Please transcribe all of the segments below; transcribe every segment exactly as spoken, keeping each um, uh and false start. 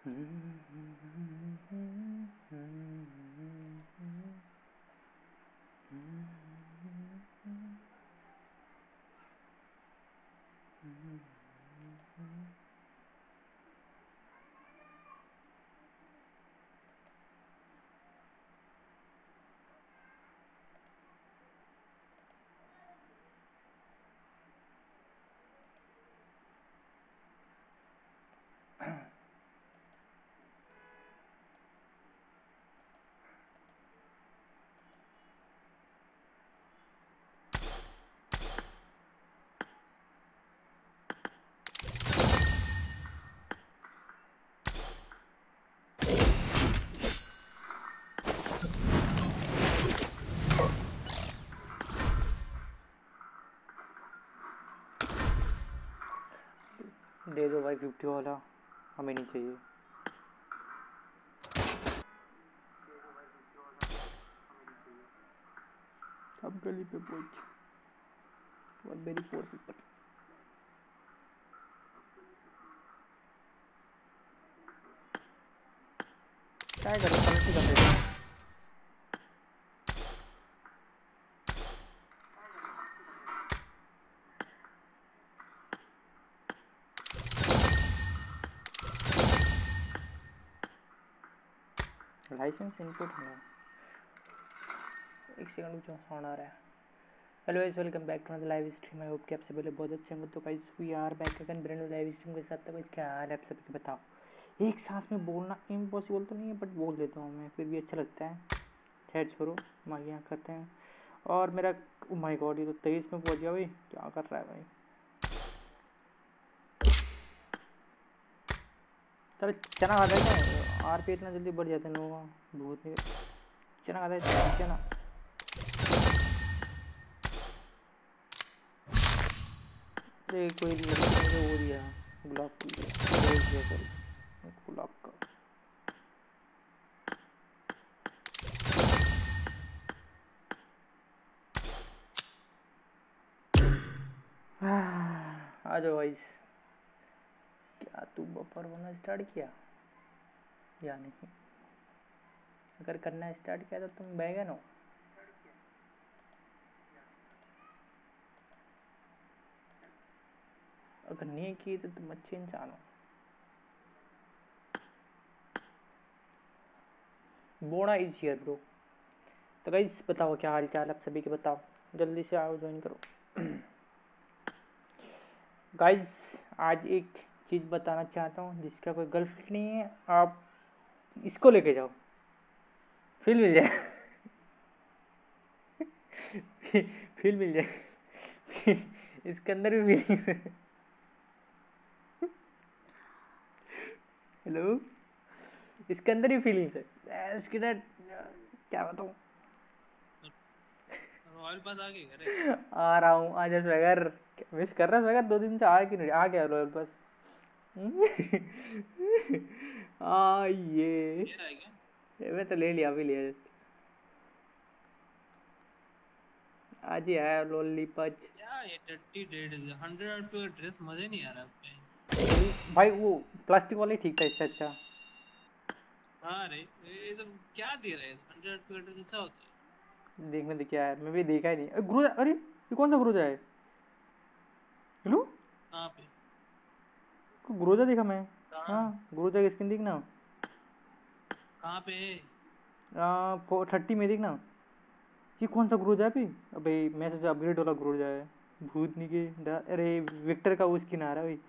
दे दो भाई फिफ्टी वाला, हमें नहीं चाहिए। अब गली पे पहुंच, वन वेरी पोर पीपल। क्या करो पलटी कर देगा। लाइसेंस इनपुट है। एक सेकंड रुको, साउंड आ रहा है। Hello guys, welcome back to the live stream. I hope कि आप सभी लोग बहुत अच्छे होंगे। तो guys we are back again brand new live stream के साथ। तो गाइस क्या हाल है आप सबके, बताओ। एक सांस में बोलना इम्पॉसिबल तो नहीं है, बट बोल देता हूँ मैं, फिर भी अच्छा लगता है। खैर छोड़ो, माहिया करते हैं। और मेरा ओ माय गॉड, ये तो तेईस में पहुँच गया भाई। क्या कर रहा है भाई। चलो चना खाता है क्या? आर पे इतना जल्दी बढ़ जाते हैं लोगों का, भूत नहीं। चना खाता है चना। अरे कोई लड़की ने वो दिया, गुलाब फूल दिया, रोज दिया सॉरी, गुलाब का। आ जाओ गाइस। क्या तू बफर होना स्टार्ट किया या नहीं? अगर करना स्टार्ट किया तो तुम बैगन हो। अगर नहीं की तो तुम अच्छे इंसान हो। बोना इज हियर ब्रो। तो गाइस बताओ क्या हाल चाल आप सभी के, बताओ जल्दी से आओ, ज्वाइन करो। गाइस आज एक चीज़ बताना चाहता हूँ, जिसका कोई गर्लफ्रेंड नहीं है आप इसको लेके जाओ, फील मिल जाए। फील मिल जाए। इसके अंदर भी फीलिंग्स है। हेलो, इसके अंदर ही फीलिंग्स है। इसके डेट क्या बताऊँ। रॉयल पास आ गए करे। आ रहा हूँ, आ जा स्वैगर। मिस कर रहा है स्वैगर, दो दिन से आ कि नहीं आ गया रॉयल पास। आ ये ये रहा है क्या? ये मैं तो ले लिया, अभी लिया जस्ट। आज ही आया लॉलीपॉप। क्या ये टट्टी डेड हंड्रेड आउट पे ड्रेस मजे नहीं आ रहा अपने। भाई वो प्लास्टिक वाला ही ठीक था, इससे अच्छा। हाँ रे, ये सब क्या दे रहे हैं? हंड्रेड आउट पे ड्रेस ऐसा होता है? देखने दे क्या है, मैं भी देखा ही नहीं। अरे गुरुजा, अरे ये कौन सा गुरुजा है? हेलो, कहाँ पे? गुरुजा देखा मैं। कहाँ? हाँ गुरुजा की स्किन देखना। कहाँ पे? फोर थर्टी में देखना। ये कौन सा गुरुजा है अभी? अबे मैं सोचा अपग्रेड वाला गुरुजा है। भूतनी के डा- अरे विक्टर का वो स्किन आ रहा है भाई।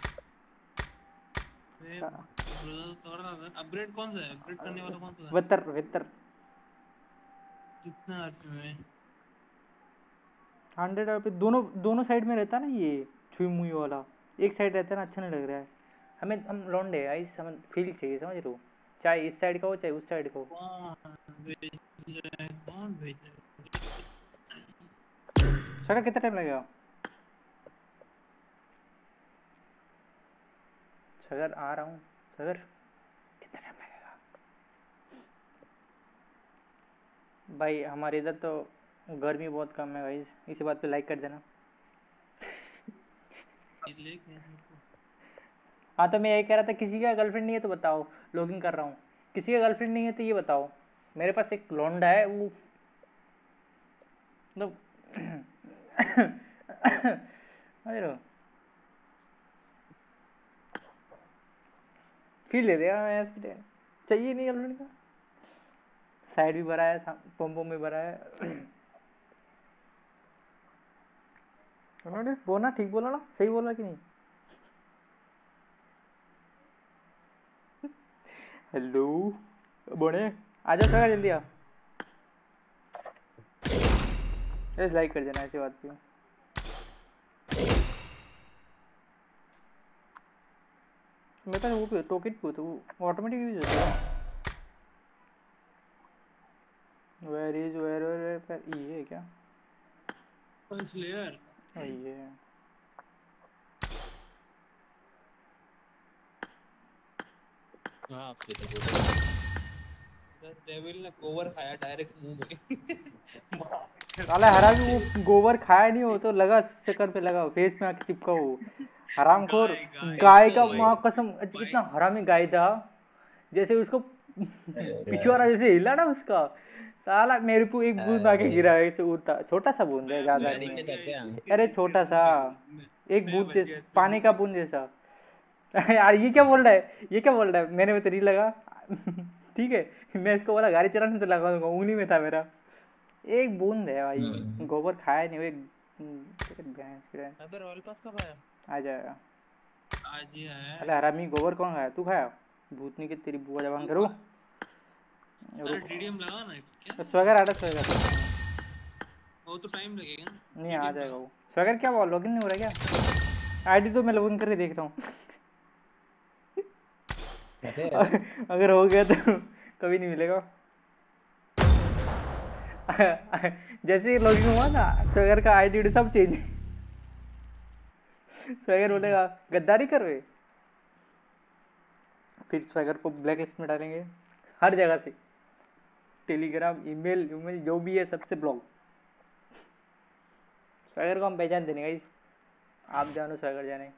अरे ब्रदर तो कर रहा है। अपग्रेड कौन सा है? अपग्रेड करने वाला कौन सा है? वेतर वेतर कितना आरपी में? हंड्रेड रुपये दोनों दोनों साइड में रहता है ना ये, छुई मुई वाला। एक साइड रहता है ना, अच्छा नहीं लग रहा है हमें। हम लौंडे आइस, हमें फील चाहिए, समझ रहे हो। चाहे इस साइड का हो चाहे उस साइड का हो। कौन भेज रहा है? कौन भेज रहा है? सका कितना टाइम लगेगा? सगर आ रहा हूँ। सगर कितना टाइम लगेगा? भाई हमारे इधर तो गर्मी बहुत कम है भाई, इसी बात पे लाइक कर देना। लेके हाँ तो मैं यही कह रहा था, किसी का गर्लफ्रेंड नहीं है तो बताओ, लॉगिन कर रहा हूँ। किसी का गर्लफ्रेंड नहीं है तो ये बताओ। मेरे पास एक लौंडा है वो मतलब अरे फिर ले लिया मैं इसके चाहिए नहीं गर्लफ्रेंड का। साइड भी भरा है, पम पम भी भरा है। उन्होंने बोला ठीक बोला ना, सही बोला कि नहीं? हेलो बोने आ जाओ थोड़ा जल्दी आ। लाइक कर देना ऐसी बात पे। मेरे पास वो भी टोकेट भी होता है, वो ऑटोमेटिक यूज होता है। वेयर इज वेयर वेयर पर ये है क्या? स्लेयर ओ ये हां फिर तो डेविल ने गोबर खाया डायरेक्ट मुंह में। साला हरा भी वो गोबर खाया नहीं हो तो लगा शक्कर पे लगा, फेस में आके चिपका हो। हरामखोर गाय का मां कसम, इतना हरामी गाय था। जैसे उसको पिछवाड़ा जैसे हिला ना उसका, साला मेरे को एक बूंद आके गिरा है, ऐसे उड़ता। छोटा सा बूंद है, ज्यादा नहीं है। अरे छोटा सा एक बूंद जैसा, पानी का बूंद जैसा। यार ये क्या बोल रहा है, ये क्या बोल रहा है? मैंने तो नहीं लगा। ठीक है, मैं इसको बोला गाड़ी चलाने तो लगा दूंगा, उंगली में था मेरा। एक बूंद है भाई, गोबर खाया नहीं। एक भैंस की तरह। अबे रॉयल पास कब आया? आ जाएगा आज ही है। अरे हरामी गोबर कौन खाया? तू खाया? भूतनी की तेरी बुआ जबान करूँ। अरे टीडीएम लगा ना क्या? स्वैगर आ रहा स्वैगर। वो तो टाइम लगेगा। नहीं आ जाएगा वो। स्वैगर क्या हुआ, लॉगिन नहीं हो रहा क्या? आईडी तो मैं लॉगिन करके देख रहा हूँ। अगर हो गया तो कभी नहीं मिलेगा। जैसे लॉगिन हुआ ना, स्वैगर का आईडी सब चेंज। स्वैगर बोलेगा गद्दारी कर रहे, फिर स्वैगर को ब्लैक लिस्ट में डालेंगे हर जगह से। टेलीग्राम, ईमेल, ईमेल जो भी है सबसे ब्लॉक। स्वैगर को हम पहचान देंगे गाइस, आप जानो स्वैगर जाने।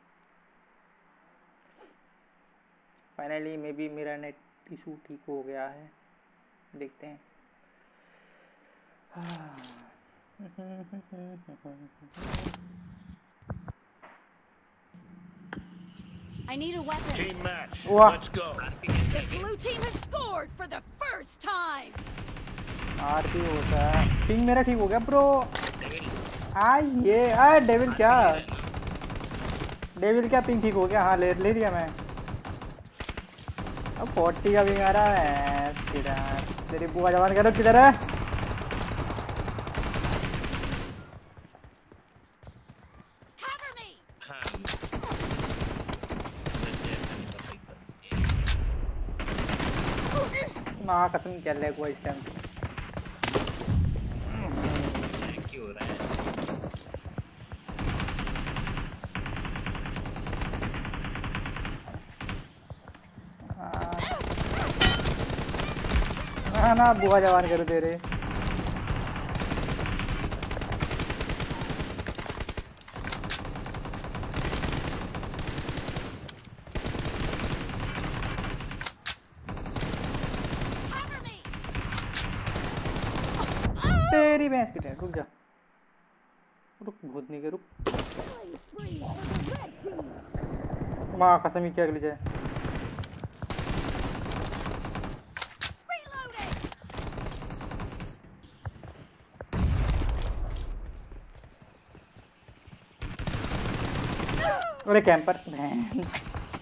फाइनली मे बी मेरा नेट इशू ठीक हो गया है, देखते हैं। I need a weapon. Team match. Wow. Let's go. The blue team has scored for the first time. RP होता है। पिंग मेरा ठीक हो गया ब्रो। आ ये आ डेविल क्या? डेविल क्या पिंग ठीक हो गया? हाँ ले ले लिया मैं। अब फोर्टी का पिंग आ रहा है। किधर तेरी बुआ जवान करो, किधर है? Cover me. माँ कसम चल रहा है कोई इस टाइम। क्यों हो रहा है? हाँ ना बुआ जवान करो तेरे। तेरी भैंस की टैग, रुक जा, रुक भूतनी के रुक। माँ कसम ही क्या अगली जाए। अरे कैंपर भैंस।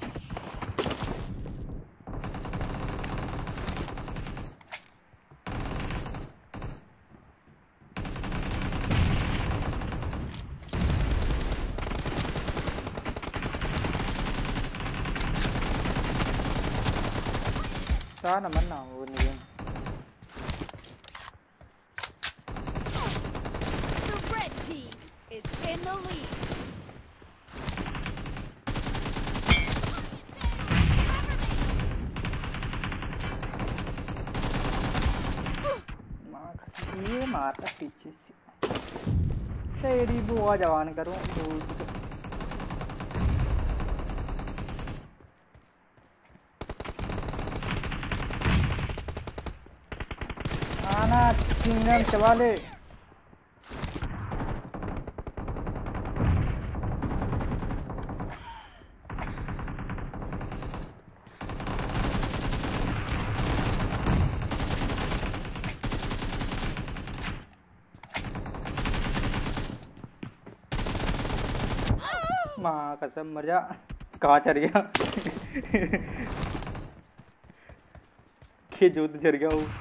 ना मरना वो नहीं। The red team is in the lead. ये मारता पीछे से। तेरी बुआ जवान करूं। चिंगम चबा ले। माँ कसम मर जा। कहाँ चढ़ गया? के जोत चढ़ गया वो।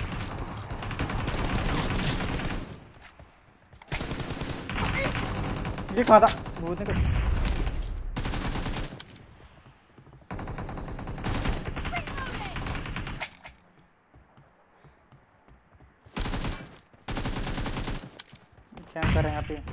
ये कहाँ था? भूत ने क्या कर रहे हैं यहाँ पे?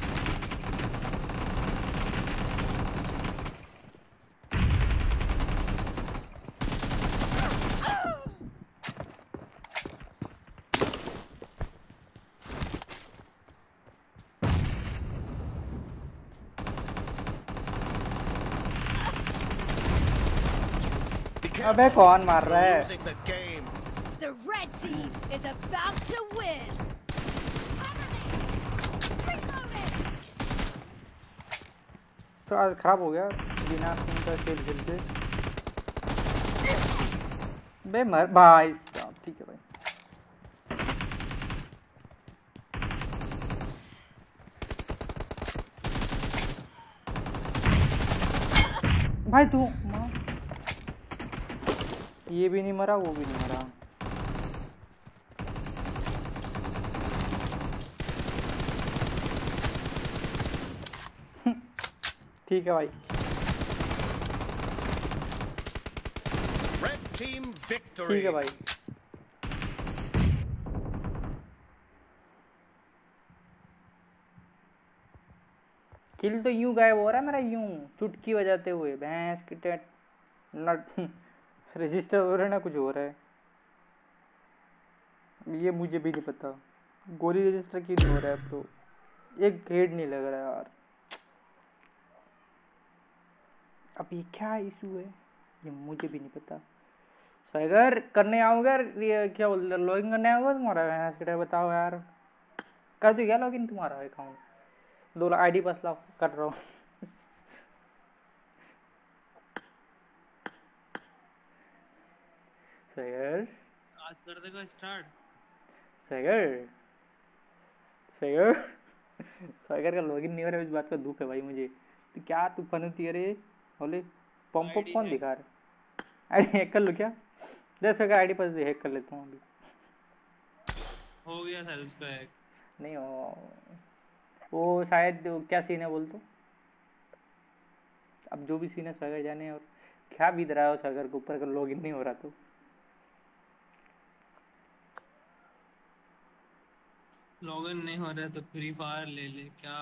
अबे कौन मार रहा है? The red team is about to win. तो आज खराब हो गया बिना सिंह का खेल खेलते। बे मर भाई साहब। ठीक है भाई। भाई तू ये भी नहीं मरा, वो भी नहीं मरा। ठीक है भाई। Red team victory. ठीक है भाई। किल तो यूं गायब हो रहा है मेरा, यूं चुटकी बजाते हुए। भैंस की टेट नट रजिस्टर हो रहा है ना, कुछ हो रहा है। ये मुझे भी नहीं पता। गोली रजिस्टर क्यों नहीं हो रहा है? तो एक हेड नहीं लग रहा है यार। अब ये क्या इशू है, ये मुझे भी नहीं पता। स्वैगर करने आओगे? ये क्या बोलते, लॉगिन करने आओगे तुम्हारा? बताओ यार, कर दो क्या लॉगिन तुम्हारा अकाउंट? दो आईडी पास लाओ, कर रहा हूँ। स्वैगर आज कर देगा स्टार्ट। स्वैगर स्वैगर स्वैगर का लॉगिन नहीं हो रहा है, इस बात का दुख है भाई मुझे। तो क्या तू फनती? अरे बोले पंप पंप कौन दिखा रहा है? आईडी हैक कर लो क्या? दस का आईडी पास हैक कर लेता हूँ अभी। हो गया शायद उसका हैक। नहीं हो, वो शायद क्या सीन है बोल तो। अब जो भी सीन है स्वैगर जाने। और क्या बीत रहा है स्वैगर के ऊपर, अगर लॉगिन नहीं हो रहा तो। लॉगिन नहीं हो रहा तो फ्री फायर ले ले क्या?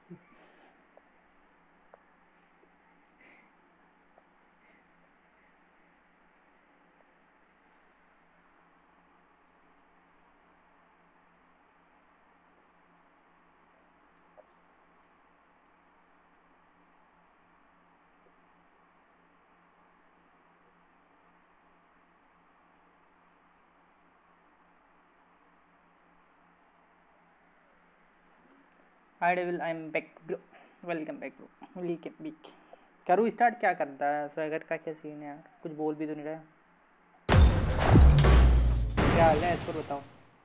Hi devil, I am back bro. Welcome back bro, welcome back. करूँ स्टार्ट? क्या करता है स्वैगर का? क्या सीन है यार? कुछ बोल भी तो नहीं रहा। क्या हाल है इसको बताओ।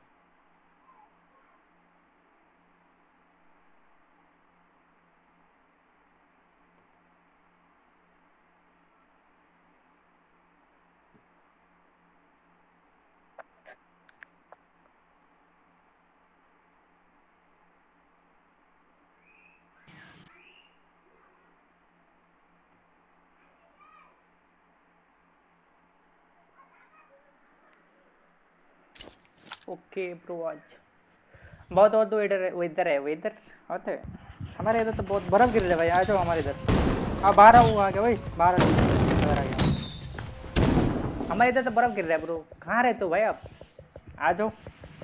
ओके ब्रो, आज बहुत बहुत वेदर वेदर है। वेदर होते है हमारे इधर तो बहुत बर्फ गिर रहा है भाई। आ जाओ हमारे इधर। अब बारह वो आ गया भाई, बारह आ गया। हमारे इधर तो बर्फ गिर रहा है ब्रो। कहाँ रहते हो भाई आप? आ जाओ।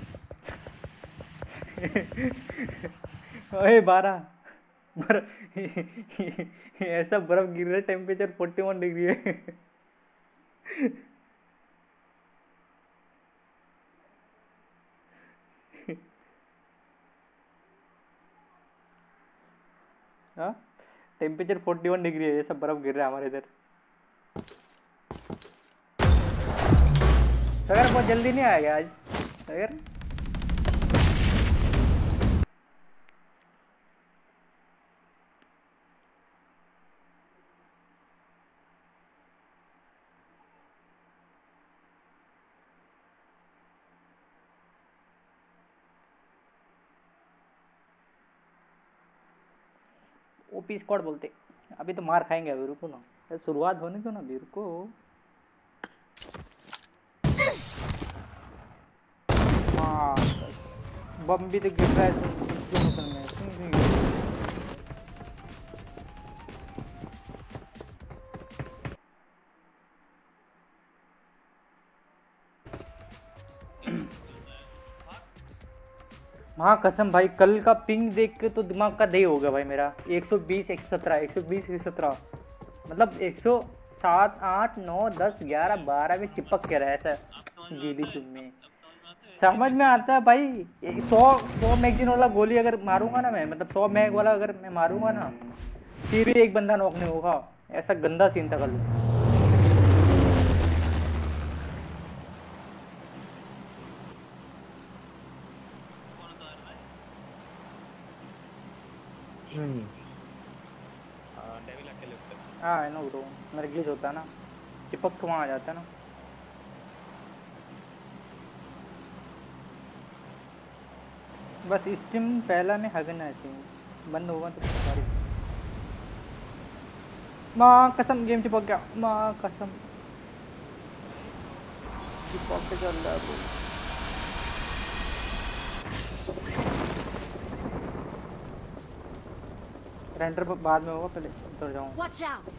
ओए बारह बर्फ ऐसा बर्फ गिर रहा है, टेम्परेचर फोर्टी वन डिग्री है। हाँ, टेम्परेचर फोर्टी वन डिग्री है, ये सब बर्फ गिर रहा है हमारे इधर। अगर बहुत जल्दी नहीं आएगा आज अगर। ओपी स्क्वाड बोलते, अभी तो मार खाएंगे, अभी रुको ना, शुरुआत होने दो ना, अभी रुको। हाँ बम भी तो गिर रहा है तो में। हाँ कसम भाई, कल का पिंग देख के तो दिमाग का दही हो गया भाई मेरा। एक सौ बीस एक सौ सत्रह एक सौ बीस एक सौ सत्रह, मतलब एक सौ सात आठ नौ दस ग्यारह बारह में चिपक के रहा है ऐसा गीली चुम्मी। समझ में आता है भाई, सौ सौ मैगजीन वाला गोली अगर मारूंगा ना मैं, मतलब सौ मैग वाला अगर मैं मारूंगा ना, फिर भी एक बंदा नॉक नहीं होगा। ऐसा गंदा सीन था कल। हाँ आई नो ब्रो, मेरा ग्लिच होता है ना, चिपक के वहाँ आ जाता है ना। बस स्ट्रीम पहला ने हगना चाहिए, बंद होगा तो सारी माँ कसम गेम चिपक गया, माँ कसम चिपक के चल रहा है। रेंडर बाद में होगा, पहले उतर जाऊँ। Watch out!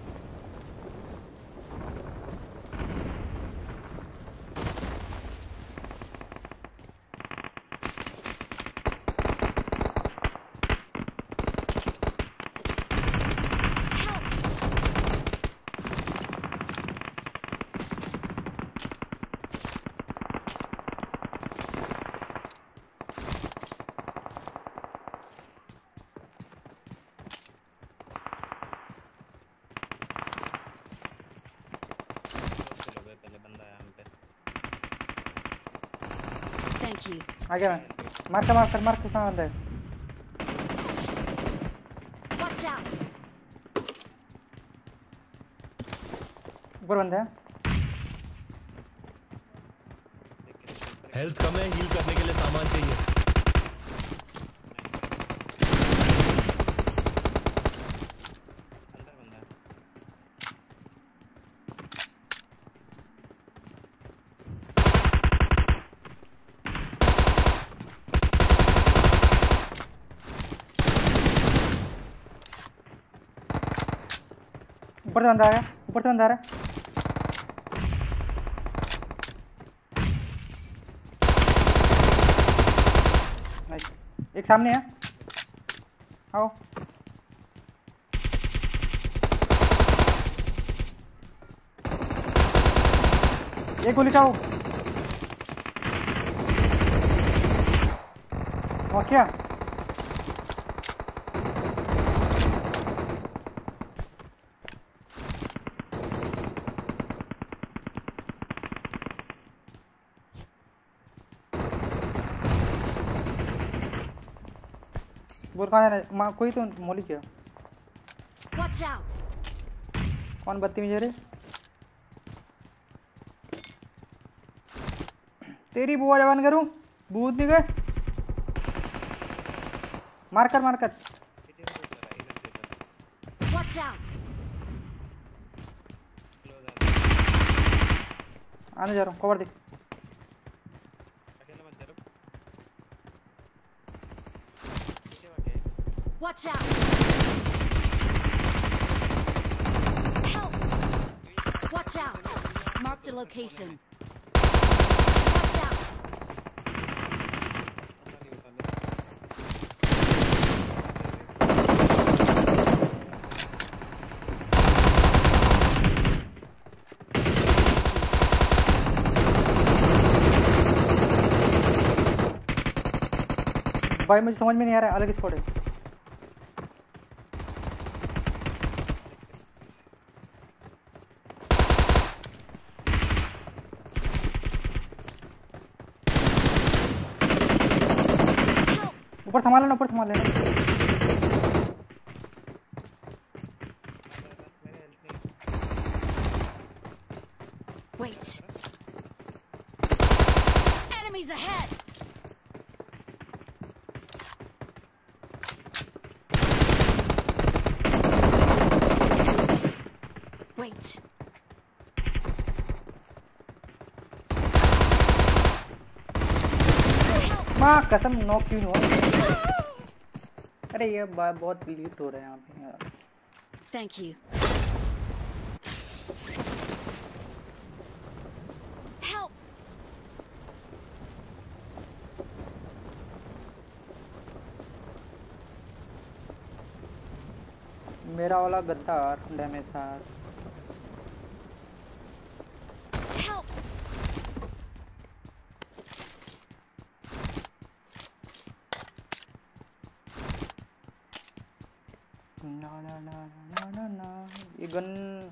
Thank you. आ गया मैं, मार कर मार कर मार कर, कहाँ बंदा है? Watch out! ऊपर बंदा है। हेल्थ कम है, हील करने के लिए सामान चाहिए। ऊपर से बंदा आ गया, ऊपर से बंदा आ रहा है। एक सामने है, आओ। एक गोली चाहो और क्या? बोल कहाँ है? माँ कोई तो मोली क्या? Watch out! कौन बत्ती में रे? तेरी बुआ जवान करूं, भूत भी गए। मार कर मार कर। Watch out! आने जा रहा हूँ, कवर दे। Watch out! Help! Watch out! Marked a location. Watch out! भाई मुझे समझ में नहीं आ रहा है, अलग स्पॉट है। ऊपर संभाल लेना, ऊपर संभाल लेना। Wait. Enemies ahead. Wait. माँ कसम नॉक क्यों नहीं हुआ? अरे ये बा- बहुत लीट हो रहा है यहाँ पे यार। Thank you. Help. मेरा वाला गद्दार डैमेज था। Help. ना ना ना ना ना ना ये गन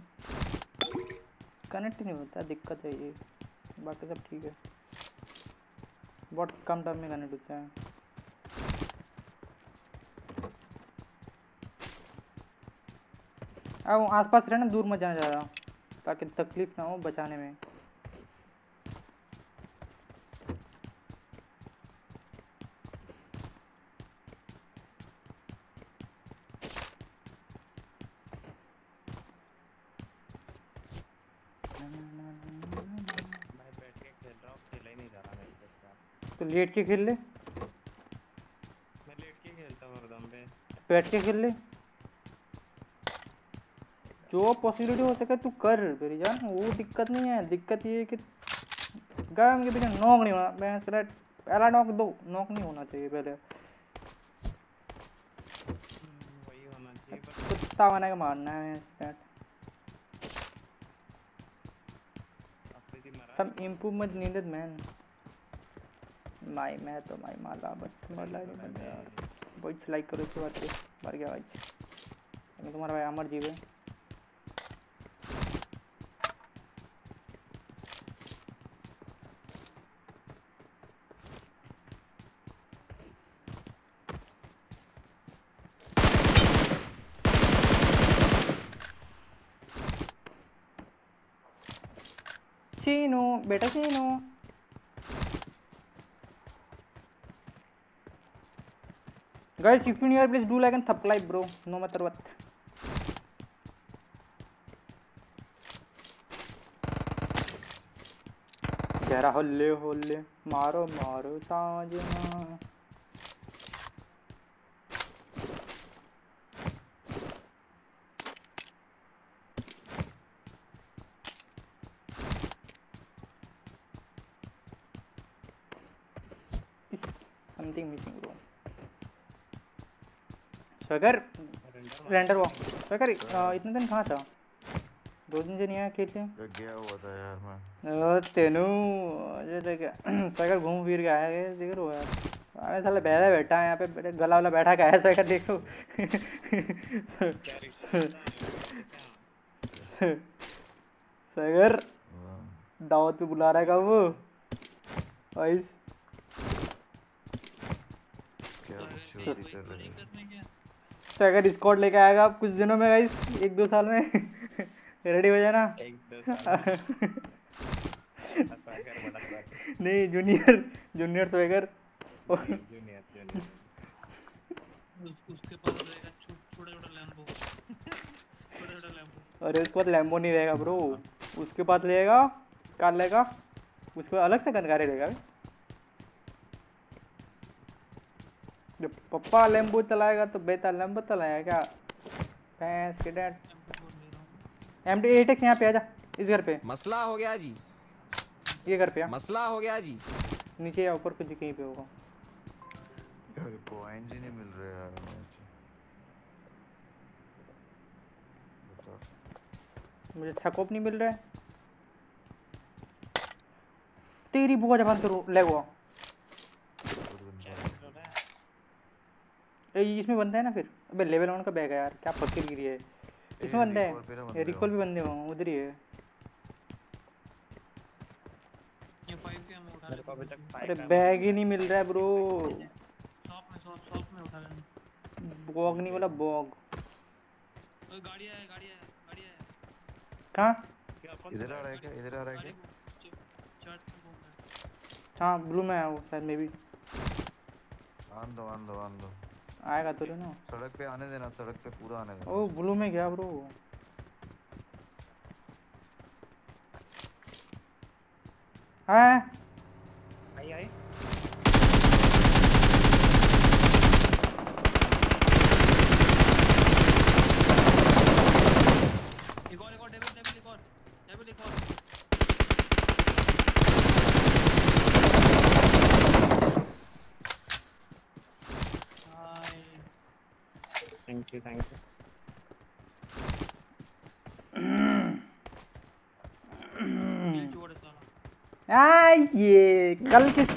कनेक्ट नहीं होता, दिक्कत है ये। बाकी सब ठीक है, बहुत कम टाइम में कनेक्ट होता है। अब आसपास रहना, दूर मत जाना ज़्यादा, ताकि तकलीफ ना हो बचाने में। मैं बैठ के खेल रहा हूँ, खेला ही नहीं जा रहा मेरे से। तो लेट के खेल ले, मैं लेट के खेलता हूँ हरदम पे। बैठ के खेल ले, जो पॉसिबिलिटी हो सके तू कर मेरी जान, वो दिक्कत नहीं है। दिक्कत ये है कि गन के पीछे नॉक नहीं होना। मैं कह पहला नॉक दो, नॉक नहीं होना चाहिए पहले। वही होना चाहिए पर कुत्ता बना के मारना है। अफरीदी मरा सब इम्प्रूवमेंट नीडेड मैन। माई मैं तो माई माला बट माला भाई लाइक करो इसके बाद मर गया भाई। मैं तुम्हारा भाई अमर जीव है। चीनू बेटा Chinu, guys if you near please do like and subscribe bro, no matter what। जरा होले होले मारो मारो साजना। something missing bro। Swagger render हुआ स्वैगर इतने दिन कहाँ था? दो दिन से नहीं आया खेल से। गया हुआ था यार मैं। ओ तेनू ये देख स्वैगर घूम फिर के आया है, देख रहा है अरे साले बैठा बैठा है यहाँ पे, गला वाला बैठा क्या है स्वैगर देखो। स्वैगर दावत पे बुला रहा है का वो भाई। चोरी कर रहे हैं। तो अगर स्कॉट लेके आएगा आप कुछ दिनों में गाइस, एक दो साल में रेडी हो जाना। एक दो साल नहीं junior junior swagger junior junior उसके पास रहेगा छोटा छोटा लैम्बो। छोटा छोटा लैम्बो। अरे उसके पास लैम्बो नहीं रहेगा ब्रो, उसके पास लेगा कार लेगा, उसके बाद अलग से गनगारे रहेगा। जब पप्पा लैम्बो चलाएगा तो बेटा लैम्बो चलाएगा क्या? भैंस के dad. M D eight X यहाँ पे आजा, इस घर पे। मसला हो गया जी, ये घर पे आ, मसला हो गया जी। नीचे या ऊपर कुछ कहीं पे होगा। यार पॉइंट्स ही नहीं मिल रहे यार मुझे। मुझे अच्छा कोप नहीं मिल रहा है। तेरी बुआ जबान करो लेगो। ए, इसमें बंदा है ना फिर। अबे लेवल वन का बैग है यार, क्या पत्थर गिरी है। इसमें बंदा रिकॉल पे ना है, बंदे रिकॉल हो। भी बंदे हो उधर ही है। ये फाइव के हम उठा मेरे को अभी लेते तक हैं। फाइव अरे का बैग ही नहीं मिल रहा है ब्रो। शॉप में शॉप शॉप में उठा लेना। बॉग नहीं बोला बॉग। ओए गाड़ी है गाड़ी है गाड़ी है। कहाँ? क्या कौन इधर आ रहा है क्या? इधर आ रहा है गाड़ी क्या? चार्ट पे घूम रहा है। हाँ ब्लू में है वो शायद मे भी। आन दो आन दो आन दो। आएगा तो ना। सड़क पे आने देना, सड़क पे पूरा आने देना। ओ ब्लू में गया ब्रो। हाँ आई आई एक और एक और डेविल डेविल एक और डेविल एक और। Hi thank you thank you. Kill चोर है साला। आ ये कल के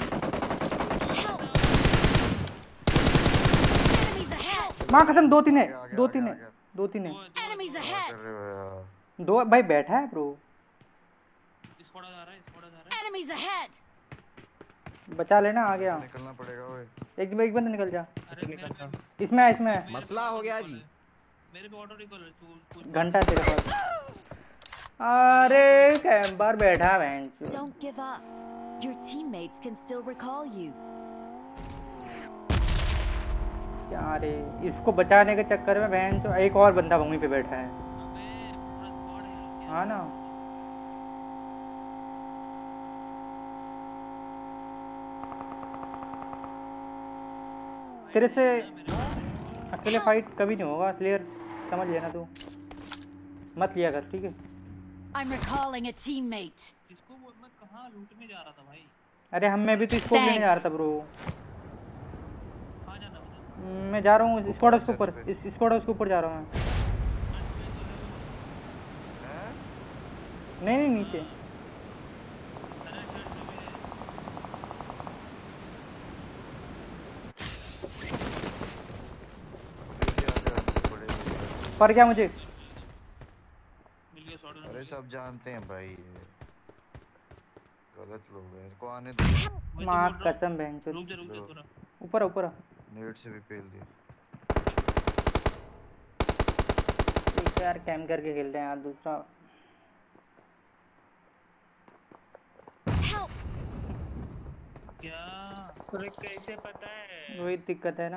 Enemies ahead! माँ कसम दो तीन है, आ गया, आ गया, दो आ तीन गया, है, आ गया। दो तीन है, दो है दो है, Enemies दो है। क्या ahead! कर रहे हो यार? दो भाई बैठा है ब्रो। स्क्वाड आ रहा है स्क्वाड आ रहा है। Enemies ahead! बचा लेना आ गया। निकलना पड़ेगा ओए। एक एक बंदा निकल जा। अरे मेरे निकल पे जा। इसमें है, इसमें है। मेरे पे मसला auto हो गया recall जी। है। मेरे पे ऑटो रिकॉल है तू कुछ घंटा तेरे पास। अरे कैंपर बैठा बहन चो। Don't give up. Your teammates can still recall you. क्या रे, इसको बचाने के चक्कर में बहन चो एक और बंदा वहीं पे बैठा है। अबे पूरा स्क्वाड है यार क्या। हाँ ना। तेरे से अकेले फाइट कभी नहीं होगा स्लेयर, समझ लेना तू। मत लिया कर ठीक है। I'm recalling a teammate. इसको वो मैं कहाँ लूटने जा रहा था भाई। अरे हम मैं भी तो इसको लेने जा रहा था ब्रो। कहाँ जाना बता। मैं जा रहा हूँ स्क्वाड उसके ऊपर, ऊपर, इस स्क्वाड उसके ऊपर जा रहा हूँ मैं। हैं? नहीं नहीं नीचे। अभी आ जा, बड़े भैया। पर क्या मुझे? मिल गया शॉट। अरे सब जानते हैं भाई ये गलत लोग हैं, इनको आने दो। माँ कसम बहन चो। रुक जा रुक जा थोड़ा। ऊपर ऊपर नेट से भी पेल दिया। ठीक है यार, कैम करके खेलते हैं यार दूसरा। Help! क्या अरे कैसे पता है वही दिक्कत है ना।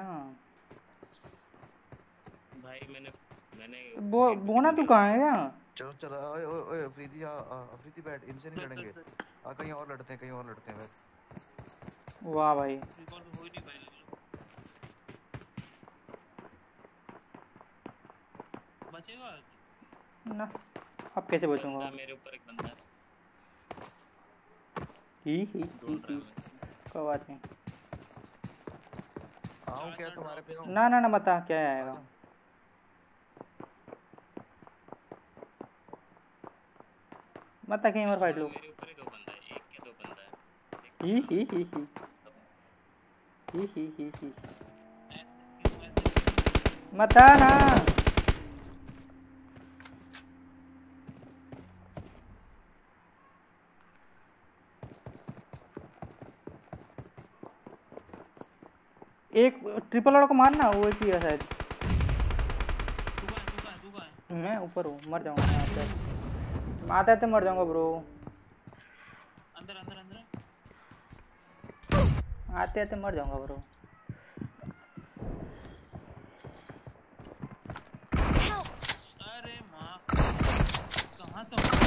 भाई मैंने मैंने वो वो ना तू कहाँ है यार? चलो चलो ओए ओए ओए अफरीदी आ आ, अफरीदी बैठ, इनसे नहीं लड़ेंगे। आ कहीं और लड़ते हैं, कहीं और लड़ते हैं बैठ। वाह भाई। रिकॉल तो हो ही नहीं भाई। बचेगा ना अब कैसे बचूंगा? बंदा मेरे ऊपर एक बंदा है ही ही ही ढूंढ रहा ही। है। कोई बात नहीं। आऊं क्या तुम्हारे पे आऊं? ना ना ना बता क्या आएगा। आ जाऊं? मत कहीं और फाइट लो। मेरे ऊपर ही दो बंदा है, एक के दो बंदा है। एक ही ही ही ही ही ही ही ही। मत आ ना। एक ट्रिपल वाला को मारना, वो एक ही है शायद। तू कहाँ है तू कहाँ है तू कहाँ है। मैं ऊपर हूँ, मर जाऊंगा मैं आते आते आते मर जाऊंगा ब्रो। अंदर अंदर अंदर। आते आते मर जाऊंगा ब्रो। Help! अरे माँ कहाँ से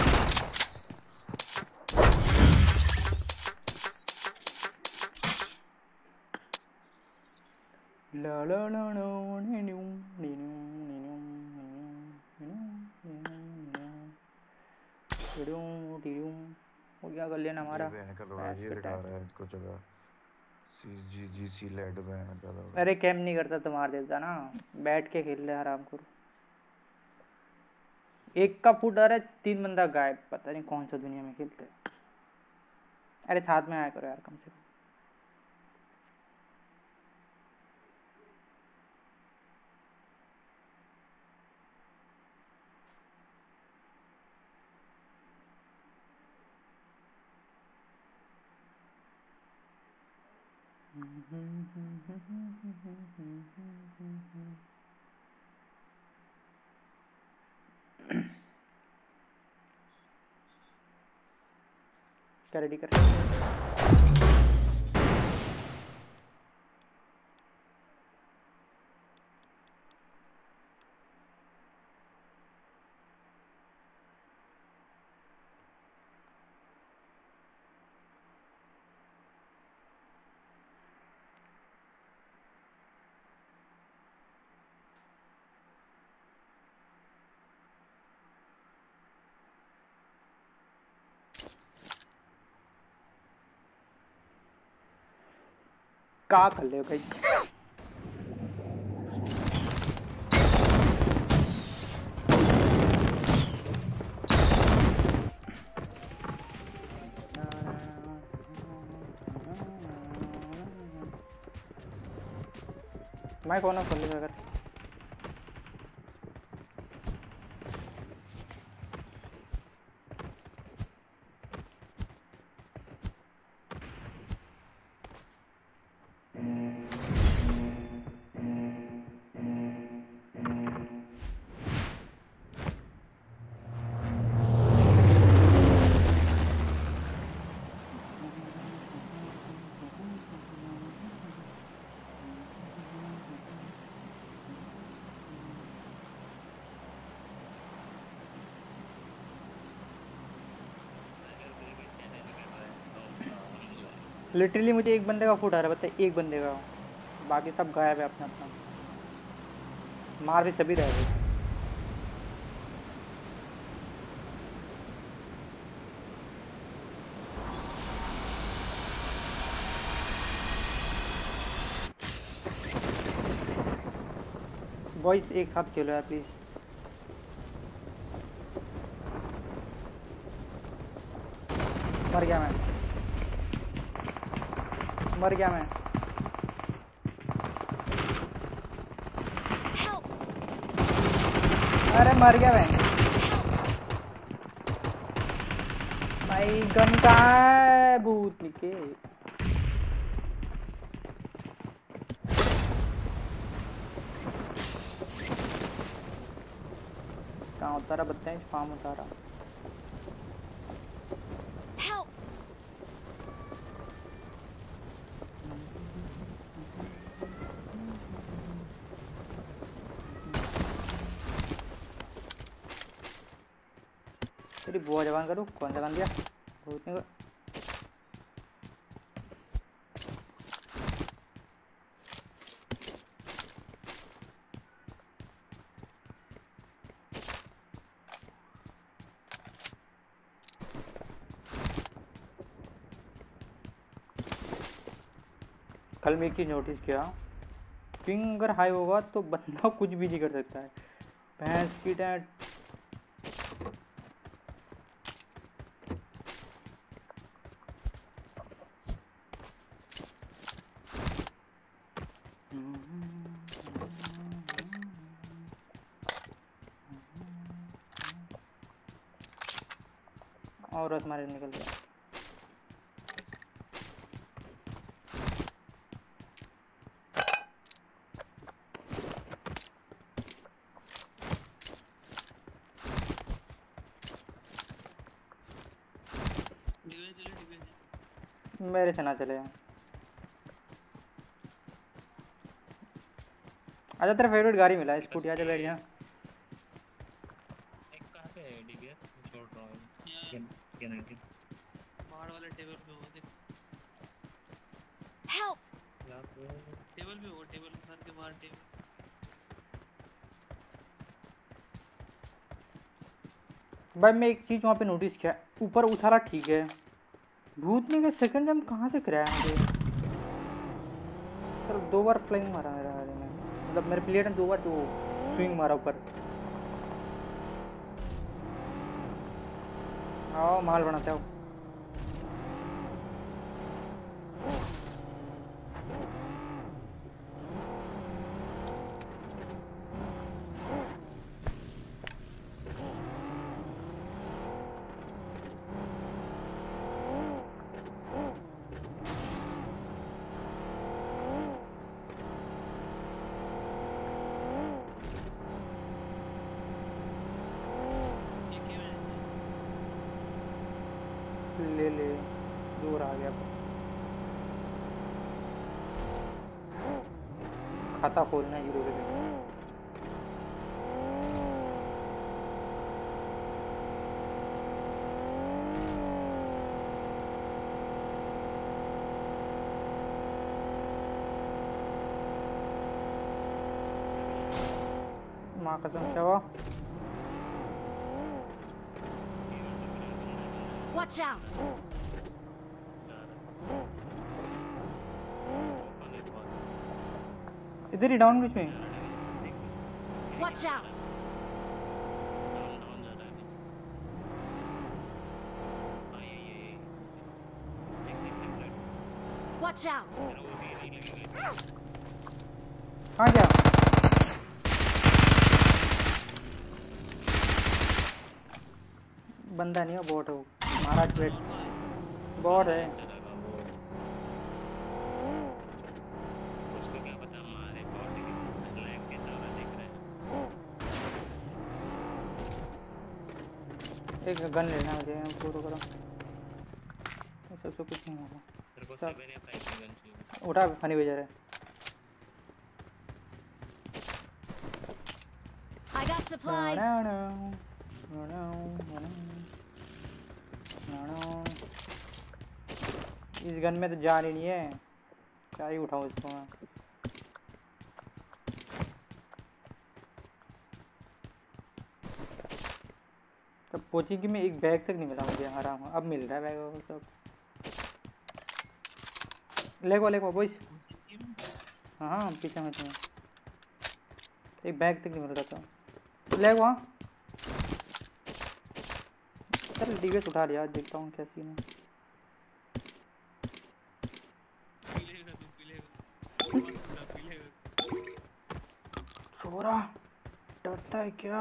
ला ला ला ला नी न्यू नी न्यू नी न्यू नी न्यू नी न्यू टिड्यूं टिड्यूं। हो गया कर लेना हमारा। ये बहन का लोड़ा पैच ये पे दिखा टैच। रहा है इनको जगह। सी जी जी सी लेड बहन का लोड़ा। अरे कैम नहीं करता तो मार देता ना। बैठ के खेल ले आराम करो। एक का फुट आ रहा है, तीन बंदा गायब, पता नहीं कौन सा दुनिया में खेलते हैं। अरे साथ में आया करो यार कम से कम। क्या रेडी कर? का कर ले भाई। मैं कौन खोल ले अगर लिटरली मुझे एक बंदे का फुट आ रहा है, बताइए एक बंदे का, बाकी सब गायब है अपना अपना, मार भी सभी रह गए। बॉयज एक साथ खेलो यार प्लीज। मर गया मैं, मर गया मैं। अरे मर गया मैं। भाई गन कहाँ है भूत निके। कहाँ उतारा बताएं, फार्म उतारा। तेरी बुआ जवान करो, कौन जवान दिया भूत ने। कल मैं एक चीज नोटिस किया, पिंग अगर हाई होगा तो बंदा कुछ भी नहीं कर सकता है। भैंस की टैट। और रस मारे निकल गया। मेरे से ना चले। अच्छा तेरा फेवरेट गाड़ी मिला है, स्कूटी। आजा बैठ यहाँ। एक कहाँ पे है डीबीएस? छोड़ रहा हूँ क्या नहीं ठीक। बाहर वाले टेबल पे हो देख। Help! यहाँ पे टेबल पे हो, टेबल घर के बाहर टेबल। भाई मैं एक चीज वहाँ पे नोटिस किया, ऊपर उछाला ठीक है, भूत ने का सेकंड जंप कहाँ से कराया मुझे। सर दो बार फ्लाइंग मारा मेरा वाले में, मतलब मेरे प्लेयर ने दो बार जो स्विंग मारा ऊपर। आओ माल बनाते हो। ले ले दूर आ गया खाता खोलना हीरो के लिए माँ कसम क्या हुआ Watch out! इधर ही डाउन बीच में Watch out! Watch out! कहाँ गया बंदा नहीं है बॉट है वो महाराज प्लेट बॉट है उसको क्या पता हमारे बॉडी की लाइफ के तरह देख रहे हैं। एक गन लेना मुझे फोटो करो ऐसा तो कुछ नहीं होगा तेरे को साइबेरिया प्राइमरी गन चाहिए। उठा फनी भेजा रहा है I got supplies. इस गन में तो जान ही नहीं है क्या ही उठाऊं इसको मैं तब कोचिंग में एक बैग तक नहीं मिला मुझे आराम अब मिल रहा है बैग वो सब लेगो लेगो बॉयज हाँ हाँ पीछे में तुम्हें एक बैग तक नहीं मिल रहा था लेगो हाँ चल डीवेस उठा लिया देखता हूँ क्या सीन है छोरा डरता है क्या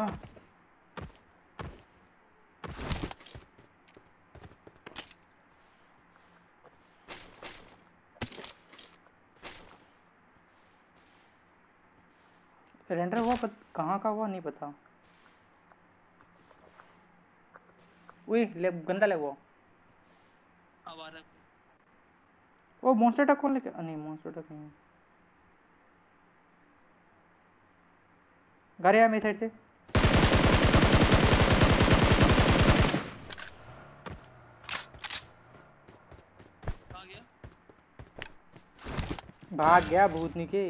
रेंडर हुआ पत, कहाँ का हुआ नहीं पता वही ले गंदा लगा अब आ रहा है वो मॉन्स्टर टक कौन लेके नहीं मॉन्स्टर टक नहीं घर आया मेरी साइड से आ गया भाग गया भूतनी के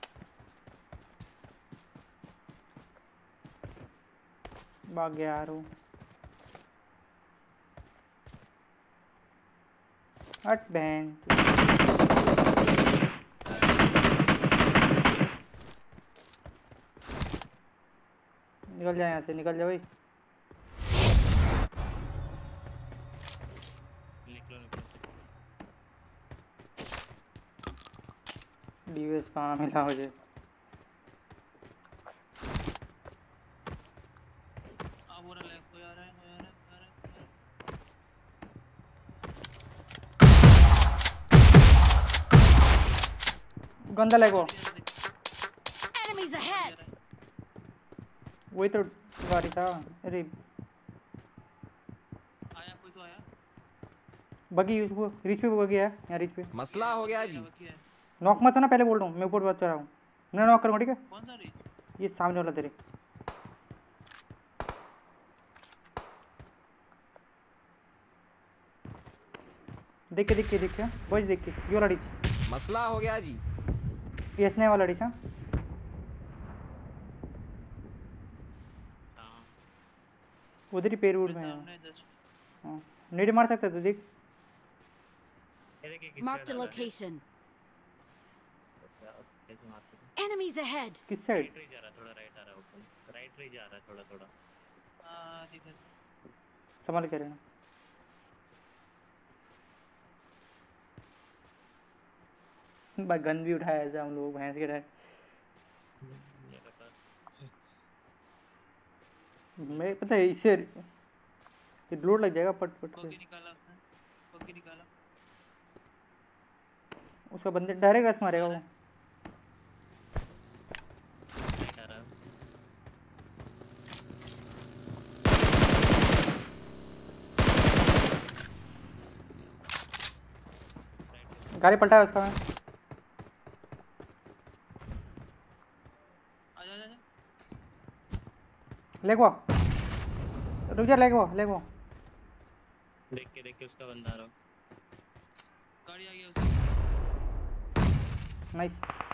भाग गया यार वो हट बहन निकल जाए यहाँ से निकल जाओ भाई निकलो निकलो डीवेस कहाँ मिला मुझे आ वो रहा है कोई आ रहा है कोई आ रहा है कोई आ रहा है गंदा लगो Enemies ahead! वही तो गाड़ी था अरे आया कोई तो आया बगी उसको रिच पे बगी है यहाँ रिच पे मसला हो गया जी बाकी है नॉक मत होना पहले बोल रहा हूँ मैं ऊपर बात कर रहा हूँ मैं नॉक करूँगा ठीक है कौन सा रीच ये सामने वाला तेरे देख के देख के देख के बॉयज देख के ये वाला रिच मसला हो गया जी ये स्ने वाला रिच हाँ हाँ उधर ही पेड़ उड़ में है सामने जस्ट हाँ नेट मार सकता है तो देख तेरे के Marked a location. कैसे मारते हैं Enemies ahead! किस साइड राइट रे जा रहा थोड़ा राइट आ रहा है ऊपर राइट रे जा रहा है थोड़ा थोड़ा हां ठीक है संभाल के रहना भाई गन भी उठाया ऐसा हम लोग भैंस के टाइम ये बता मैं पता है इससे ये लोड लग जाएगा पट पट बगी से निकाला उसने बगी निकाला उसका बंदे डायरेक्ट रस मारेगा वो राइट आ रहा है गाड़ी पलटा है उसका मैं। आजा आजा आजा। ले को रुक जा, ले को ले को देख के देख के उसका बंदा आ रहा। गाड़ी आ गया उसकी। नाइस।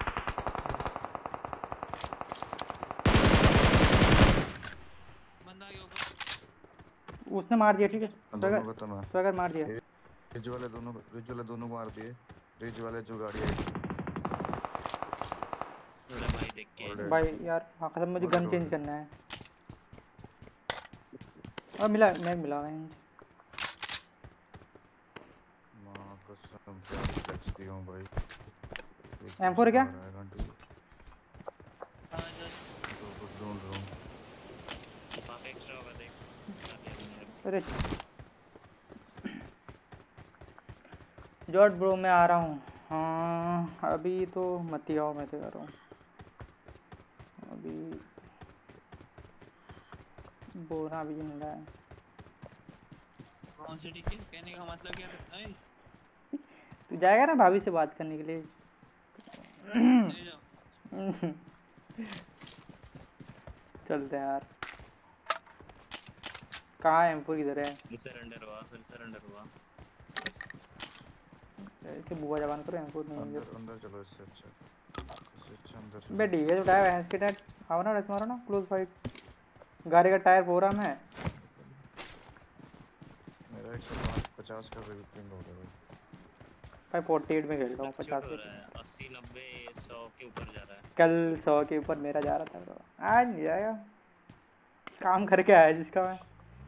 बंदा आ गया ऊपर। उसने मार दिया, ठीक है दोनों को तो मैं स्वैगर मार दिया। रिज वाले दोनों रिज वाले दोनों को मार दिए। रिज वाले जो गाड़ी आई अरे भाई देख के भाई यार हाँ कसम मुझे और गन रोड चेंज है। करना है। और मिला मैं मिला है। मां कसम क्या रिफ्लेक्स दिया हूं भाई। एम फोर क्या? हाँ आजा। ढूंढ रहा हूं। वहाँ पे एक्स्ट्रा होगा देख। अरे जॉर्ज ब्रो मैं आ रहा हूँ। हाँ अभी तो मत ही आओ, मैं तो कर रहा हूँ अभी। बोरा भी मिला है। कौन सी टिकट कहने का मतलब क्या है? तू जाएगा ना भाभी से बात करने के लिए? ले जाओ। चलते हैं यार। कहाँ है एमपुर, किधर है? फिर सरेंडर हुआ फिर सरेंडर हुआ। ऐसे बुआ जवान करो, एमपुर नहीं है। अंदर अंदर चलो, इससे अच्छा इससे अच्छा अंदर चलो। बे डीजे उठाया भैंस के टायर। आओ ना रेस मारो ना, क्लोज फाइट। गाड़ी का टायर पूरा में। मेरा एक सौ पचास का पिंग हो रहा है भाई फोर्टी एट में खेल रहा हूँ, पचास हो के। रहा है अस्सी नब्बे सौ के ऊपर जा रहा है। कल सौ के ऊपर मेरा जा रहा था bro। आज नहीं जाएगा, काम करके आया जिसका मैं।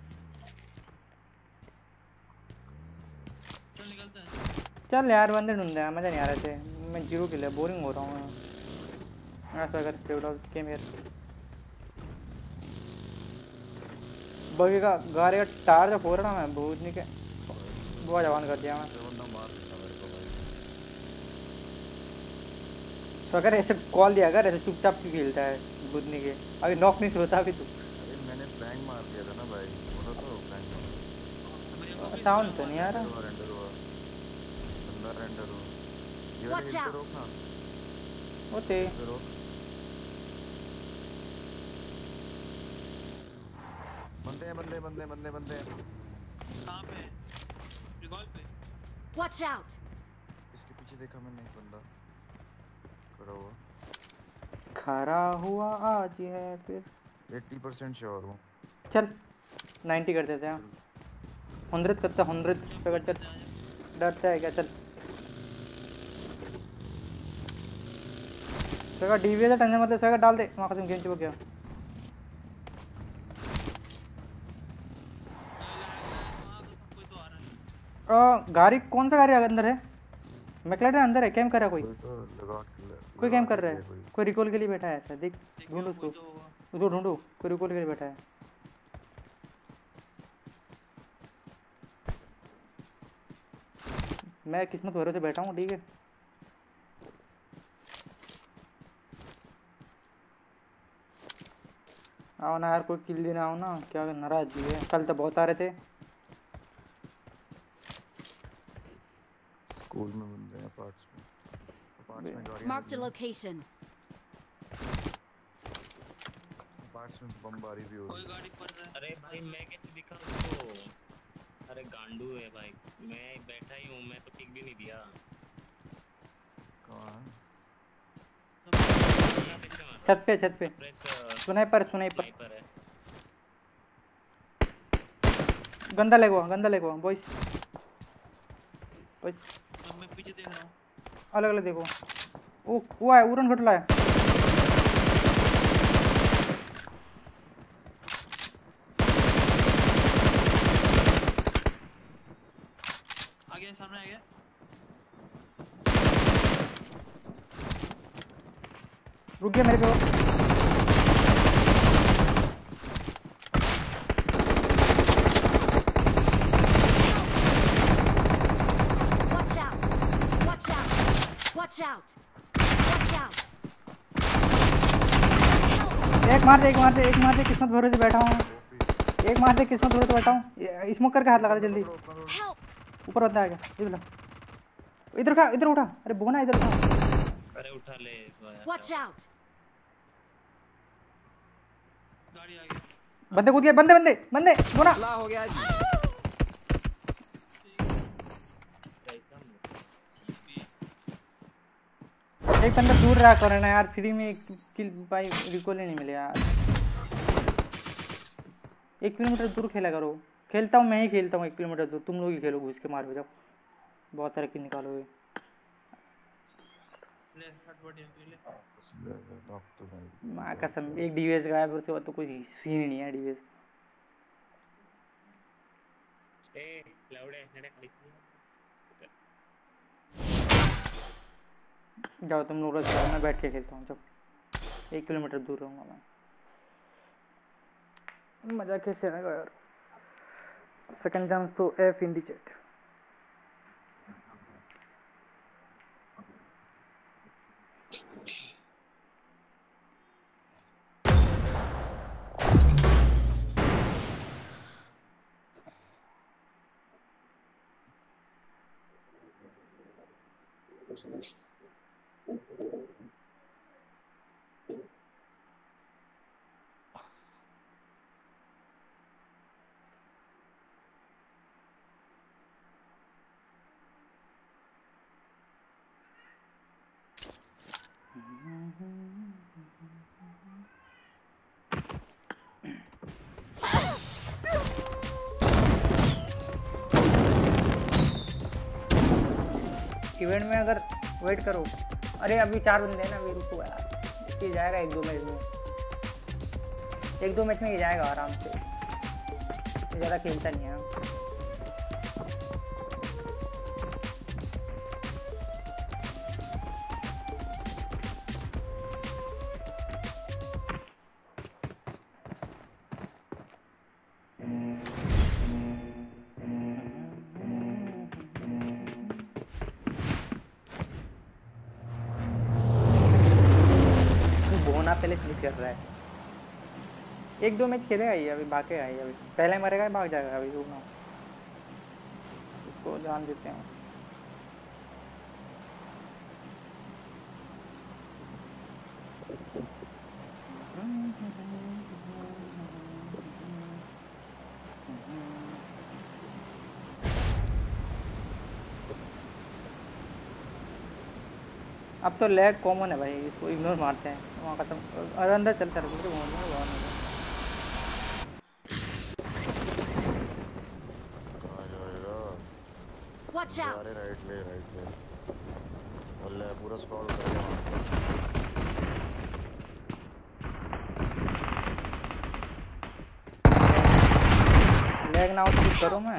चल निकलते हैं। चल यार बंदे ढूंढते हैं, मजा नहीं आ रहे थे। मैं जीरो किल है, बोरिंग हो रहा हूँ मैं। ऐसा अगर फेवरेट गेम यार बगी का गाड़ी का टायर जो फोड़ रहा मैं भूत नहीं के बुआ जवान कर दिया मैं। ये बंदा मार देता मेरे को भाई। तो अगर ऐसे कॉल दिया अगर ऐसे चुपचाप क्यों खेलता है भूतनी के? अभी नॉक नहीं होता अभी तू। अरे मैंने फ्लैंग मार दिया था ना भाई, बोला तो फ्लैंग मार। मेरे को भी साउंड तो नहीं आ रहा। हुआ रेंडर हुआ, अंदर रेंडर हुआ। ये Watch वाले out. रोक ना, होते इधर रोक। बंदे हैं बंदे बंदे बंदे बंदे हैं। कहाँ पे? रिकॉल पे। Watch out! इसके पीछे देखा मैंने एक बंदा खड़ा हुआ। खरा हुआ आज है फिर। अस्सी परसेंट श्योर हूँ। चल नाइन्टी कर देते हैं, हंड्रेड करते हंड्रेड पे कर। चल डरता है क्या? चल सगा डीवीए से टेंशन मतलब सगा डाल दे वहाँ कसम गेम चुप गया। कोई तो आ रहा है। आ, गाड़ी कौन सा गाड़ी अंदर है? मैकलेरन अंदर है, कैम कर रहा है कोई? कोई तो लगा के ले- कोई लगा कैम के कर रहा दिया है, कोई। कोई रिकॉल के लिए बैठा है ऐसा। देख देखिए ढूंढ कोई उसको, तो होगा। उसको ढूंढो, कोई रिकॉल के लिए बैठा है। मैं किस्मत भरोसे बैठा हूँ, ठीक है। आओ ना यार, कोई किल देना आओ ना। क्या नाराजगी है, कल तो बहुत आ रहे थे। स्कूल में बंदे हैं, पार्ट्स में पार्ट्स में गाड़ियाँ Marked a लगी हैं। location. पार्ट्स में बमबारी भी हो कोई रही है। गाड़ी पड़ रहा है। अरे भाई मैं कैसे दिखा उसको? अरे गांडू है भाई, मैं बैठा ही हूँ, मैं तो पिक भी नहीं दिया। कहाँ है? यहाँ पे से मार। छत पे छत पे प्रेस स्नाइपर स्नाइपर स्नाइपर है। गंदा लगवा गंदा लगवा बॉयज बॉयज अब मैं पीछे देख रहा हूँ। अलग अलग देखो। ओ वो है उड़न खटला है। आ गया, सामने आ गया। रुक गया मेरे पे वो। Watch out! Watch out! Watch out! Watch out! एक मार दे एक मार दे एक मार दे किस्मत भरोसे बैठा हूँ। एक मार दे किस्मत भरोसे बैठा हूँ। स्मोक करके हाथ लगा दे जल्दी। Help! ऊपर बंदा आ गया, ये लो। इधर उठा इधर उठा अरे बोना इधर उठा अरे उठा ले तो आया Watch out! गाड़ी आ गई बंदे कूद गए बंदे बंदे बंदे बोना ला हो गया जी कैसा मुंह एक बंदा दूर रहा करो ना यार फ्री में एक किल भाई रिकॉल ही नहीं मिले यार एक किलोमीटर दूर खेला करो खेलता हूँ मैं ही खेलता हूँ एक किलोमीटर दूर तुम लोग ही खेलो घुस के मारो जाओ बहुत सारे किल निकालोगे ले फटफट ये ले डॉक तो भाई माँ कसम एक डीवीएस गायब उसके बाद तो कोई सीन ही नहीं है डीवीएस ए लौड़े नड़े लिखी जाओ तुम लोग रहो मैं बैठ के खेलता हूँ जाओ एक किलोमीटर दूर रहूँगा मैं मजा कैसे आएगा यार सेकंड चांस तो F in the chat event में अगर वेट करो अरे अभी चार बंदे हैं ना अभी रुको यार ये जाएगा एक दो मैच में एक दो मैच में ये जाएगा आराम से ये ज़्यादा खेलता नहीं है पहले क्लिक कर रहा है एक दो मैच खेलेगा ही अभी भागे आई अभी पहले मरेगा भाग जाएगा अभी रुकना इसको जान देते हैं अब तो लैग कॉमन है भाई इसको इग्नोर मारते हैं वहाँ खत्म अरे अंदर चलता रहे दूसरे बहुत बहुत कहाँ जाएगा Watch out! अरे राइट ले राइट ले अल्लाह पूरा स्क्रॉल कर रहा लैग ना आउट करो मैं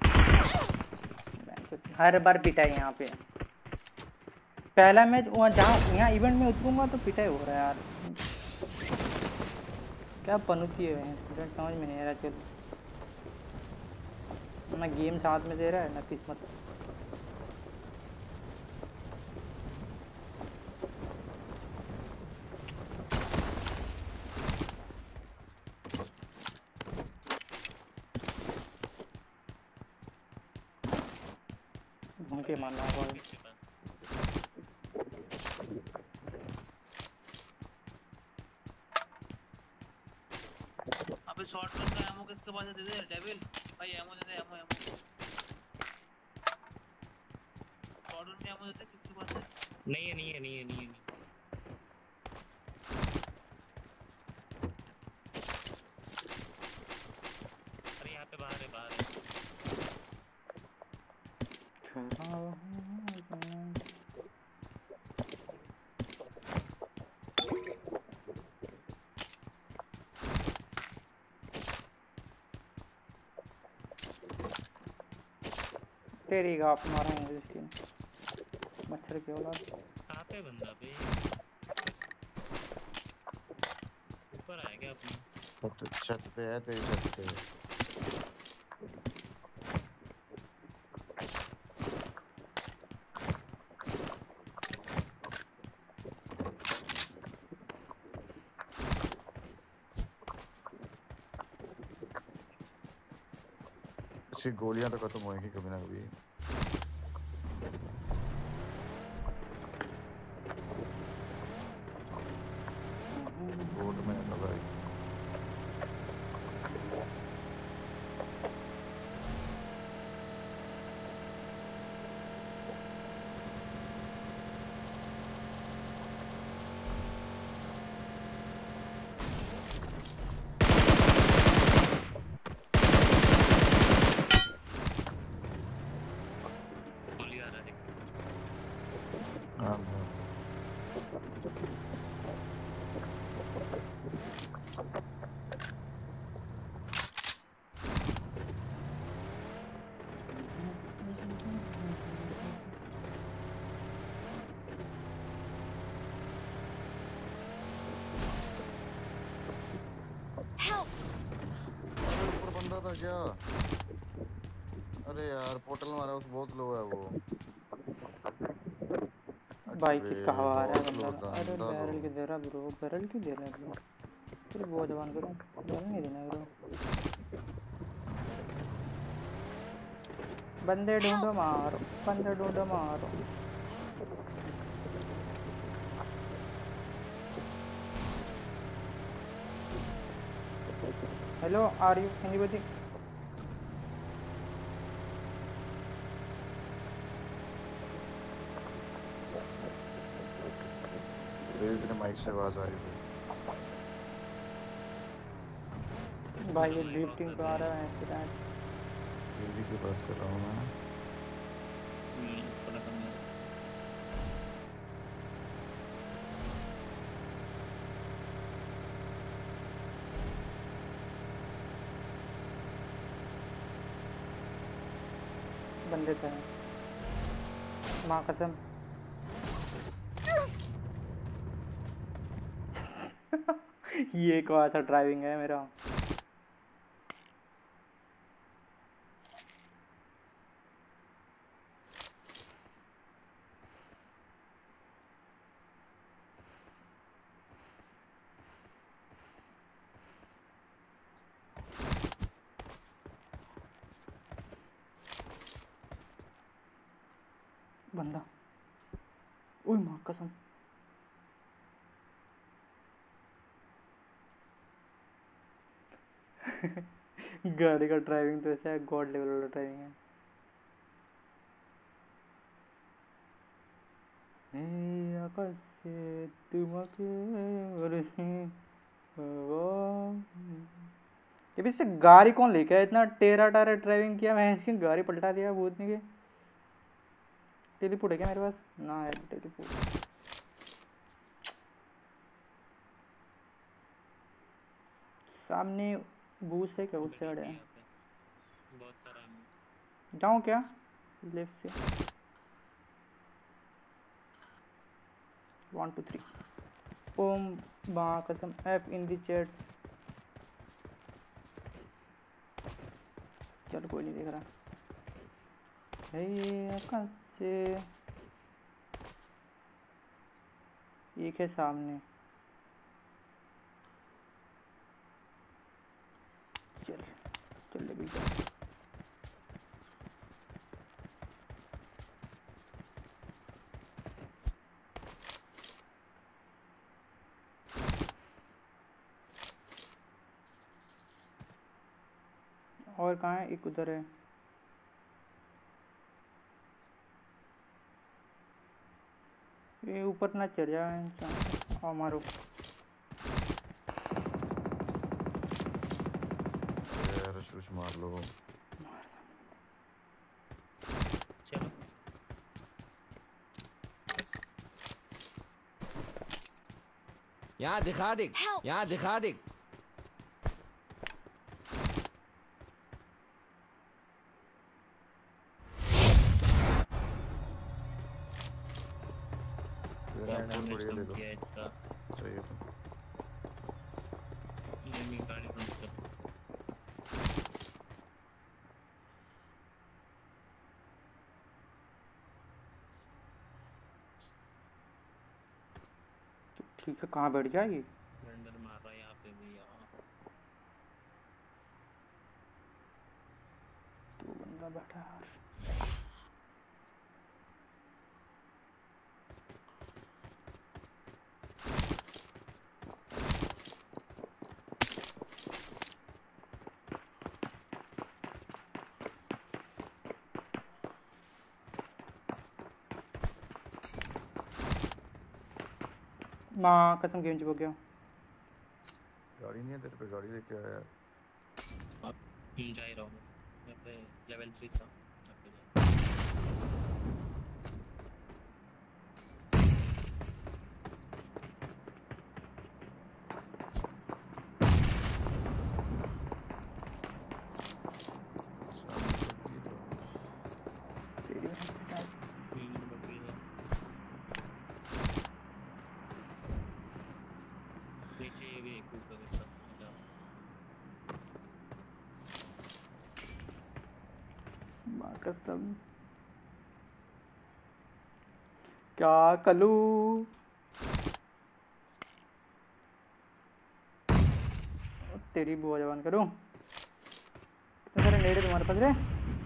हर बार पिटाई यहाँ पे पहला मैच वहाँ जहाँ यहाँ इवेंट में उतरूंगा तो पिटाई हो रहा है यार क्या पनुती है समझ में नहीं आ रहा चलो ना गेम साथ में दे रहा है ना किस्मत के मारना होगा अबे शॉटगन का एमो किसके पास है दे दे डेविल भाई एमो दे दे एमो एमो शॉटगन का एमो देते किसके पास है नहीं है नहीं है नहीं है नहीं है अरे यहाँ पे बाहर है बाहर है तेरी गाप मारा हूँ इसकी मच्छर की औलाद कहाँ पे बंदा बे ऊपर आया क्या अपना तो छत पे है तेरी छत पे इसकी गोलियां तो खत्म होएंगी कभी ना कभी था क्या? अरे यार पोर्टल मारा उस, बहुत लो है वो। भाई अबे किसका हवा आ रहा है बहुत लो बंदा? था, अरे अंधा लो। बैरल की दे रहा ब्रो, बैरल क्यों दे रहा है ब्रो? फिर वो जवान करो, बैरल नहीं देना ब्रो। बंदे ढूंढो मारो, बंदे ढूंढो मारो। Hello, are you anybody? तेरे माइक से आवाज आ रही है। भाई ये ड्रिफ्टिंग पे आ रहा है एक्सीडेंट। टीवी की बात कर रहा हूँ मैं। हम्म, पता करना। बंदे तो हैं, माँ कसम। ये कौन सा ड्राइविंग है मेरा? बंदा, ओए माँ कसम। गाड़ी का ड्राइविंग तो ऐसा है, गॉड लेवल वाला ड्राइविंग है। हे आकाश से तुमके बरसे हवा। ये भी से गाड़ी कौन लेके आया? इतना टेरा टारा ड्राइविंग किया मैं, इसकी गाड़ी पलटा दिया भूतनी के। टेलीपोर्ट है क्या मेरे पास? ना है टेलीपोर्ट। सामने बूस है क्या? उससे अड़े हैं। बहुत सारा है। जाऊँ क्या लेफ्ट से? One two three. ओम माँ कसम, एफ इन दी चैट। चल कोई नहीं देख रहा। हे आकाश से एक है सामने। चल चल बेटा। और कहाँ है? एक उधर है। ये ऊपर ना चढ़ जाए। आओ मारो। यार शूश मार लो। चलो यहाँ दिखा दे, Help! यहाँ दिखा दे। तेरा एंड डैमेज बढ़िया कम ले लो किया इसका। चाहिए तो। नहीं गाड़ी बंद कर। ठीक है, कहाँ बैठ गया ये? सिलेंडर मार रहा है यहाँ पे भी यार। तो बंदा बैठा है। माँ कसम गेम चुप हो गया। गाड़ी नहीं है तेरे पे? गाड़ी लेके आया यार। अब जा ही रहा हूँ मैं पे लेवल थ्री था। यहाँ पे जा। सामने तो की तो। तेरी बहन की टाइप। हम्म, बकरी है। नीचे ये भी एक ऊपर है सब। जा। कसम क्या कलू तेरी बुआ जवान करूं कितने सारे नेड़े तुम्हारे पास रे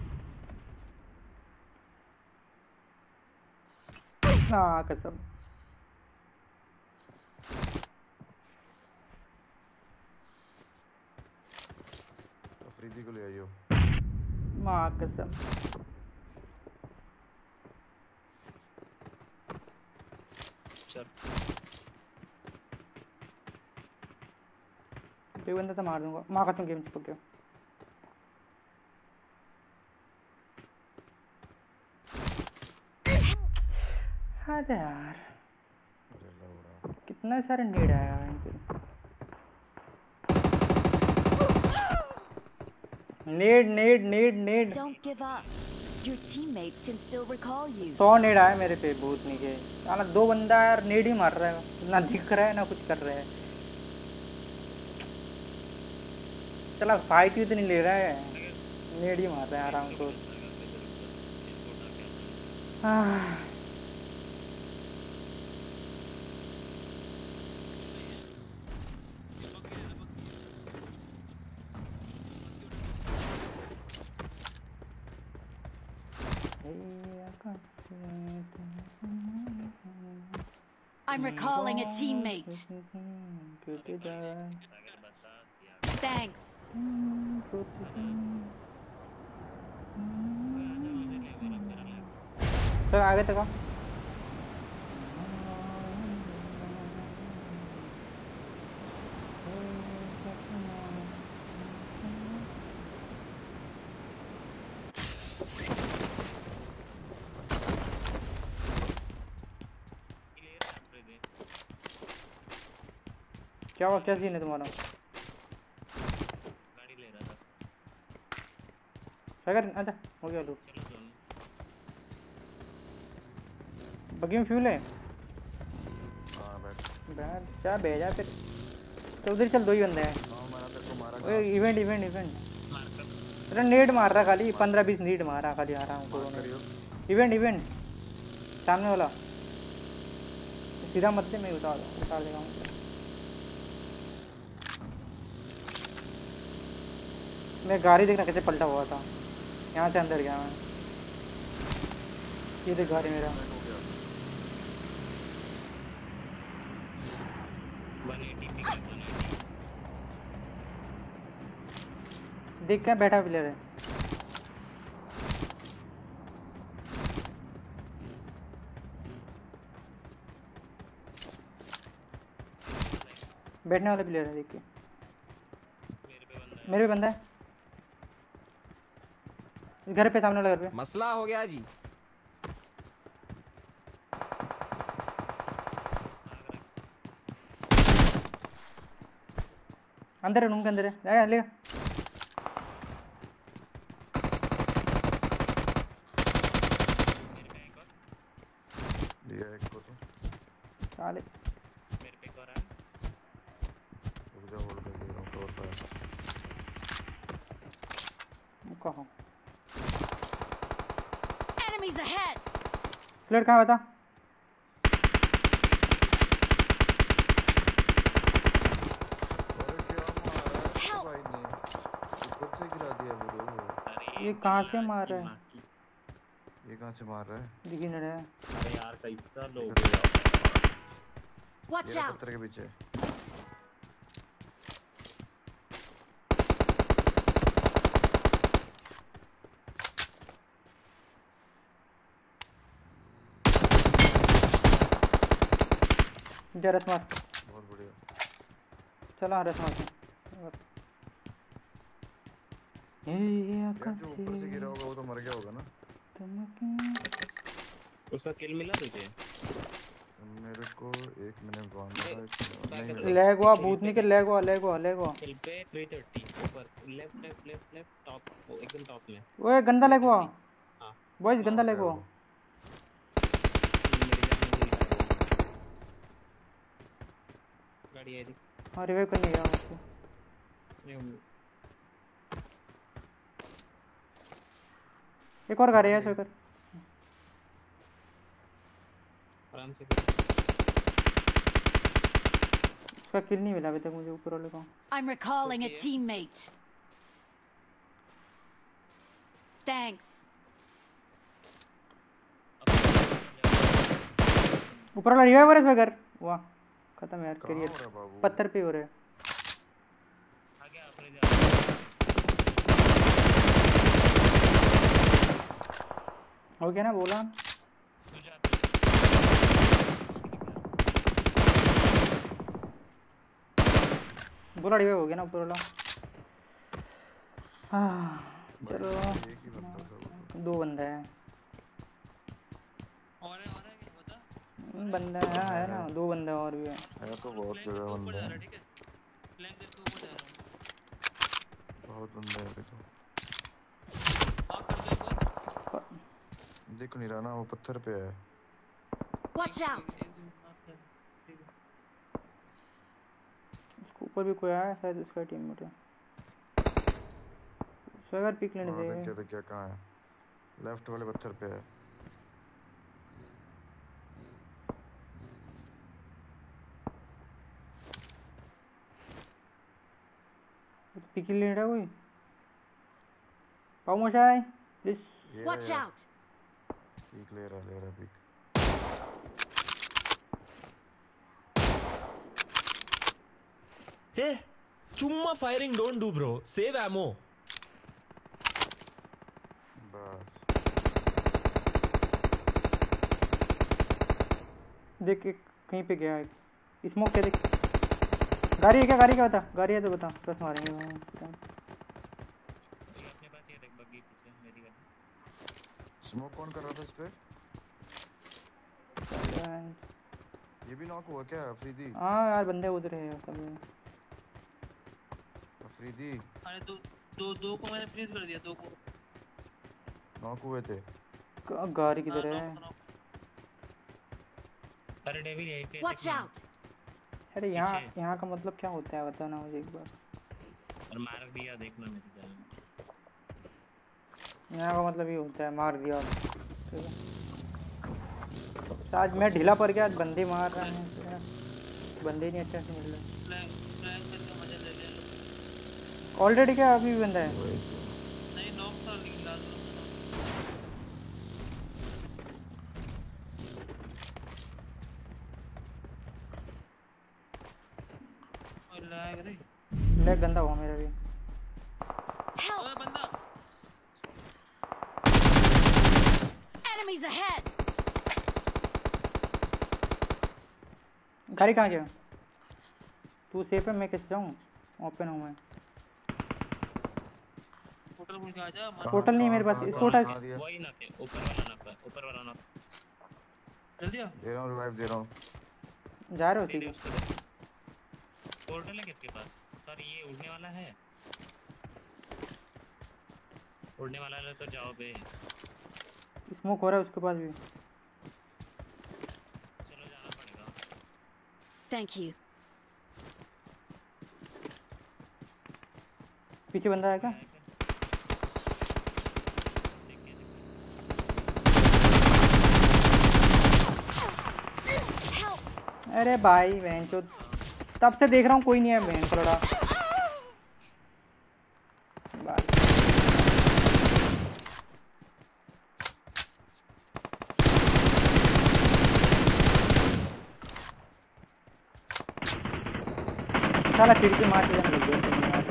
हाँ कसम अफरीदी को ले आइयो माँ कसम चल दो बंदा तो मार दूंगा माँ कसम गेम चिपक गया हाँ यार अरे लौड़ा कितना सारे नेड़ आया है इनसे नेड नेड नेड नेड Don't give up. Your teammates can still recall you. सौ नेड आया मेरे पे बहुत नीचे साला दो बंदा यार नेड ही मार रहा है ना दिख रहा है ना कुछ कर रहा है चला फाइट ही तो नहीं ले रहा है नेड ही मार रहा है आराम को हाँ I'm recalling a teammate. Thanks. चल आगे तक आओ क्या हुआ क्या सीन है तुम्हारा गाड़ी ले रहा था सागर आजा हो गया लो चलो दोनों बगी में फ्यूल है हाँ बैठ बैठ जा भेजा फिर तो उधर चल दो ही बंदे हैं हाँ मैंने तेरे को मारा ओए इवेंट इवेंट इवेंट मार कर अरे नेट मार रहा खाली पंद्रह बीस नीट मार रहा खाली आराम को मार करियो इवेंट इवेंट सामने वाला सीधा मत दे मैं उतार उतार देगा मुझे मैं गाड़ी देखना कैसे पलटा हुआ था यहाँ से अंदर गया मैं ये देख गाड़ी मेरा हो गया one eighty pick one eighty देख क्या बैठा प्लेयर है बैठने वाला प्लेयर है देख के मेरे पे बंदा है मेरे भी बंदा है इस घर पे सामने वाला घर पे मसला हो गया जी अंदर है रूम के अंदर है ले ले लिया एक को तो साले मेरे पे एक और है रुक जा होल्ड कर दे रहा हूँ कवर फायर कहाँ Enemies ahead. प्लेयर कहाँ बता अरे क्या मारा है भाई ने ऊपर से गिरा दिया ब्रो अरे ये कहाँ से यार, मार रहा है? दिमाग की- ये कहाँ से मार रहा है दिखी नहीं रहा है अरे यार कैसा लोग हो यार। Watch ये out. पत्थर के पीछे जा रस मार बहुत बढ़िया चलो हाँ रस मार ये ये यार आँखों जो ऊपर से गिरा होगा वो तो मर गया होगा ना तुम उसका किल मिला तुझे मेरे को एक मिनट बाद नहीं, नहीं बैक मिला लैग हुआ भूतनी के लैग हुआ लैग हुआ लैग हुआ किल पे थ्री थर्टी ऊपर left left left left top एकदम टॉप में ओए गंदा लैग हुआ हाँ बॉयज गंदा लैग हुआ मेरी जान में दिखा दो गाड़ी आई थी हाँ रिवाइव करने गया उसको नहीं, एक और घर है ऐसे कर आराम से उसका किल नहीं मिला अभी तक मुझे ऊपर वाले को I'm recalling a teammate. Thanks. ऊपर वाला रिवाइवर है कर वाह खत्म यार कहाँ करियर हो रहा है बाबू? पत्थर पे हो रहे हैं आ गया अपने जा हो गया ना बोला तू जा तू बोला रिवाइव हो गया ना ऊपर वाला हाँ चलो एक ही बंदा था वो तो। दो बंदे हैं और है और है क्या बता? बंदा है, है ना दो बंदे और भी है है तो बहुत फ्लैंक जगह करके ऊपर बंदा जा रहा है। है, ठीक है? फ्लैंक करके ऊपर जा रहा हूँ। बहुत बंदे हैं अभी तो। आप कर दो कोई। दिख नहीं रहा ना वो पत्थर पे है। Watch out. एक- एक- एक- आप कर दो, ठीक है। उसके ऊपर भी कोई आया शायद उसका टीम मेट है स्वैगर पिक लेने हाँ दे दिख गया दिख गया कहाँ है? लेफ्ट वाले पत्थर पे है। पिक ही ले रहा है कोई पाओ मोशाई प्लीज ये Watch रहा यार, out. पीक ले रहा ले रहा peek. Hey, chumma firing don't do bro. Save ammo. बस देख एक कहीं पे गया एक स्मोक क्या देख गाड़ी है क्या गाड़ी क्या बता गाड़ी है तो बता बस मारेंगे वहाँ। ये अपने पास ये देख बग्गी पीछे मेरी गाड़ी स्मोक कौन कर रहा था इस पे? ये भी नॉक हुआ क्या अफरीदी? हाँ यार बंदे उधर है सब अफरीदी अरे दो दो दो को मैंने फ्रीज कर दिया, दो को। नॉक हुए थे। ग- गाड़ी किधर हाँ, है knock, knock। अरे डेविल यहीं पे Watch देख ना। out. अरे यहाँ पीछे। यहाँ का मतलब क्या होता है बताना मुझे एक बार और मार दिया देखना मेरी जान यहाँ का मतलब ये होता है मार दिया ठीक है तो आज मैं ढीला पड़ गया आज बंदे मार रहे हैं यार, बंदे नहीं अच्छे से मिल रहे फ्लैंक फ्लैंक करके मजा ले ले लो। ऑलरेडी क्या अभी भी बंदा है नहीं नॉक था लेकिन लास्ट में ओए लैग रे। लेग गंदा हुआ मेरा भी Help. ओए बंदा। Enemies ahead. गाड़ी कहाँ गया तू सेफ है मैं कैसे जाऊँ ओपन हूँ मैं होटल मुझे आ जा मार। टोटल नहीं मेरे पास कहाँ- इसको कहाँ- उठा कहाँ दिया? वही ना थे ऊपर वाला ना था ऊपर वाला ना जल्दी आ। दे रहा हूँ रिवाइव दे रहा हूँ। जा रहे हो तेरे ठीक है उसको पोर्टल है किसके पास सॉरी ये उड़ने वाला है उड़ने वाला है तो जाओ बे स्मोक हो रहा है उसके पास भी चलो जाना पड़ेगा Thank you. पीछे बंदा है क्या देख के Help. अरे भाई बहन चो तब से देख रहा हूँ कोई नहीं है बहन को लड़ा बात साला खिड़की मार के जाने लग गया तुमने यार।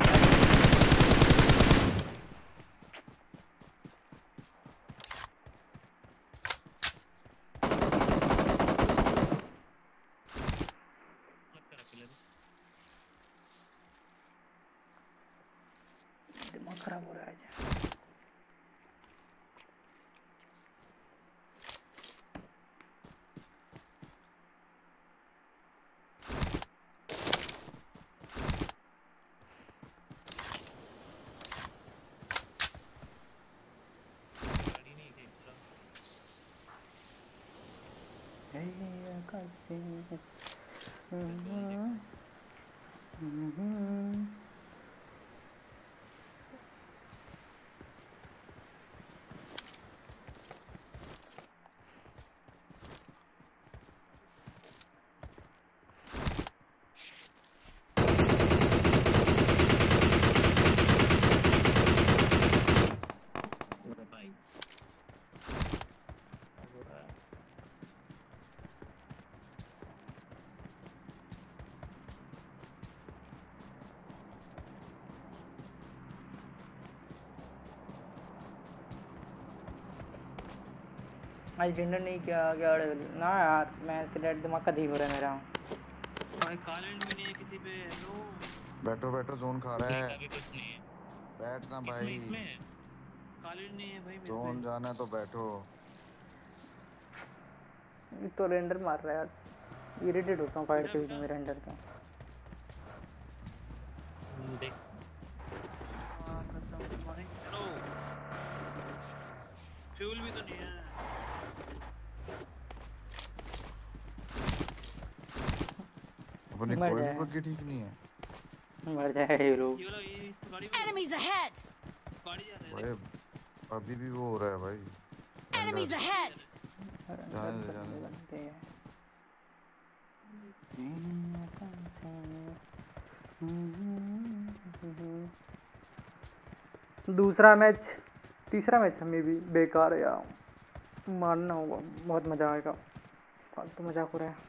मत कर अकेले दिमाग खराब हो रहा है आज गाड़ी नहीं थी पूरा हे आकाश से आज डिनर नहीं किया क्या ना यार, मैं रेड दिमाग का ठीक हो रहा है मेरा। भाई कालेंड में नहीं है किसी पे। हेलो बैठो बैठो, जोन खा रहा देखा है। भी कुछ नहीं है बैठ ना इसमें भाई, इसमें कालेंड नहीं है भाई मेरे जोन पे। जाना है तो बैठो। ये तो रेंडर मार रहा है यार, इरिटेट होता हूँ फाइट के बीच में रेंडर का। हम्म, देख हाँ कसम भाई। हेलो फ्यूल भी तो नहीं है। अपनी मर कोई भी जाए। बग्गी ठीक नहीं है मर जाए ये लोग। ये वाला ये इस गाड़ी में Enemies ahead! गाड़ी जा रहा भाई। है। अभी भी वो हो रहा है भाई। Enemies ahead! जाने दे, जाने दे। दूसरा मैच, तीसरा मैच हमें भी बेकार है यार, मारना होगा, बहुत मजा आएगा। फालतू मजाक हो रहा है।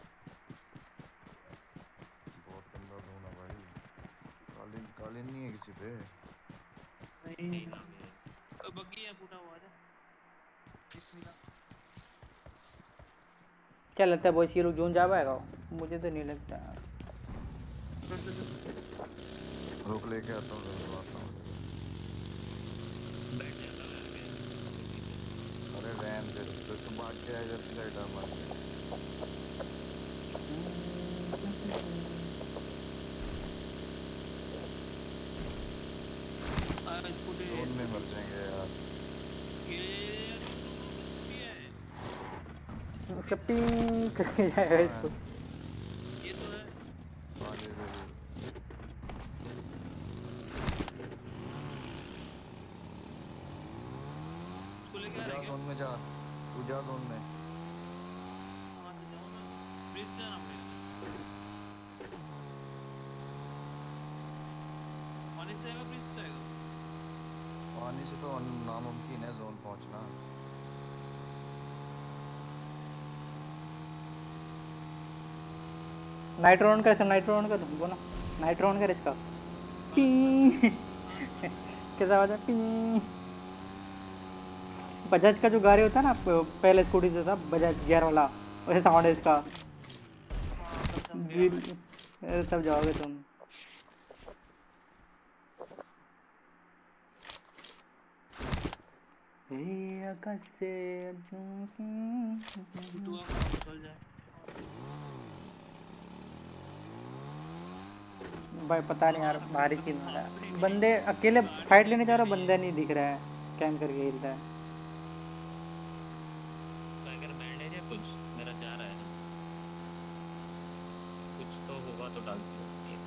बहुत गंदा जोन है भाई। कालीन कालीन नहीं है किसी पे। नहीं बग्गी है फूटा हुआ है। बिस्मिल्लाह। क्या लगता है बॉयस, ये लोग जोन जा पाएगा? मुझे तो नहीं लगता यार। रोक लेके आता हूँ, जरूर आता हूँ। बैठ जाता है अरे रैन दे, तो तुम भाग के आए जब साइड आ मार के। आ स्कूटी जोन में मर जाएंगे यार। ये ये है। उसका पिंग करके जाएगा इसको। ये तो है। हाँ दे दे दे। इसको लेके आ जा रहा है क्या? जोन में जा, तू जा जोन में। कहाँ से जाऊँ मैं? ब्रिज जाना पड़ेगा। पानी से आएगा ब्रिज से आएगा? पानी से तो नामुमकिन है जोन पहुंचना। नाइट्रो ऑन कर, नाइट्रो ऑन कर दो ना, नाइट्रो ऑन कर इसका। पिंग कैसा आवाज है? पिंग। बजाज का जो गाड़ी होता है ना, पहले स्कूटी से था बजाज गियर वाला, वैसे साउंड है इसका। गिर सब जाओगे तुम। ये आकाश से तू अब चल जाए। भाई पता नहीं यार, भारी सीन हो रहा है। बंदे अकेले फाइट लेने जा रहा, बंदा नहीं दिख रहा है, कैम करके हिलता है। अगर बैंडेज है कुछ मेरा जा रहा है ना, कुछ तो होगा तो डाल दो।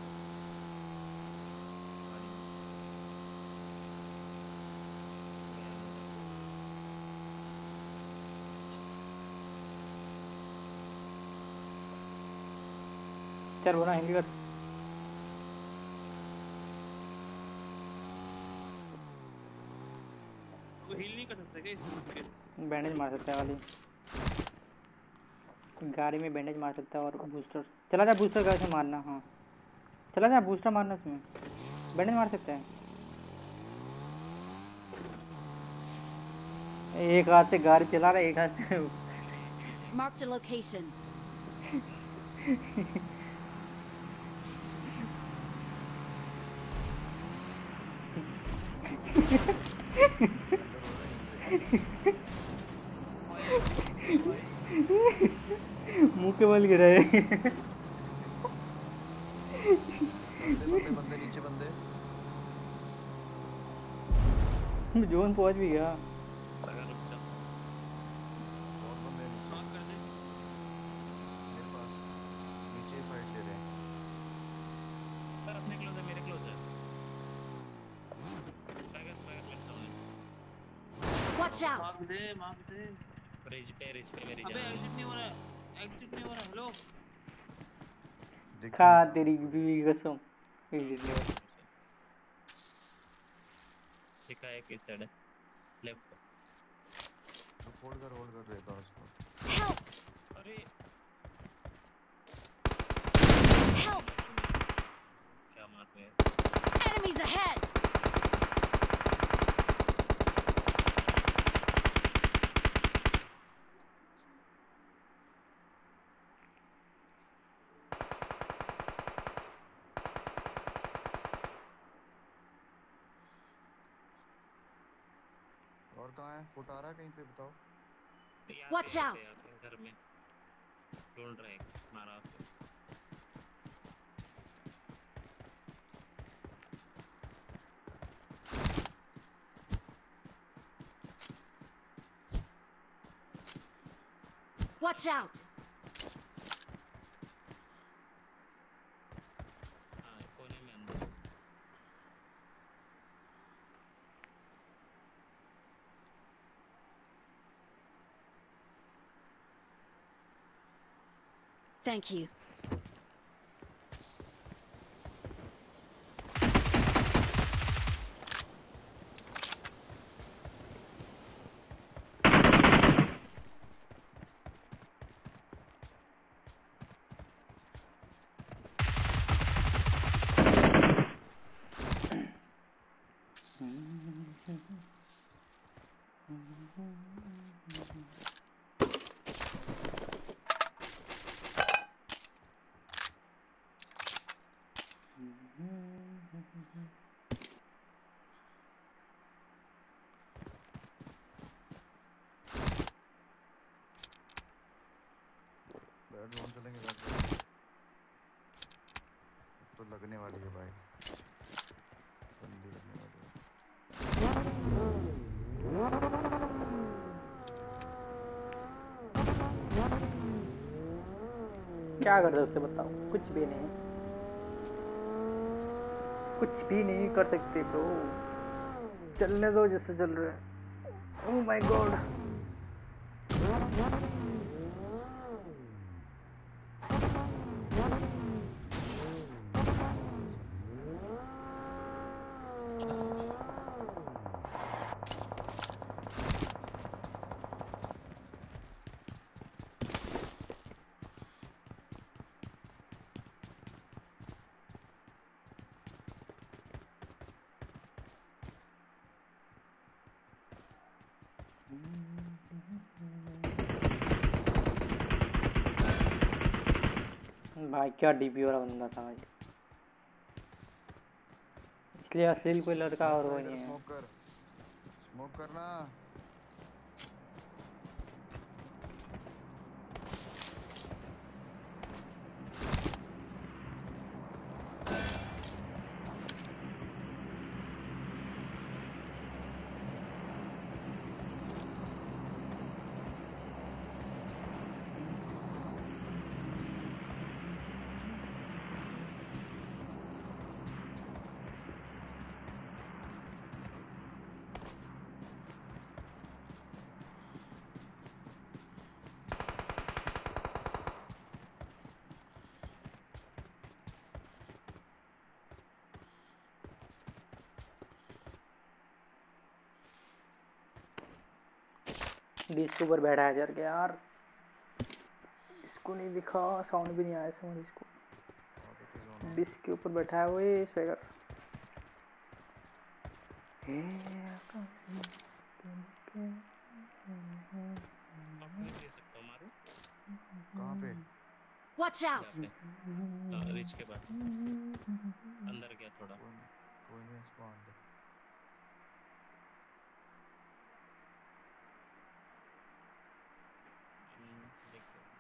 चल बोला हिंदी कर। वो हील नहीं कर सकता क्या इसमें? बैंडेज मार सकता है वाली गाड़ी में, बैंडेज मार सकता है। और बूस्टर चला जा, बूस्टर कैसे मारना? हाँ चला जा, बूस्टर मारना, उसमें बैंडेज मार सकता है। एक हाथ से गाड़ी चला रहा है, एक हाथ से Marked a location. मुंह के बल गिरा है। बंदे बंदे बंदे नीचे बंदे। जोन पहुंच भी गया। अगर रुक जा बहुत बंदे हैं नीचे। मार्क कर दे। मेरे पास नीचे फाइट ले रहे हैं। सर अपने क्लोज है, मेरे क्लोज है। टाइगर टाइगर लेफ्ट डाउन है। Watch out! मार्क दे मार्क दे। रिज पे रिज पे मेरी अबे जान एग्जिट नहीं हो रहा है। एग्जिट नहीं हो रहा है। हेलो दिख खा नहीं रहा। तेरी बीवी कसम। दिखा है किस साइड है, लेफ्ट। तो होल्ड कर होल्ड कर लेता हूँ उसको। Help! अरे Help! क्या मार रहे हैं? Enemies ahead! फुट आ रहा है कहीं पे बताओ। यहाँ Watch पे, यहाँ पे, out. यहाँ पे, घर में ढूंढ रहे हैं मारा उसको। Watch out. हाँ कोने में अंदर। Thank you. बैट जोन चलेंगे बैट जोन। तो लगने वाली है भाई, बंदी लगने वाली है। क्या कर सकते बताओ? कुछ भी नहीं, कुछ भी नहीं कर सकते ब्रो। चलने दो जैसे चल रहा है। Oh my god. भाई क्या डीपी वाला बंदा था भाई, इसलिए अश्लील कोई लड़का और वो नहीं है। स्मोक कर, स्मोक करना। डिस्क के ऊपर बैठा है जर के यार, इसको नहीं दिखा, साउंड भी नहीं आया समझ इसको। डिस्क के ऊपर बैठा है वो ये स्वेगर। अपने ले सकता हूँ मारू। कहाँ पे? Watch out. हाँ, रिच के बाद अंदर गया थोड़ा। कोई नहीं, कोई नहीं, इसको आने दे। हम्म, देखते हैं।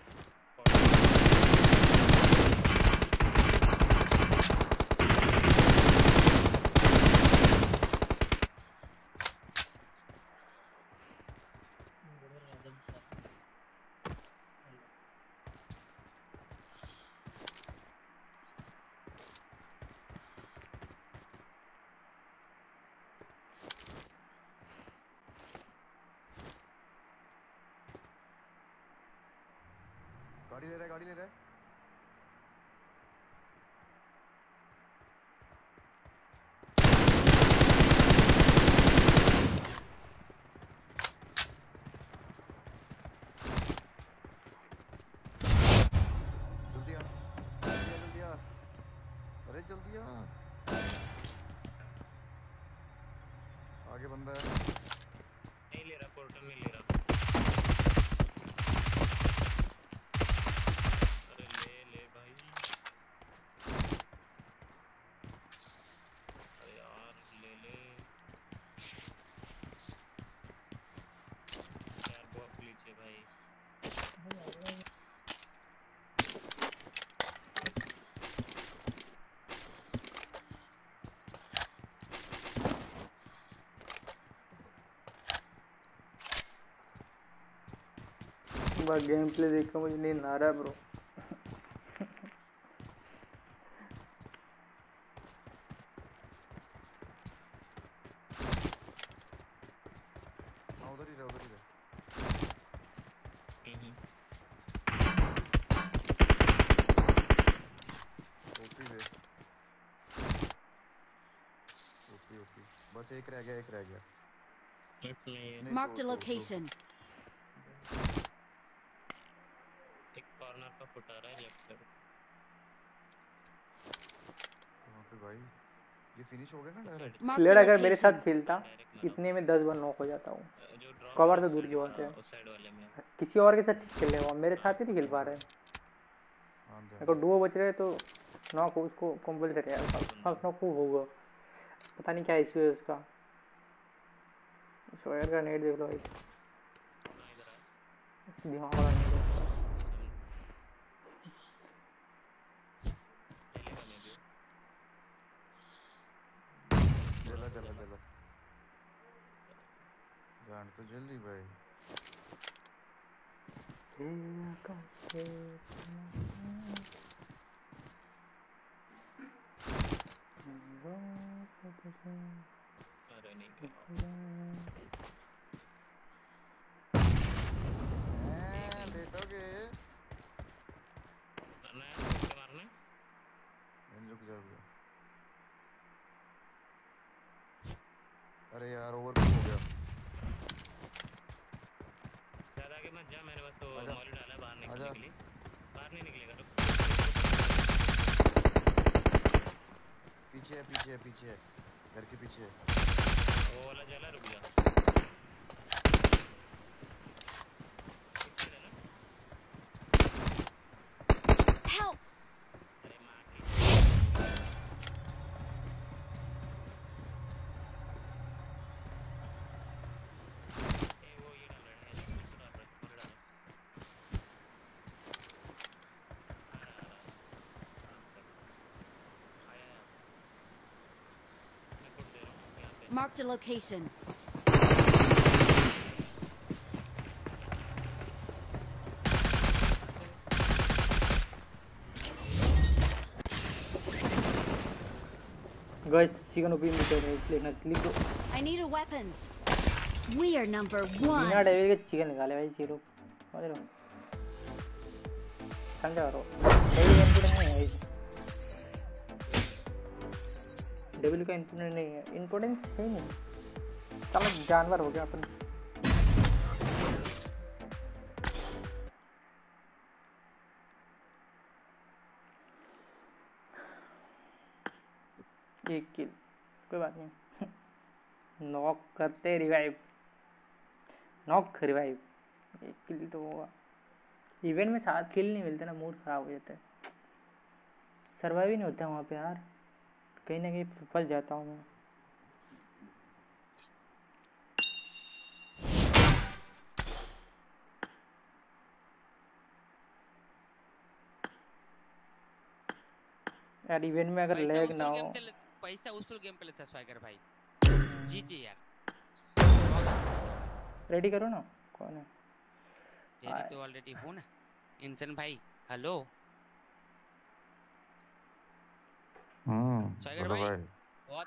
गाड़ी ले रहा है, गाड़ी ले रहा है। जल्दी आ, जल्दी आ, जल्दी आ। अरे जल्दी आ, आगे बंदा है। नहीं ले रहा, पोर्टल नहीं ले रहा। अरे ले ले भाई। अरे यार ले ले। बस गेम प्ले देख कर मुझे नींद आ रहा है ब्रो। हाँ उधर ही रहे उधर ही रहे। ओपी वे ओपी ओपी बस एक रह गया एक रह गया। नहीं, Marked दो, a दो, दो। location. एक कॉर्नर का फुट आ रहा है लेफ्ट साइड। कहाँ पे भाई? ये फिनिश हो गया ना डायरेक्ट? Marked प्लेयर a अगर मेरे साथ location. खेलता डायरेक्ट मारा इतने में दस बार नॉक हो जाता हूँ। जो ड्रॉप कवर तो दूर की बात है। उस साइड वाले में किसी और के साथ खेल रहे हो, मेरे साथ ही नहीं खेल पा रहे। हाँ ध्यान अगर डुओ बच रहे तो नॉक उसको कंपलसरी है। फर्स्ट नॉक खूब होगा, पता नहीं क्या इशू है उसका। सोयर का नेट देख लो भाई, दिमाग वाला नेट है उसका। जला जला जला जान तो जल्दी भाई। अरे नहीं हैं, लेटोगे? मारना है उसको मारना है। इन रुक जा रुक जा। अरे यार ओवर हो गया। ज्यादा आगे मत जा, मैंने बस वो आजा। मॉली डाला है बाहर निकलने आजा। के लिए। बाहर नहीं निकलेगा रुक। पीछे है पीछे है पीछे है घर के पीछे है। वो वाला जला रुक जा। Help! अरे मार के ए वो ये डाल रहा है इसको डाल रहा है मॉली डाल आया मैं फुट दे रहा हूँ यहाँ पे। Marked a location. Guys chicken OP में तो नहीं लेना क्लिक तो I need a weapon. We are number बिना one. डेविल के चिकन निकाले भाई ये लोग। समझ रहे हो, समझा रहे हो? डेविल का इम्पोर्टेंट नहीं है भाई, डेविल का इम्पोर्टेंट नहीं है, इम्पोर्टेंस है ही नहीं। साला जानवर हो गया अपन। एक किल कोई बात नहीं। नॉक करते रिवाइव, नॉक रिवाइव, एक किल तो होगा। इवेंट में सात किल नहीं मिलते ना, मूड खराब हो जाता है। सर्वाइव ही नहीं होता वहाँ पे यार, कहीं ना कहीं फंस जाता हूँ मैं। यार इवेंट में अगर पैसा लैग वसूल ना गेम हो। चले पैसा वसूल गेम पे लेता स्वागर भाई। जी जी यार रेडी करो ना, कौन है? रेडी तो ऑलरेडी हूं ना। इंसान भाई हेलो हम्म स्वागर बोलो भाई भाई। बहुत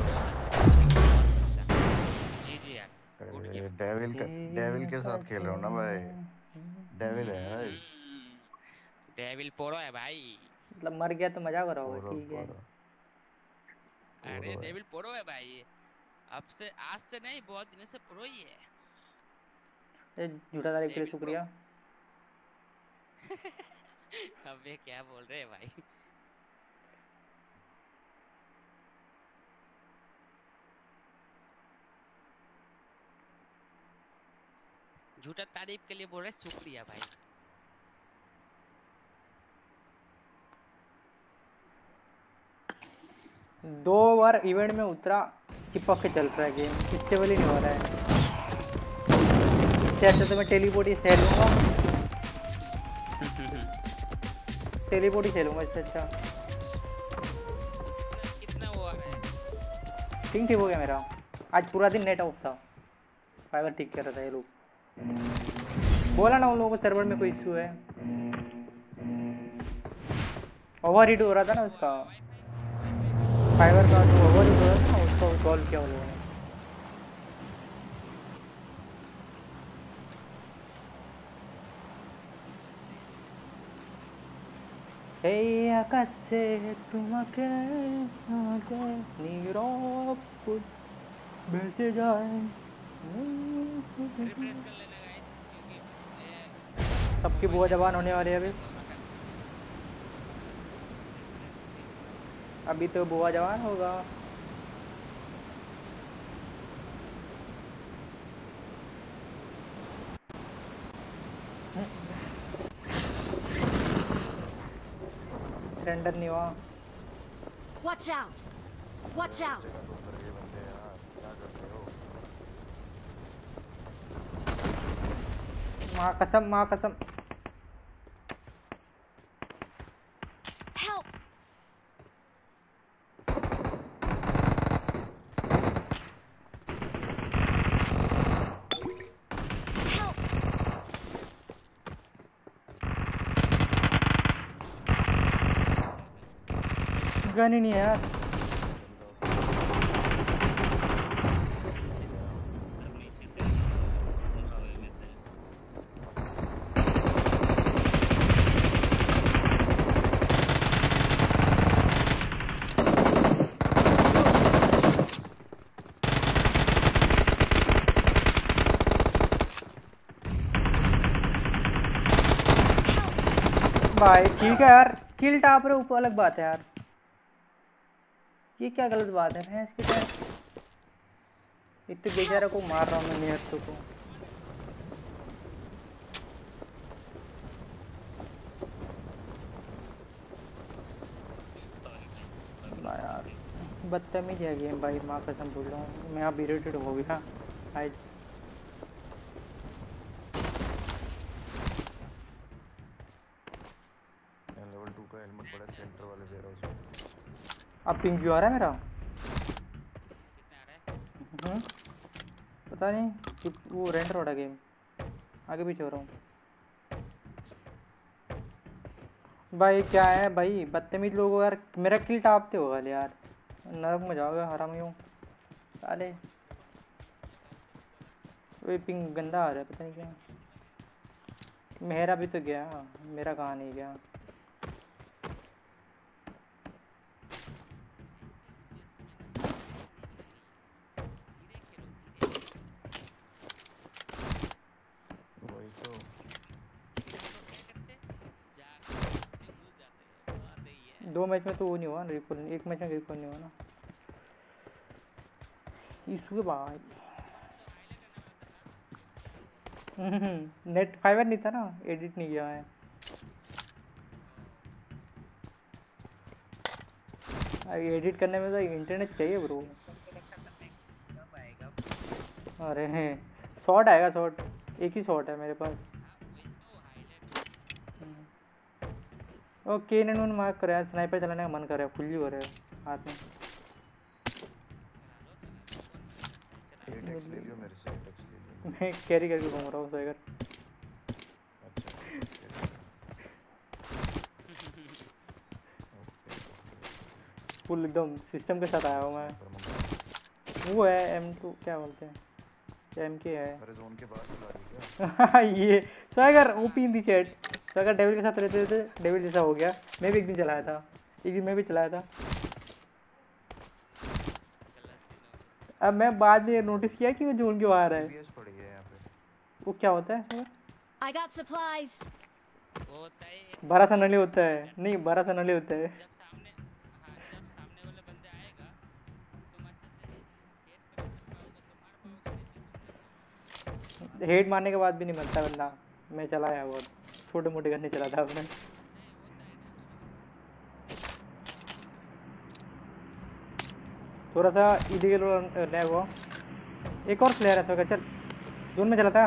अच्छा जी जी यार गुड अरे गेम। डेविल का डेविल के साथ खेल रहा हूँ ना भाई, डेविल है भाई। डेविल पोरो है भाई। मतलब मर गया तो मजा करो, पूरा ठीक है। पूरा अरे पूरा है। डेविल पोरो है भाई, अब से आज से नहीं बहुत दिनों से प्रो ही है। ये झूठा तारीफ के लिए डेविल शुक्रिया। अबे क्या बोल रहे हैं भाई। झूठा तारीफ के लिए बोल रहे शुक्रिया भाई। दो बार इवेंट में उतरा, चिपक के चल रहा है गेम, इससे वाली नहीं हो रहा है। इससे अच्छा तो मैं टेलीपोर्ट ही खेलूंगा, टेलीपोर्ट ही खेलूंगा इससे अच्छा। कितना वो आ रहा है? ठीक ठीक हो गया मेरा, आज पूरा दिन नेट ऑफ था, फाइबर ठीक कर रहा था ये लोग। बोला ना उन लोगों को सर्वर में कोई इशू है, ओवर हीट हो रहा था ना उसका, फाइबर का जो ओवर हीट हो रहा था ना उसको सॉल्व किया उन लोगों ने। हे आकाश से तुम्हें नीरव कुछ बहसे जाए। रिफ्रेश कर लेना गाइस, क्योंकि ये सबकी बुआ जवान होने वाली है अभी। अभी तो बुआ जवान होगा। रेंडर नहीं हुआ। Watch out! Watch out! जगह तो उतर गए बंदे यार, क्या कर रहे हो? माँ कसम, माँ कसम। Help! Help! गन ही नहीं है यार। नीचे से हवा में से भाई ठीक है यार, किल टाप रहे ऊपर अलग बात है यार, ये क्या गलत बात है भैंस की तरह। इतने बेचारा को मार रहा हूँ मैं नियत को। ना यार बदतमीज है गेम भाई, माँ कसम बोल रहा हूँ मैं। यहाँ इरिटेट हो गया आज। लेवल टू का हेलमेट पड़ा सेंटर वाले दे रहा हूँ उसको। अब पिंक क्यों आ रहा है मेरा? कितने आ रहा है? हम्म, पता नहीं कि वो रेंडर हो रहा गेम, आगे पीछे हो रहा हूँ भाई। क्या है भाई बदतमीज लोग यार, मेरा किल टापते होगा यार, नरक में जाओगे हराम यूँ साले। वो पिंक गंदा आ रहा है पता नहीं क्या। मेरा भी तो गया, मेरा कहाँ नहीं गया। वही तो दो मैच में तो वो नहीं हुआ रिकॉल, एक मैच में रिकॉल नहीं हुआ ना इशू है भाई। नेट फाइबर नहीं था ना, एडिट नहीं किया है। एडिट करने में तो इंटरनेट चाहिए ब्रो। अरे शॉट आएगा, शॉट एक ही शॉट है मेरे पास। ओ के ने मार्क कर रहा है, स्नाइपर चलाने का मन कर रहा है, फुल्ली हो रहा है हाथ में। एट एक्स ले लियो मेरे से, एट एक्स ले लियो। मैं कैरी करके घूम रहा हूँ साइगर। फुल एकदम सिस्टम के साथ आया हूँ मैं। वो है एम टू क्या बोलते हैं, एम के है। अरे जोन के बाहर चला रही क्या? ये साइगर ओपी इन दी चैट। साइगर डेविल के साथ रहते थे, डेविल जैसा हो गया। मैं भी एक दिन चलाया था, एक दिन मैं भी चलाया था। अब मैं बाद में नोटिस किया कि वो जोन के बाहर है। पीएस पड़ी है यहाँ पे। वो क्या होता है साइगर? I got supplies. वो होता है बड़ा सा नली होता है, नहीं बड़ा सा नली होता है। जब सामने, हाँ जब सामने वाले बंदे आएगा तुम अच्छे से हेड कर पाओगे तो मार पाओगे। हेड मारने के बाद भी नहीं मरता बंदा। मैं चलाया बहुत छोटे मोटे गन्ने चला था अपने। थोड़ा सा इलीगल लैग हुआ। एक और प्लेयर है तो चल जोन में चलाता।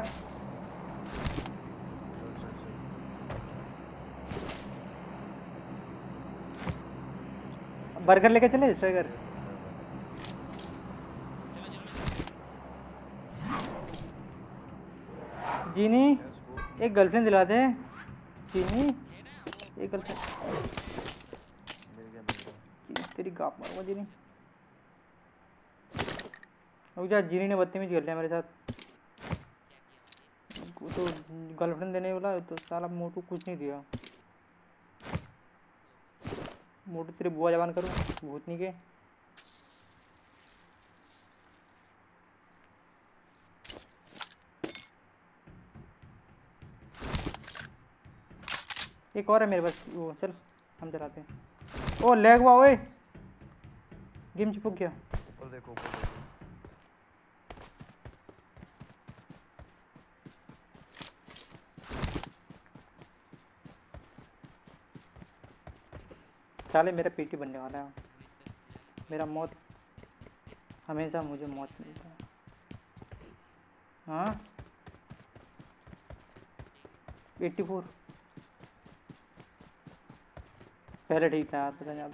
बर्गर लेके चले स्ट्राइकर। जीनी एक गर्लफ्रेंड दिला दे चीनी, है ना एक गर्लफ्रेंड। मिल गया मिल गया। तेरी गाप मारूंगा जीनी। रुक जा, जीनी ने बदतमीज कर लिया मेरे साथ। क्या किया वो तो गर्लफ्रेंड देने वाला तो साला मोटू कुछ नहीं दिया। मोटू तेरे बुआ जवान करूँ भूतनी के। एक और है मेरे पास, वो चल हम चलाते हैं। ओ लैग हुआ ओए, गेम चिपक गया। ऊपर देखो ऊपर देखो। साले मेरा पीटी बनने वाला है। मेरा मौत हमेशा मुझे मौत मिलता है। हाँ एट्टी फोर पहले ठीक था यार, पता नहीं अब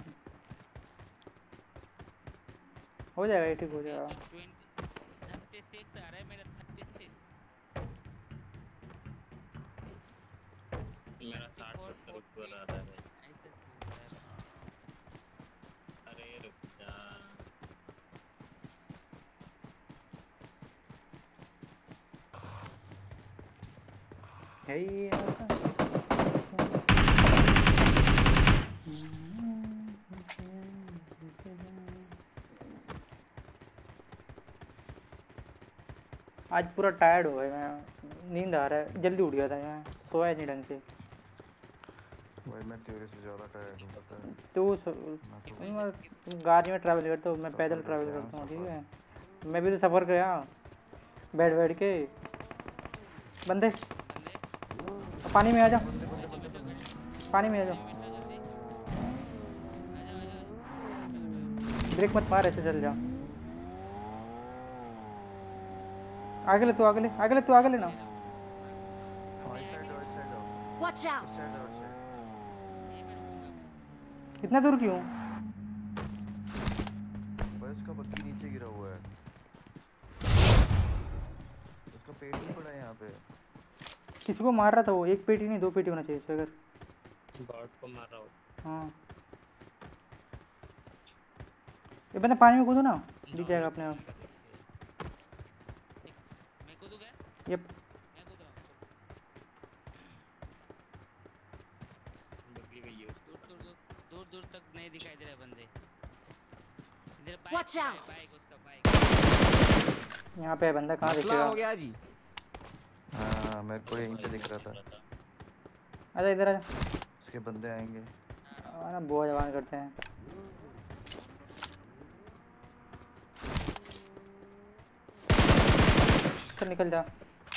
हो जाएगा, ये ठीक हो जाएगा। थर्टी सिक्स आ रहा है मेरा, थर्टी सिक्स। मेरा साठ सत्तर ऊपर आ रहा है। ऐसे सीन है। अरे रुक जा। है ये ऐसा? आज पूरा टायर्ड हो गया मैं, नींद आ रहा है, जल्दी उठ गया था मैं, सोया नहीं ढंग से। भाई मैं तेरे से ज्यादा टायर्ड हूँ पता है। तो मैं तो मैं गाड़ी में ट्रैवल करता हूँ, मैं सफर पैदल करके ट्रैवल आया, करता हूँ, ठीक सफर। है। मैं भी तो सफ़र किया बैठ बैठ के। बंदे पानी में आ जा, पानी में आ जा, ब्रेक मत मार, ऐसे चल जा। आगे ले तू, आगे ले, आगे ले तू, आगे ले ना। हाँ इस साइड आओ इस साइड आओ Watch इस out! साइड आओ इस साइड। कितना दूर क्यों? भाई उसका बग्गी नीचे गिरा हुआ है, उसका पेट नहीं पड़ा है यहाँ पे। किसी को मार रहा था वो, एक पेटी नहीं दो पेटी होना चाहिए इससे अगर। गॉड को मार रहा हूँ। हाँ ये बंदा पानी में कूदो ना, दिख जाएगा अपने आप। मैं कूदूं क्या? यप मैं कूद रहा हूँ। बगली गई है उसको। दूर दूर दूर दूर दूर तक नहीं दिखाई दे रहे बंदे। इधर Watch बाइक out! बाइक उसका बाइक। यहाँ पे है बंदा, कहाँ मसला दिखेगा? हो गया जी। हाँ मेरे को यहीं पे दिख रहा था। आजा इधर आजा, उसके बंदे आएंगे। ना बुआ जवान करते हैं। चल निकल जा।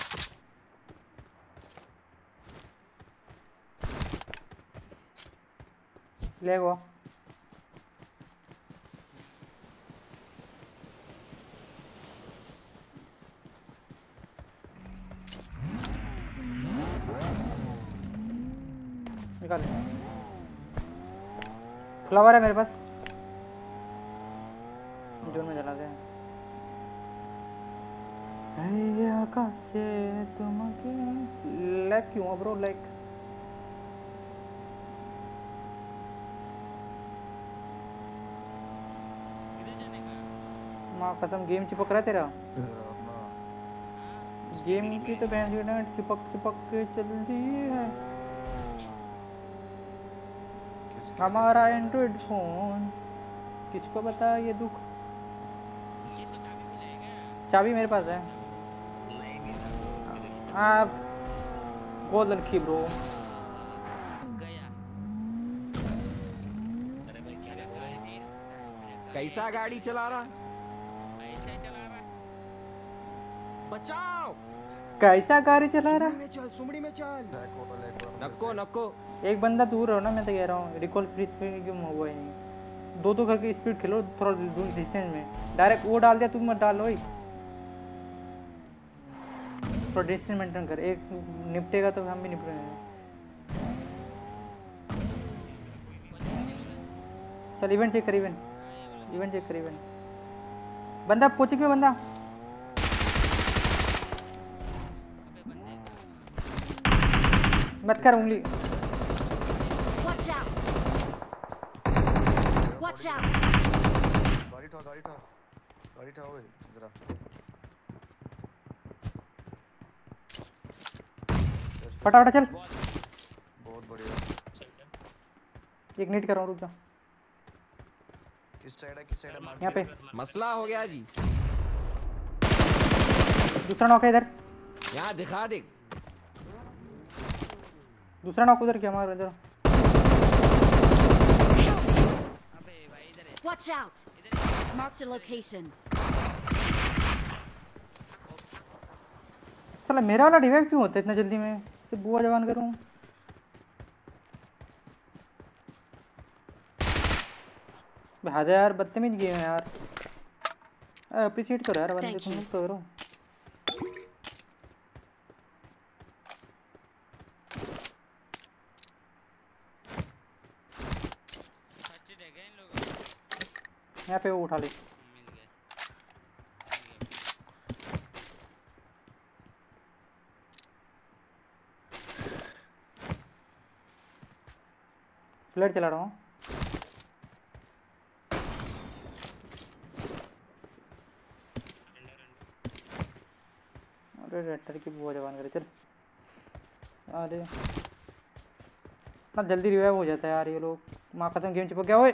ले गो निकाल। फ्लावर है मेरे पास, जोन में जला दे। आकाश से तुम लाइक क्यों ब्रो, लाइक किधर जाने का? माँ कसम गेम चिपक रहा है तेरा। इधर आओ ना। गेम की तो बहन जो है चिपक चिपक के चल रही है। किसके हमारा लिए? एंड्रॉइड फोन किसको बता ये दुख। जिसको चाबी मिलेगा। चाबी मेरे पास है। नहीं मिला तो उसके लिए आप गोल्डन की ब्रो। गया। अरे भाई क्या मेरा कर गाड़ी नहीं रुकता है, मेरा गाड़ी कैसा गाड़ी चला रहा? ऐसे ही चला रहा। बचाओ! कैसा गाड़ी चला रहा? सुमड़ी में चल, सुमड़ी में चल। Back हो, back हो, नको नको। एक बंदा दूर हो ना, मैं तो कह रहा हूँ रिकॉल फ्री स्पीड क्यों हुआ ही नहीं। दो दो करके स्पीड खेलो थोड़ा डिस्टेंस में, डायरेक्ट वो डाल दिया तुम मत डालो ही। थोड़ा डिस्टेंस मेंटेन कर, एक निपटेगा तो हम भी निपटेंगे। चल इवेंट चेक कर, इवेंट इवेंट चेक कर, इवेंट बंदा कोचिंग में बंदा। अबे बंदे का मत कर उंगली। Watch out! Watch out! गाड़ी उठा गाड़ी उठा गाड़ी उठा ओए जरा फटाफट चल। बहुत बढ़िया। एक मिनट कर रहा हूँ, रुक जा। किस साइड है किस साइड है मार यहाँ पे मसला हो गया जी। दूसरा नॉक है इधर। यहाँ दिखा दे। दूसरा नॉक उधर क्या मार इधर। अबे भाई इधर है Watch out! Marked a location. साला मेरा वाला रिवाइव क्यों होता है इतना जल्दी में? सिर्फ बुआ जवान करूँ। भाजा यार, बदतमीज गेम है यार। अप्रिशिएट करो यार बंदे Thank को, you. तो करो। फर्स्ट एड है क्या इन लोगों को? यहाँ पे वो उठा ले। मिल गए फ्लड चला रहा हूँ। अरे रेटर की बुआ जवान करे चल। अरे इतना जल्दी रिवाइव हो जाता है यार ये लोग। माँ कसम गेम चिपक गया। ओए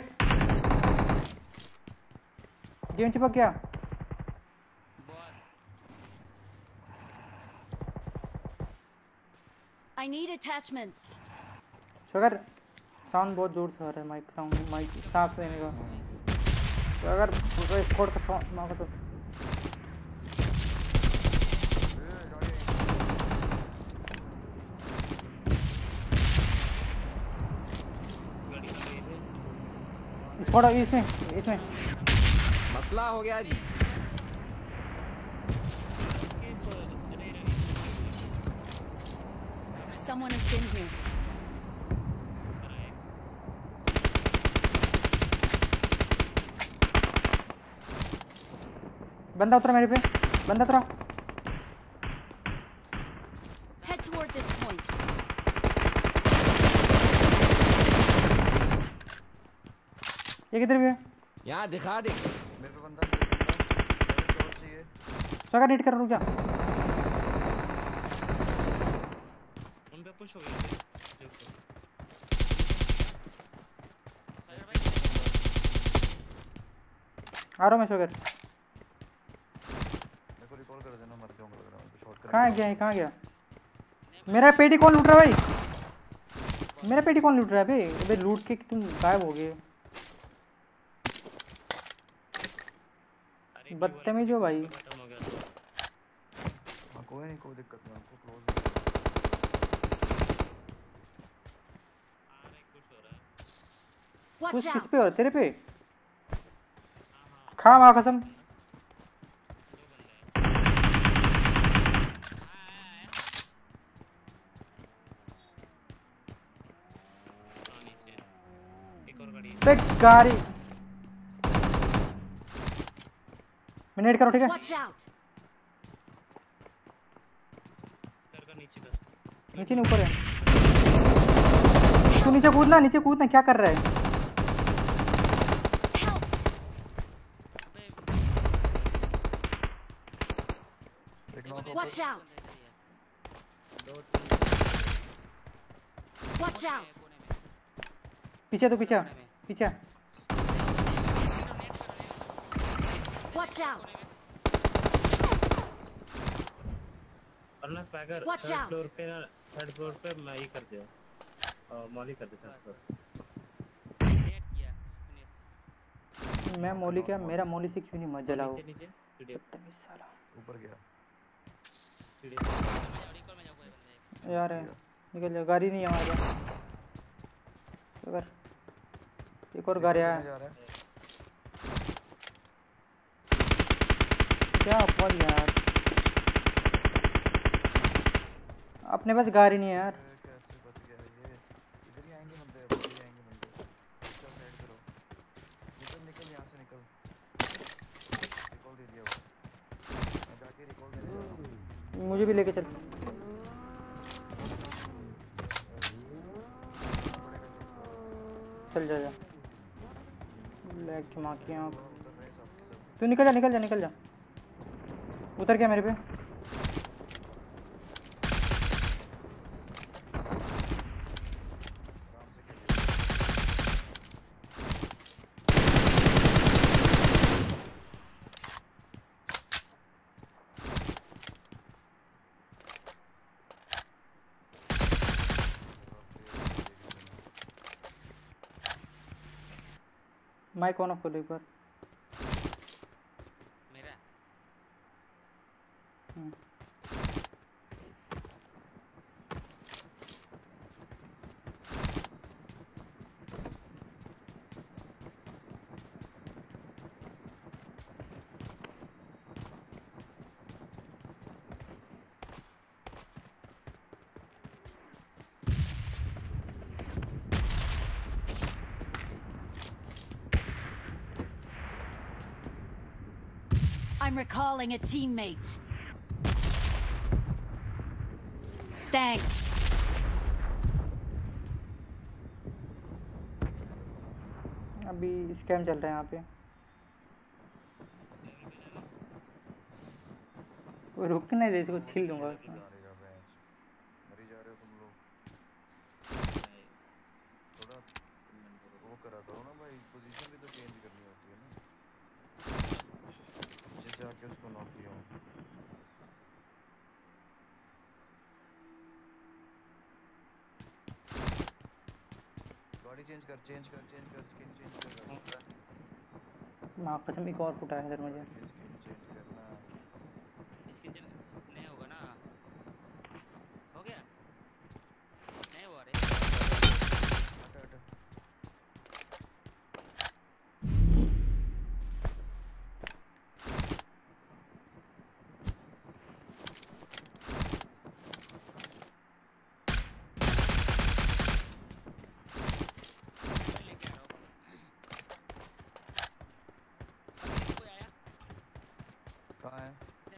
गेम चिपक गया। I need attachments. अगर साउंड बहुत जोर से आ रहा है, माइक साउंड, माइक सांस लेने का। तो अगर पूरा स्क्वाड का साउंड माँ कसम। स्क्वाड इसमें इसमें मसला हो गया जी। Someone has been here. बंदा उतरा मेरे पे, बंदा उतरा। Head toward this point. ये किधर भी है? यहाँ दिखा दे। मेरे पे बंदा मेरे पे बंदा मेरे चाहिए। स्वागत नीट कर, रुक जा। उन पे पुश हो गया देखो। सागर भाई आ रहा हूँ मैं स्वागत। मेरे को रिकॉल कर देना, मर जाऊंगा लग रहा है मुझे शॉट कर। कहाँ गया है, कहाँ गया? मेरा पेटी कौन लूट रहा है भाई? मेरा पेटी कौन लूट रहा है भाई? अबे लूट के तुम गायब हो गए। बदतमीज हो भाई। खत्म हो गया तो हां कोई नहीं, कोई दिक्कत नहीं, हमको क्लोज आ रहा है कुछ हो रहा है। Watch कुछ किस out! पे हो? तेरे पे? खा माँ कसम। दो बंदे हैं। हाँ नीचे एक और गाड़ी है। बे गाड़ी। मिनट करो ठीक है? Watch out! कर कर नीचे कर। नीचे नहीं ऊपर है। तू नीचे कूदना, नीचे कूदना, क्या कर रहा है? एक knock Watch out! Watch out! पीछे तो पीछे पीछे। Watch out! वरना स्पैगर Watch थर्ड out. फ्लोर पे ना, थर्ड फ्लोर पे मैं ये कर दिया और मॉली कर देता फ्लोर। नेट किया फिनिश मैं मौली क्या, मेरा मौली से क्यों नहीं मत जलाओ? नीचे नीचे सीढ़ी बदतमीज साला। ऊपर गया। सीढ़ी में जाओ रिकॉल में जाओ कोई बंदा यार निकल जा, गाड़ी नहीं है हमारे पास। अगर एक और गाड़ी आया जा रहा है। क्या फॉल यार, अपने पास गाड़ी नहीं है यार। अरे कैसे बच गया ये? इधर ही आएंगे बंदे, अब इधर ही आएंगे बंदे। चल साइड करो, निकल निकल यहाँ से निकल। रिकॉल दे दिया वो, मैं जाके रिकॉल देने जा रहा हूँ। मुझे भी लेके चल। चल जा जा लेग माँ की आँख। उतर रहे हैं सबके सब। तू निकल जा निकल जा निकल जा। उतर क्या मेरे पे? आराम से खेलिए। माइक ऑन ऑफ कर एक बार। मेरा हम्म। I'm recalling a teammate. Thanks. अभी स्कैम चल रहा है यहाँ पे। वो रुक नहीं रहे, इसको छील दूंगा। जा रहेगा बेंच। मरी जा रहे हो तुम लोग। थोड़ा वो करा करो ना भाई, पोजीशन भी तो चेंज करनी होती है ना। जैसे आके उसको नॉक किया हो। गाड़ी चेंज कर चेंज कर चेंज कर स्किन चेंज कर। माँ कसम एक और फुटा है इधर मुझे। स्किन चेंज करना। इसके चल नहीं होगा ना। हो गया नहीं हुआ रे। हट हट। मैं लेके आ रहा हूँ। अभी कोई आया कहाँ है?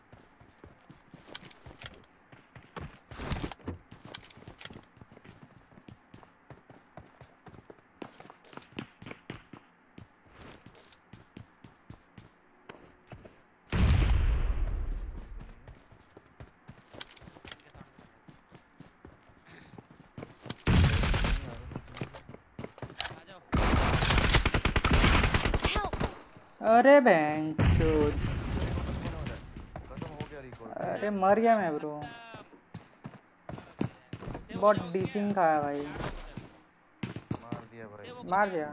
आ जाओ। Help! अरे बैंक चोद। खत्म हो गया रिकॉर्ड। अरे मर गया मैं ब्रो। बहुत डीसिंग खाया भाई। मार दिया भाई। मार दिया।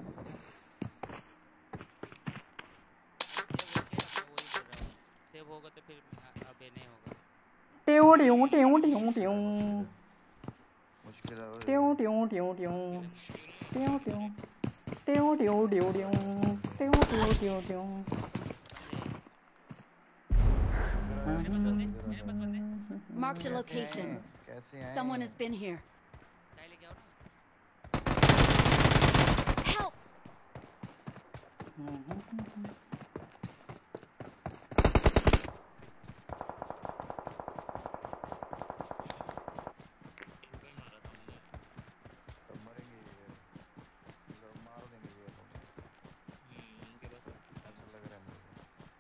सेव होगा तो फिर अबे नहीं होगा। ट्यूं ट्यूं ट्यूं ट्यूं ट्यूं मुश्किल है भाई। ट्यूं ट्यूं ट्यूं ट्यूं ट्यूं ट्यूं ट्यूं ट्यूं ट्यूं ट्यूं ट्यूं ट्यूं ट्यूं ट्यूं। मेरे पास बंदे मेरे पास बंदे Marked a location. कैसे हैं? Someone has been here. गाड़ी लेके आओ ना। Help! इनको ही मारा था हमने। सब मरेंगे ये। सब मार देंगे ये लोग। हम्म, उनके पास ऐसा लग रहा है मुझे।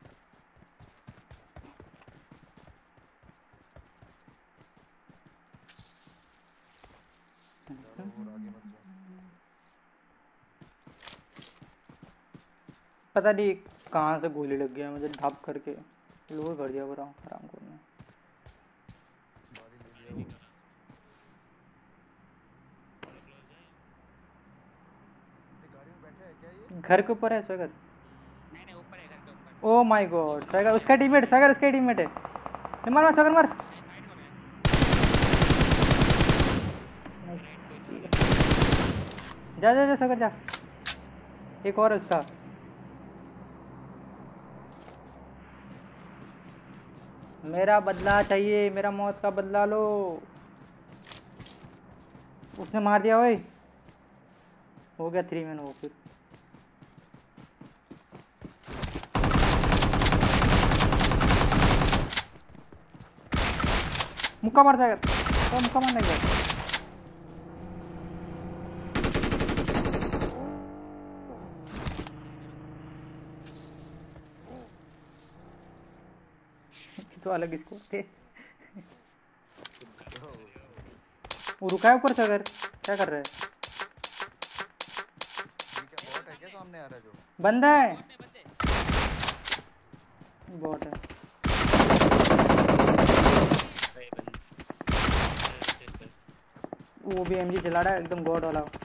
चलो और आगे मत जाओ। पता नहीं कहाँ से गोली लग गया मुझे ढप करके। लोर कर दिया पूरा आराम को ने। गाड़ी ले लिया वो। ये गाड़ी में बैठा है क्या ये? घर के ऊपर है स्वेगर। नहीं नहीं ऊपर है घर के ऊपर। ओ माय गॉड स्वेगर उसका टीममेट स्वेगर उसका टीममेट है। नहीं, मार मार स्वेगर मार। फाइट हो रहा है। जा जा जा स्वेगर जा। एक और है उसका। मेरा बदला चाहिए, मेरा मौत का बदला लो। उसने मार दिया भाई। हो गया थ्री मैन वो फिर। मुक्का मार जाएगा तो मुक्का मारने गया। तो अलग स्कोर थे। वो रुका है ऊपर से, अगर क्या कर रहा है? ये क्या बॉट है क्या सामने आ रहा है जो? बंदा है, बंदे बंदे बॉट है। भाई बंद वो भी एमजी चला रहा है एकदम गॉड वाला। भाग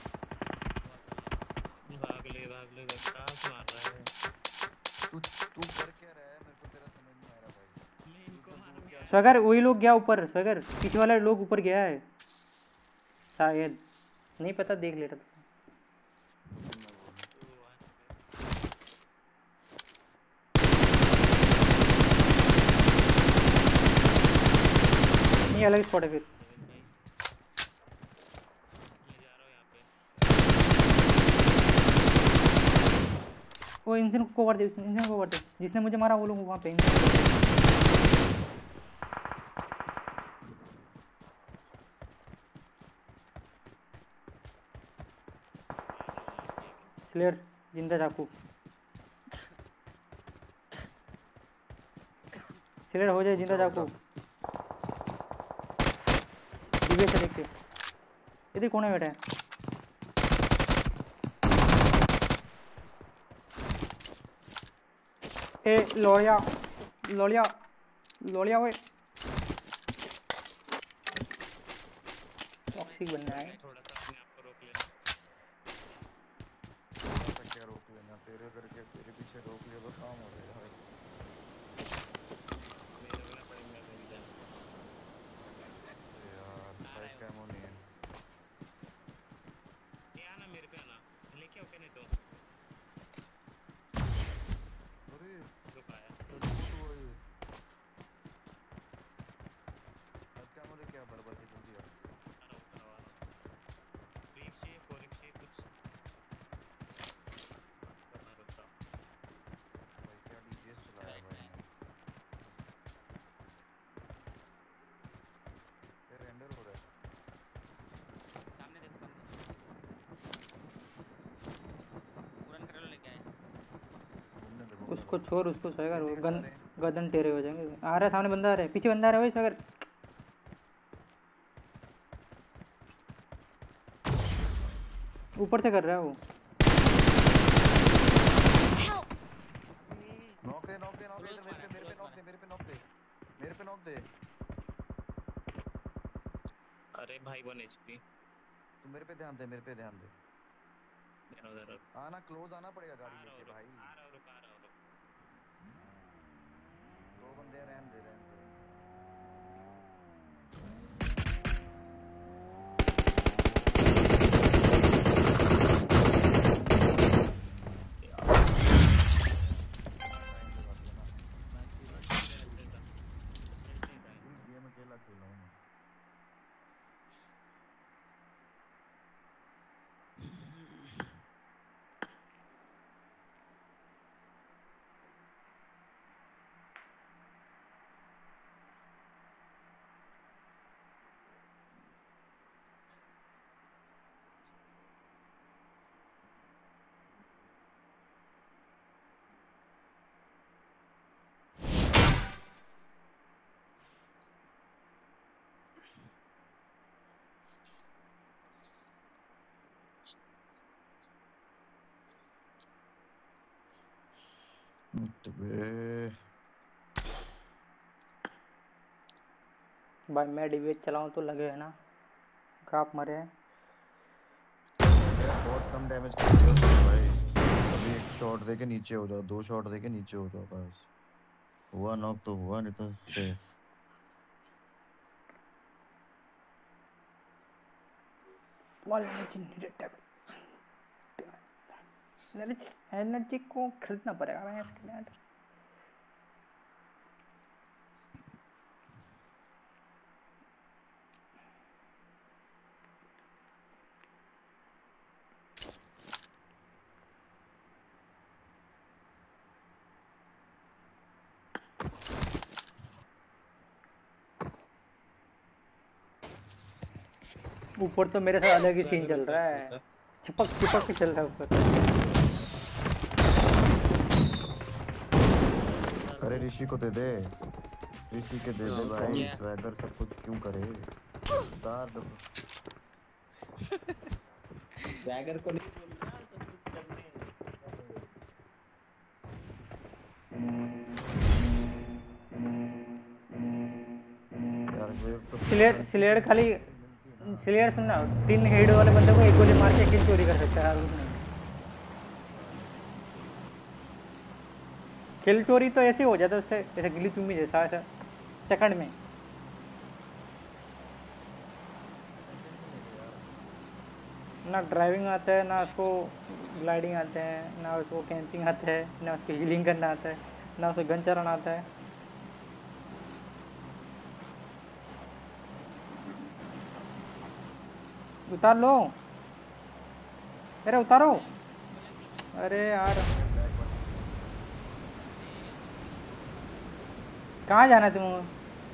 ले भाग ले कहाँ से मार रहा है? तू तू कर क्या रहा है? मेरे को तेरा समझ नहीं आ रहा भाई। मैं इनको मारूं क्या? स्वगर वही लोग गया ऊपर, स्वगर पीछे वाला लोग ऊपर गया है शायद, नहीं पता, देख लेता। नहीं अलग स्पॉट है फिर। मैं जा रहा हूँ यहाँ पे। वो इंजन को कवर दे, इंजन को कवर दे, जिसने मुझे मारा वो लोग वहाँ पे। स्लेयर जिंदा चाकू, स्लेयर हो जाए जिंदा चाकू। डिबे से देख के इधर कौन है बैठा है? ए लोड़िया लोड़िया लोड़िया ओए, टॉक्सिक बनना है। थोड़ा सा अपने आप को रोक लेना। थोड़ा सा क्या रोक लेना, तेरे करके तेरे पीछे रोक लिया तो काम हो जाएगा भाई। नहीं रोकना पड़ेगा मेरी जान। अरे यार भाई कैमो नहीं है। ये आना मेरे पे आना, लेके आओ नहीं तो अरे रुक आया। तो वो ये अब कैमो लेके आ बराबर के जल्दी आ। आ रहा हूँ, आ रहा हूँ। थ्री एक्स चाहिए, फोर एक्स चाहिए कुछ? मैं रुकता हूँ। भाई क्या डीपीएस चलाया राइट भाई में ने। ये रेंडर हो रहा है। सामने देखो, सामने पूरन कर लो, लेके आए। घूमने दे घूमने उसको दे। छोड़, उसको सहेगा, वो इंडिकेटर गन आ रहे हैं। गदन टेरे हो जाएंगे। आ रहा है सामने बंदा, आ रहा है, पीछे बंदा आ रहा है। वही सगर ऊपर से कर रहा है वो। Help! नॉक दे नॉक दे नॉक दे इधर मेरे पे मेरे पे नॉक दे मेरे पे नॉक दे मेरे पे नॉक दे। अरे भाई वन एचपी। तू मेरे पे ध्यान दे मेरे पे ध्यान दे। इधर उधर रुक। आना क्लोज आना पड़ेगा आ गाड़ी रहा हूँ, लेके रुक, भाई। आ रहा हूँ, रुक, आ रहा हूँ, रुक। दो बंदे हैं, रहने दे रहने दे। गेम अकेला खेल रहा हूँ मैं। बे भाई मैं डिबेट चलाऊं तो लगे है ना, काप मरे हैं। बहुत कम डैमेज कर दिया उसने भाई। अभी एक शॉट देके नीचे हो जाओ, दो शॉट देके नीचे हो जाओ बस। हुआ नॉक तो हुआ, नहीं तो safe. Small energy needed. Energy energy को खरीदना पड़ेगा मैं इसके लिए। ऊपर तो मेरे साथ अलग ही सीन चल रहा है, चिपक चिपक के चल रहा है ऊपर। अरे ऋषि को दे दे। किसी के दे दे भाई स्वैगर सब कुछ क्यों करे उतार दो स्वैगर को नहीं बोलना सब कुछ करने यार वेव तो स्लेड स्लेड खाली स्लेड सुनना तीन हेड वाले बंदे को एक गोली मार के किल चोरी कर सकता है उसने। किल चोरी तो ऐसे हो जाता है उससे ऐसे गिली चुम्मी जैसा ऐसा सेकंड में। ना ड्राइविंग आता है ना उसको ग्लाइडिंग आता है ना उसको कैंपिंग आता है ना उसको हीलिंग करना आता है ना उसको गन चलाना आता है। उतार लो अरे उतारो अरे यार कहाँ जाना है तुम?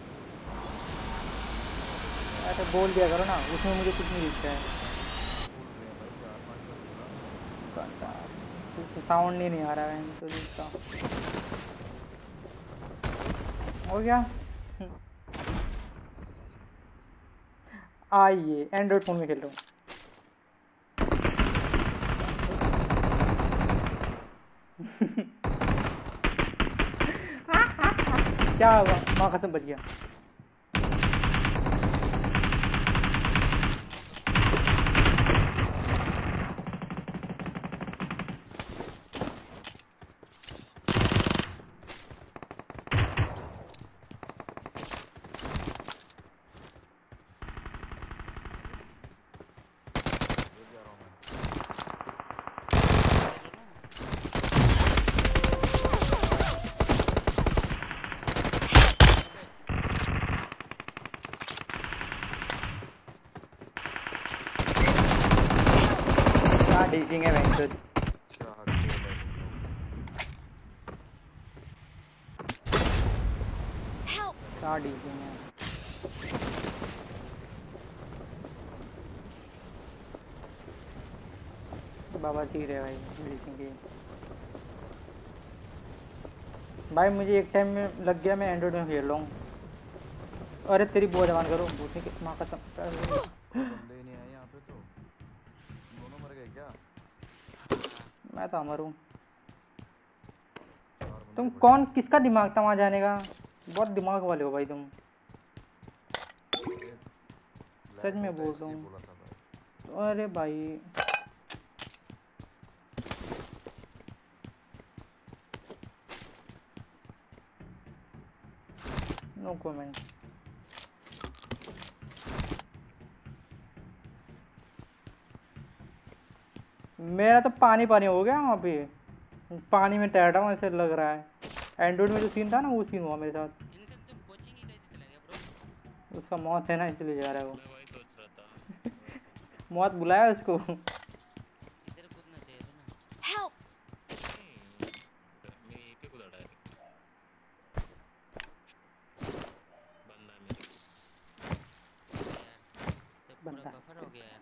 ऐसे बोल दिया करो ना उसमें मुझे कुछ नहीं दिखता है। साउंड नहीं, नहीं आ रहा है तो इसका हो गया। आइए एंड्रॉइड फोन में खेल रहा हूँ। क्या हुआ? माँ कसम बच गया। डीजिंग है वेंचर क्या हद है भाई क्या डीजिंग है। बाबा ठीक है भाई डीजिंग की। भाई मुझे एक टाइम में लग गया मैं एंड्रॉइड में खेल रहा हूँ। अरे तेरी बुआ जवान करो भूतनी की माँ कसम। बंदे ही नहीं आए यहाँ पे तो दोनों मर गए क्या? मैं तो अमर हूँ। चार बंदे तुम बचे। कौन किसका दिमाग था वहाँ जाने का? बहुत दिमाग वाले हो भाई तुम। अरे, सच में लैग बोल होता है रहा इसलिए हूँ। बोला था भाई। अरे भाई नो कमेंट। मेरा तो पानी पानी हो गया वहाँ पे। पानी में तैर रहा हूँ ऐसे लग रहा है। एंड्रॉइड में जो सीन था ना वो सीन हुआ मेरे साथ। इनसे तुम कोचिंग ही कैसे चला गया ब्रो? उसका मौत है ना इसलिए जा रहा है वो। मैं वही सोच रहा था मौत बुलाया उसको। इधर कूदना चाहिए था ना। Help! नहीं, मैं यहीं पे कूदा डायरेक्ट बंदा है मेरे यार तो पूरा बनता है। बफर हो गया यार।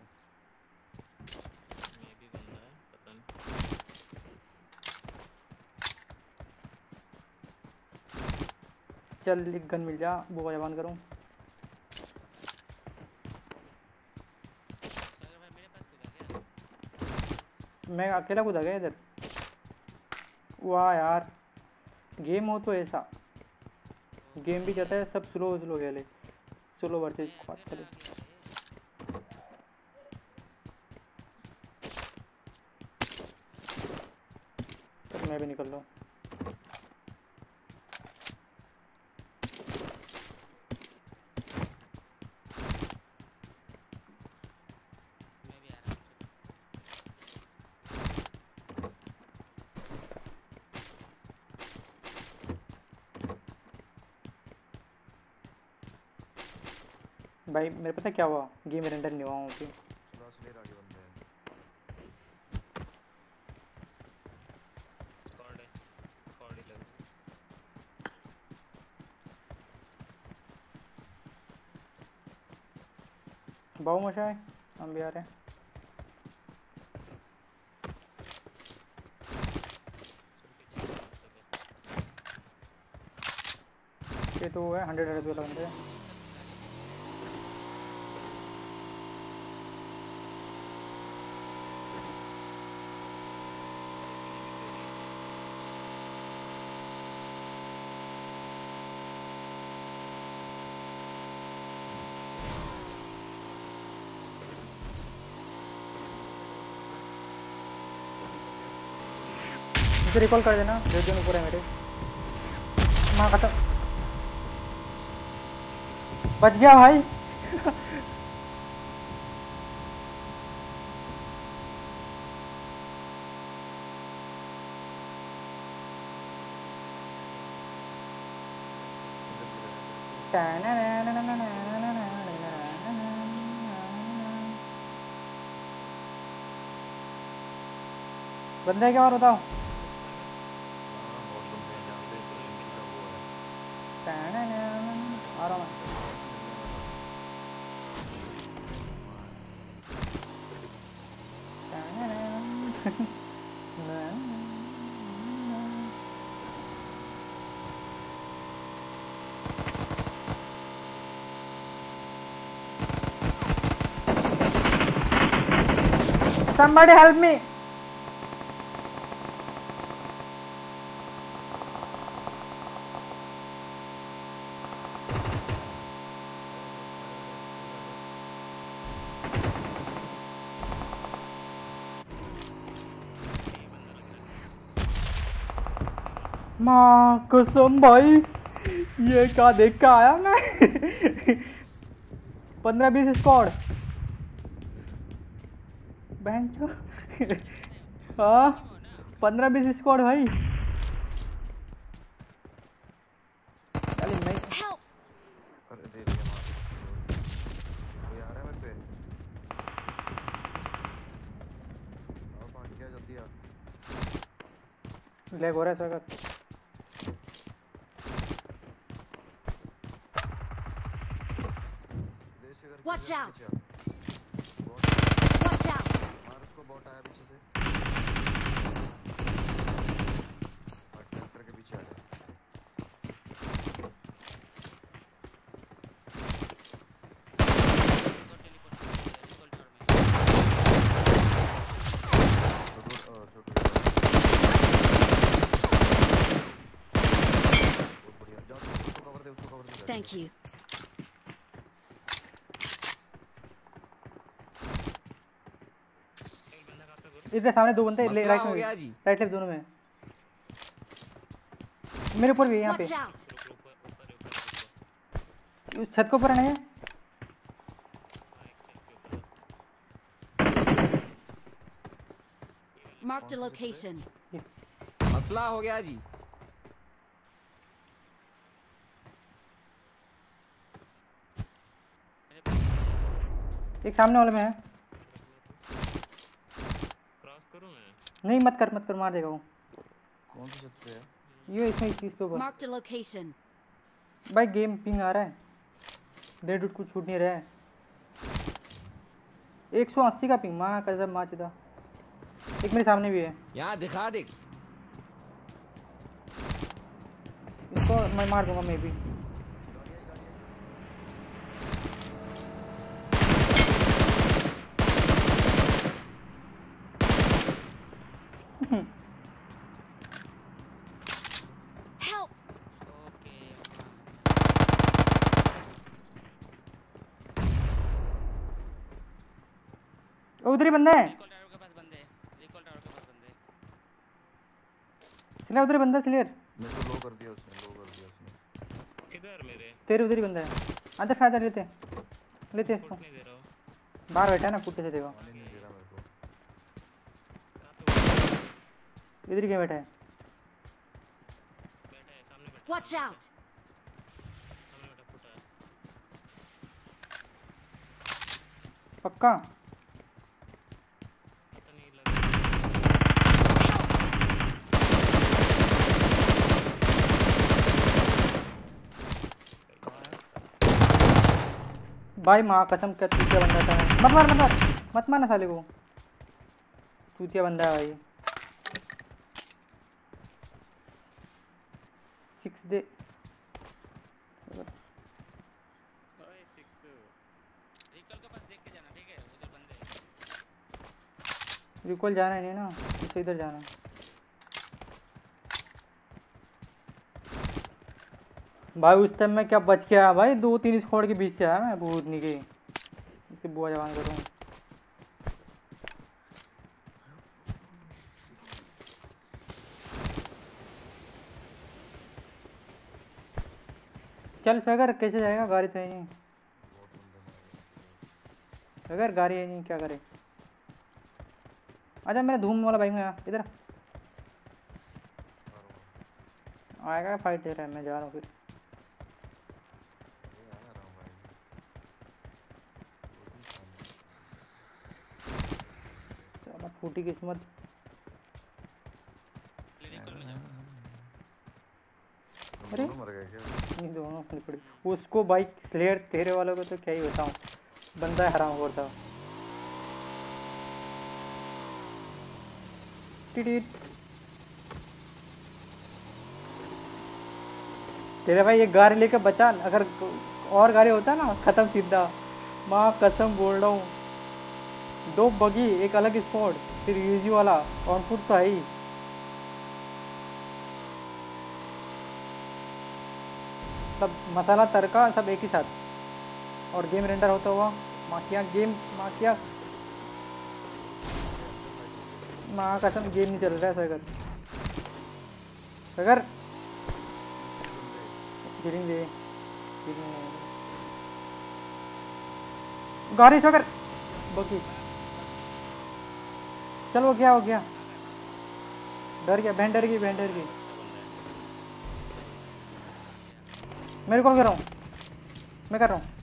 में भी बंदा है पता नहीं चल एक गन मिल जा वो जवान करूँ। सागर भाई मेरे पास कूदा क्या? मैं अकेला कूदा गया इधर। वाह यार गेम हो तो ऐसा गेम भी जाता है सब स्लो स्लो खेले स्लो वर्सेस स्क्वाड अकेला चले। आ गया तो मैं भी निकल रहा हूँ। मैं भी आ रहा हूँ। भाई मेरे पता क्या हुआ गेम रेंडर नहीं हुआ वहाँ पे। चलो असली आगे बंदे हैं। स्क्वाड है स्क्वाड ही लग बाबू मशा है हम भी आ रहे हैं। चल पीछे ये तो है हंड्रेड हंड्रेड वाला बंदा है। इसे रिकॉल कर देना, रेड जोन ऊपर है मेरे। माँ खत्म, बच गया भाई। बंदे क्या और बताओ। हाँ बहुत बंदे हैं जहाँ पे तो इनका वो है आ रहा हूँ। Somebody help me. माँ कसम भाई, ये क्या देख के आया मैं। पंद्रह बीस स्क्वाड बहन चो। हाँ पंद्रह बीस स्क्वाड भाई। अरे नहीं Help! अरे दे दिया मार, कोई आ रहा है मेरे पे। आओ भाग गया, जल्दी आ। लैग हो रहा है सर। देश से करके Watch इधर out. पीछे आ। Bot Watch out! मार उसको, बॉट आया पीछे से। और ट्रैक्टर के पीछे आ जा। छोटू अ, छोटू बहुत बढ़िया, जाओ उसको कवर दे, उसको कवर दे। Thank you. इधर सामने दो बंदे, ले मसला राइट हो में भी, गया जी। राइट लेफ्ट दोनों में। मेरे ऊपर भी है यहाँ पे, Watch out! ऊपर ऊपर ऊपर ऊपर उस छत के ऊपर नहीं है। Marked a location. मसला हो गया जी। एक सामने वाले में है। क्रॉस करूं मैं? नहीं मत कर मत कर, मार देगा वो। कौन सी छत पे है? ये इसमें इस चीज़ के ऊपर Marked a location. भाई गेम पिंग आ रहा है, डेड उड कुछ छूट नहीं रहा है। एक सौ अस्सी का पिंग, माँ कसम माँ चुदा। एक मेरे सामने भी है, यहाँ दिखा दे। इसको मैं मार दूंगा मे भी। Help! ओके उधर ही बंदा है, रिकॉल टावर के पास बंदे हैं, रिकॉल टावर के पास बंदे हैं। सिलेर उधर ही बंदा, सिलेर मेरे को लो कर दिया उसने, लो कर दिया उसने। किधर मेरे? तेरे उधर ही बंदा है। अंदर फायदा लेते लेते इसको, फुट नहीं दे रहा हूं। बाहर बैठा है ना, फुट कैसे देगा। पानी नहीं दे रहा मेरे को। कहां पे बैठा इधर ही क्या बैठा है। है? सामने बैठा। Watch out! सामने बैठा फुटा है। पक्का पता नहीं लग भाई माँ कसम, क्या चूतिया बंदा था। मत मार मत मार मत मारना साले को, चूतिया बंदा है भाई। सिक्स दे रिकॉल जाना है नहीं ना, इसे इधर जाना। भाई उस टाइम में क्या बच के आया भाई, दो तीन स्क्वाड के बीच से आया मैं भूतनी के, इसके बुआ जवान करूँ। चल सगर कैसे जाएगा, गाड़ी तो है नहीं। सगर गाड़ी है नहीं, क्या करे। अच्छा मेरा धूम वाला बाइक में आ इधर आएगा, फाइट दे रहा है, मैं जा रहा हूँ फिर। चलो फूटी किस्मत। क्लिनिकल में जाऊंगा। अरे दोनों मर गए क्या? नहीं दोनों अपनी पड़ी उसको बाइक स्लेयर, तेरे वालों को तो क्या ही बताऊं, बंदा हराम करता। टिटिट तेरे भाई ये गाड़ी लेकर बचा, अगर और गाड़ी होता ना खत्म सीधा। माँ कसम बोल रहा हूँ, दो बगी एक अलग स्पॉट, फिर यूजी वाला ऑन फुट तो है ही। सब मसाला तड़का सब एक ही साथ, और गेम रेंडर होता हुआ। माकिया गेम माकिया माँ कसम गेम नहीं चल रहा है सगर। सगर गिरिंग दे गाड़ी सगर बकी। चल वो क्या हो गया, डर गया, बहन डर गई, बहन डर गई। मैं कॉल कर रहा हूँ, मैं कर रहा हूँ।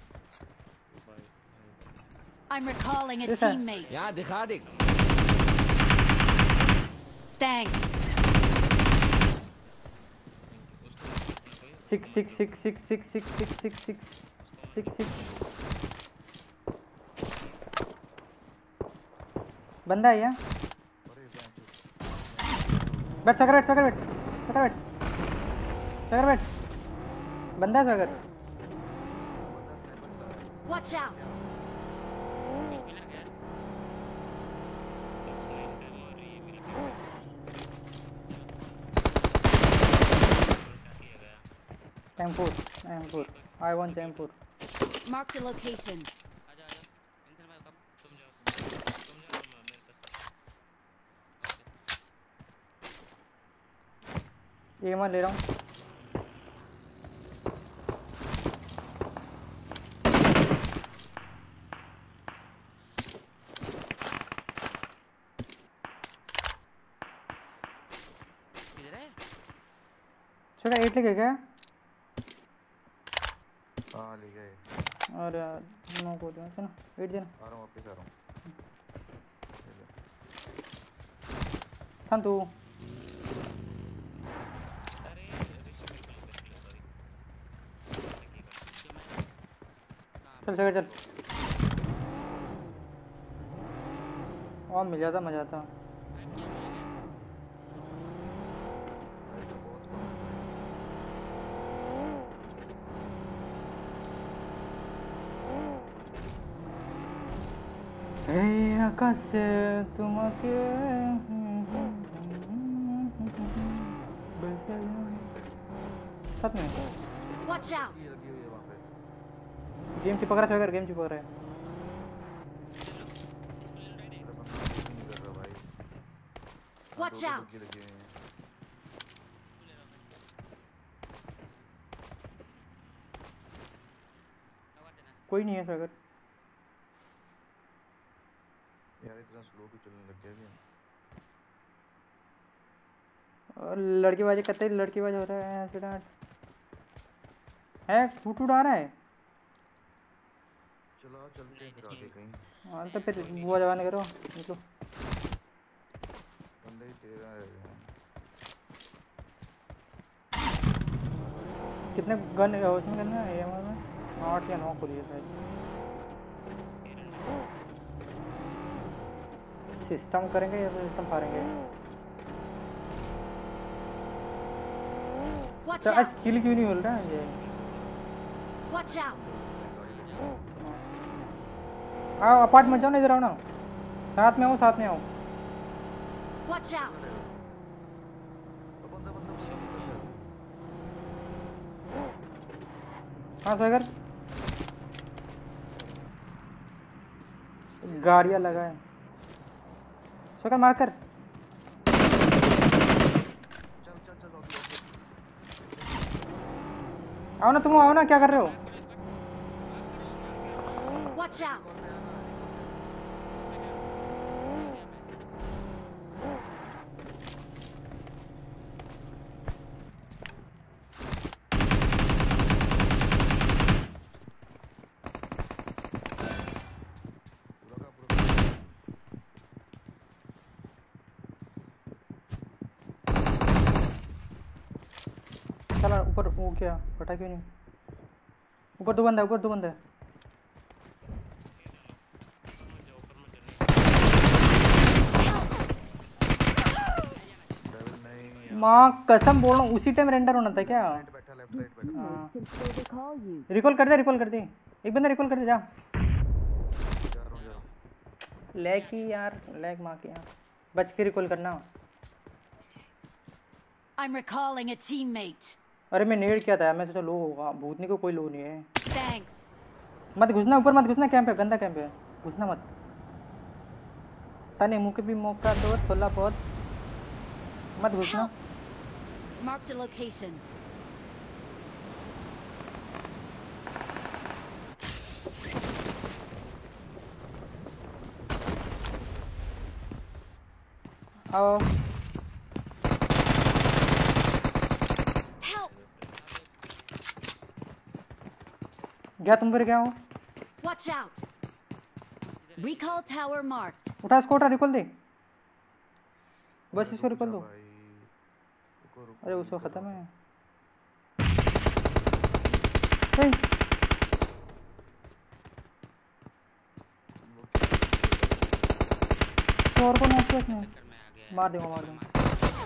I'm recalling a Yes, sir. teammate. यहाँ दिखा दे। Thanks. Six six six six six six six six six six six बंदा है यहाँ। बैठ सकर, बैठ सकर, बैठ सकर, बैठ सकर, बैठ बंदा है सकर। Watch out. मिला क्या? M four M four I want M four. Marked a location. आजा आजा इंसान भाई कम तुम जाओ तुम जाओ तुम मेरे पास। ये मैं ले रहा हूँ। किधर है? छोटा एट लेके क्या हाँ ले गए। और नौ को देना ना, एट देना। आ रहा हूँ वापस आ रहा हूँ। ले ले। थाम तू अरे चल सकर चल। और मिल जाता मजा आता। अरे तो बहुत कम है। এই আকাশে তোমাকে साथ में Watch out. ये लगी हुई है वहाँ पे। गेम चिपक रहा है सगर, गेम चिपक रहा है। अरे बंदा नहीं कर रहा भाई। हाँ, Watch दो- दो out. बग्गी लगी हुई हैं। कोई नहीं है सगर। यार इतना स्लो क्यों चलने लग गया क्या? और लड़की बाजी करते ही लड़की बाजी हो रहा है एक्सीडेंट है, फूट उड़ा रहा है। चलो आओ चलते हैं फिर आगे कहीं। हाँ तो फिर बुआ जवान करो निकलो। बंदे ही तेरह रह गए हैं। कितने गन उसमें करना है एएमआर में? आठ या नौ खुली है शायद। सिस्टम करेंगे या फिर सिस्टम फाड़ेंगे? Watch तो आज out. किल क्यों नहीं मिल रहा है ये? Watch out. आओ अपार्ट मत जाओ ना, इधर आओ ना, साथ में आओ, साथ में आओ। Watch out! ओ बंदा बंदा बंदा बंदा हाँ सागर गाड़ियाँ लगाए सागर मार कर चल चल चल अभी अभी आओ ना तुम आओ ना क्या कर रहे हो Watch out! पूरा का पूरा चला ऊपर वो क्या फटा क्यों नहीं ऊपर दो बंदा है ऊपर दो बंदा है डेविल नहीं माँ कसम बोल रहा हूँ उसी टाइम रेंडर होना था क्या राइट बैठा लेफ्ट राइट बैठा हाँ रिकॉल कर दे रिकॉल कर दे एक बंदा रिकॉल कर दे जा जा रहा हूं जा रहा हूं लैग की यार लैग माँ की यार बच के रिकॉल करना I'm recalling a teammate. अरे मैं नेड किया था मैं सोचा लो होगा भूतनी को कोई लो नहीं है Thanks. मत घुसना ऊपर मत घुसना कैंप है गंदा कैंप है घुसना मत ताने मुंह के भी मौका दो थोड़ा बहुत मत घुसना Marked a location. आओ Help! गया तुम फिर क्या हो Watch out! Recall tower marked. उठा इसको उठा रिकॉल दे बस इसको रुक रिकॉल जा दो भाई रुको रुको अरे उसको खत्म है है नहीं तो और को नॉक किया उसने चक्कर में आ गया मार दूंगा मार दूंगा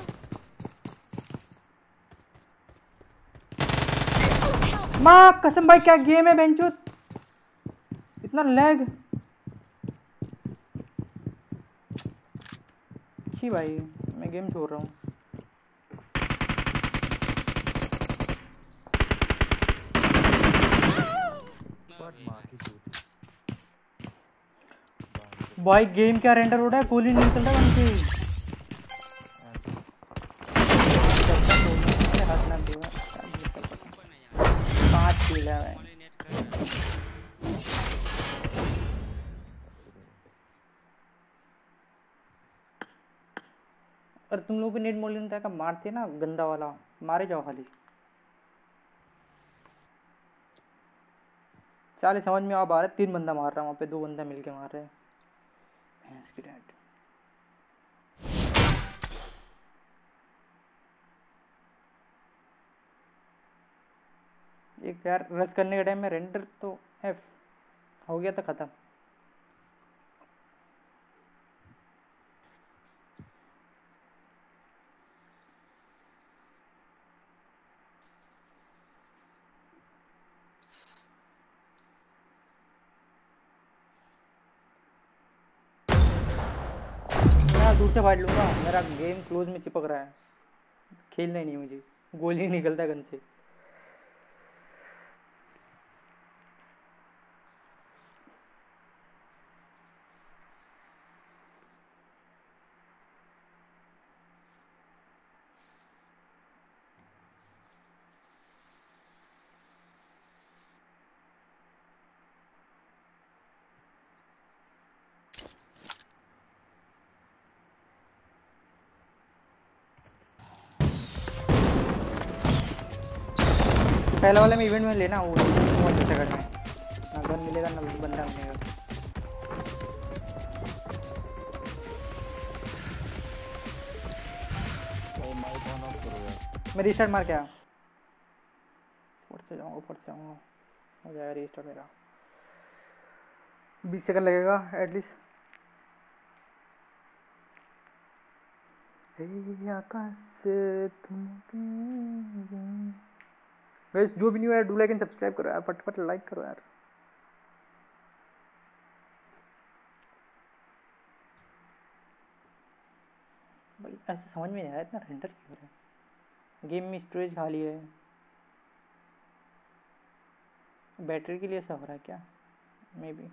माँ कसम भाई क्या गेम है बेंचूत इतना लैग छी भाई मैं गेम छोड़ रहा हूँ बट मां की चूत भाई गेम क्या रेंडर हो रहा है गोली नहीं चल रहा उनकी अरे हंसना देगा पाँच किल है भाई नेट कर रहा है। और तुम लोग भी नेट मोलिन का मारते ना गंदा वाला मारे जाओ खाली चाले समझ में आ रहा है तीन बंदा मार रहा है वहाँ पे दो बंदा मिलके मार रहे हैं भैंस की डैड एक यार रस करने के टाइम में रेंडर तो एफ हो गया था खत्म मैं दूर से फाड़ लूंगा मेरा गेम क्लोज में चिपक रहा है खेलना ही नहीं मुझे गोली निकलता है गन से पहले वाले में इवेंट में लेना वो बहुत अच्छा करना है ना गन मिलेगा ना बंदा मिलेगा भाई माइक ऑन ऑफ करो यार मैं रीस्टार्ट मार के आया फट से जाऊंगा फट से जाऊंगा हो जाएगा रीस्टार्ट मेरा बीस सेकंड लगेगा एटलीस्ट हे आकाश से तुमके वैसे जो भी न्यू है डू लाइक एंड सब्सक्राइब करो यार फटाफट लाइक करो यार ऐसे समझ में नहीं आया इतना रेंडर क्यों हो रहा है। गेम में स्टोरेज खाली है, बैटरी के लिए ऐसा हो रहा है क्या? May be.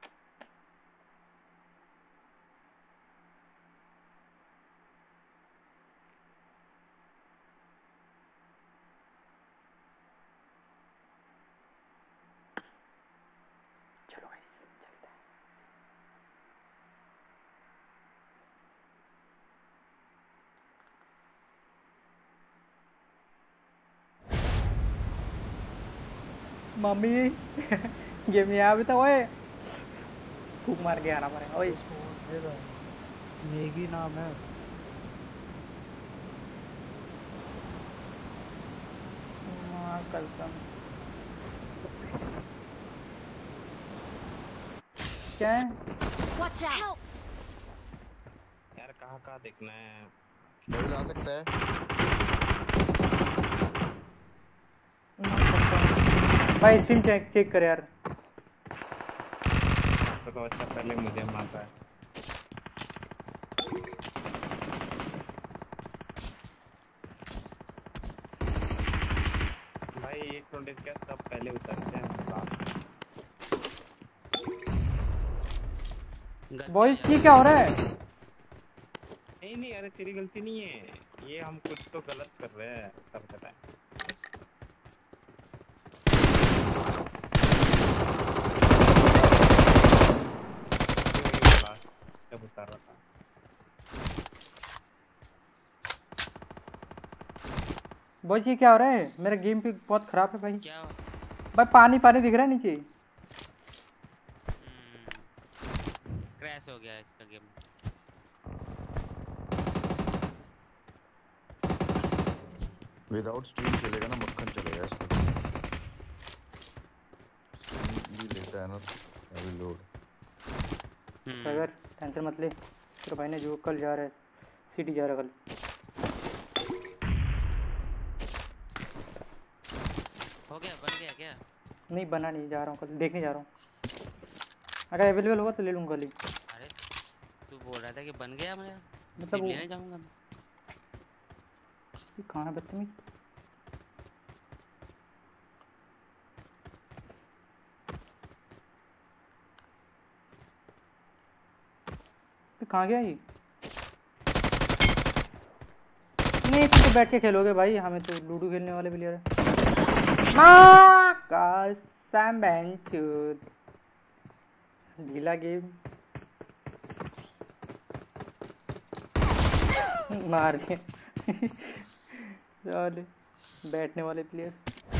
चलो गाइस चलते हैं। मम्मी गेम में आ भी तो ओए फूक मार के आना पड़ेगा। ओए मैगी नाम है। माँ कसम क्या है? Watch out! यार कहाँ कहाँ देखना है? डबल आ सकता है। माँ कसम। भाई स्ट्रीम चेक चेक कर यार। तो, तो अच्छा पहले मुझे मारता है। भाई एक नोटिस क्या सब पहले उतरते हैं। गलती बॉयज है ये क्या हो रहा है? नहीं नहीं अरे तेरी गलती नहीं है, ये हम कुछ तो गलत कर रहे हैं सब पता है। जब उतार रहा था बॉयज ये क्या हो रहा है? मेरा गेम पे बहुत खराब है भाई। क्या भाई पानी पानी दिख रहा है नीचे। क्रैश हो गया है इसका गेम। विदाउट स्ट्रीम चलेगा ना, मक्खन चलेगा इस पर। स्ट्रीम भी लेता है ना अभी लोड। अगर टेंशन मत ले, तेरे भाई ने जो कल जा रहा है सिटी जा रहा है कल। हो गया बन गया क्या? नहीं बना नहीं, जा रहा हूँ कल देखने जा रहा हूँ। अगर अवेलेबल होगा तो ले लूँगा कल ही। अरे तू बोल रहा था कि बन गया मेरा, मतलब मतलब वो- लेने जाऊंगा मैं। ये कहाँ है बदतमीज? ये कहाँ गया ये? नहीं तुम तो बैठ के खेलोगे भाई, हमें तो लूडो खेलने वाले प्लेयर है। माँ कसम बेंचूद ढीला गेम मार दिया। चले बैठने वाले प्लेयर।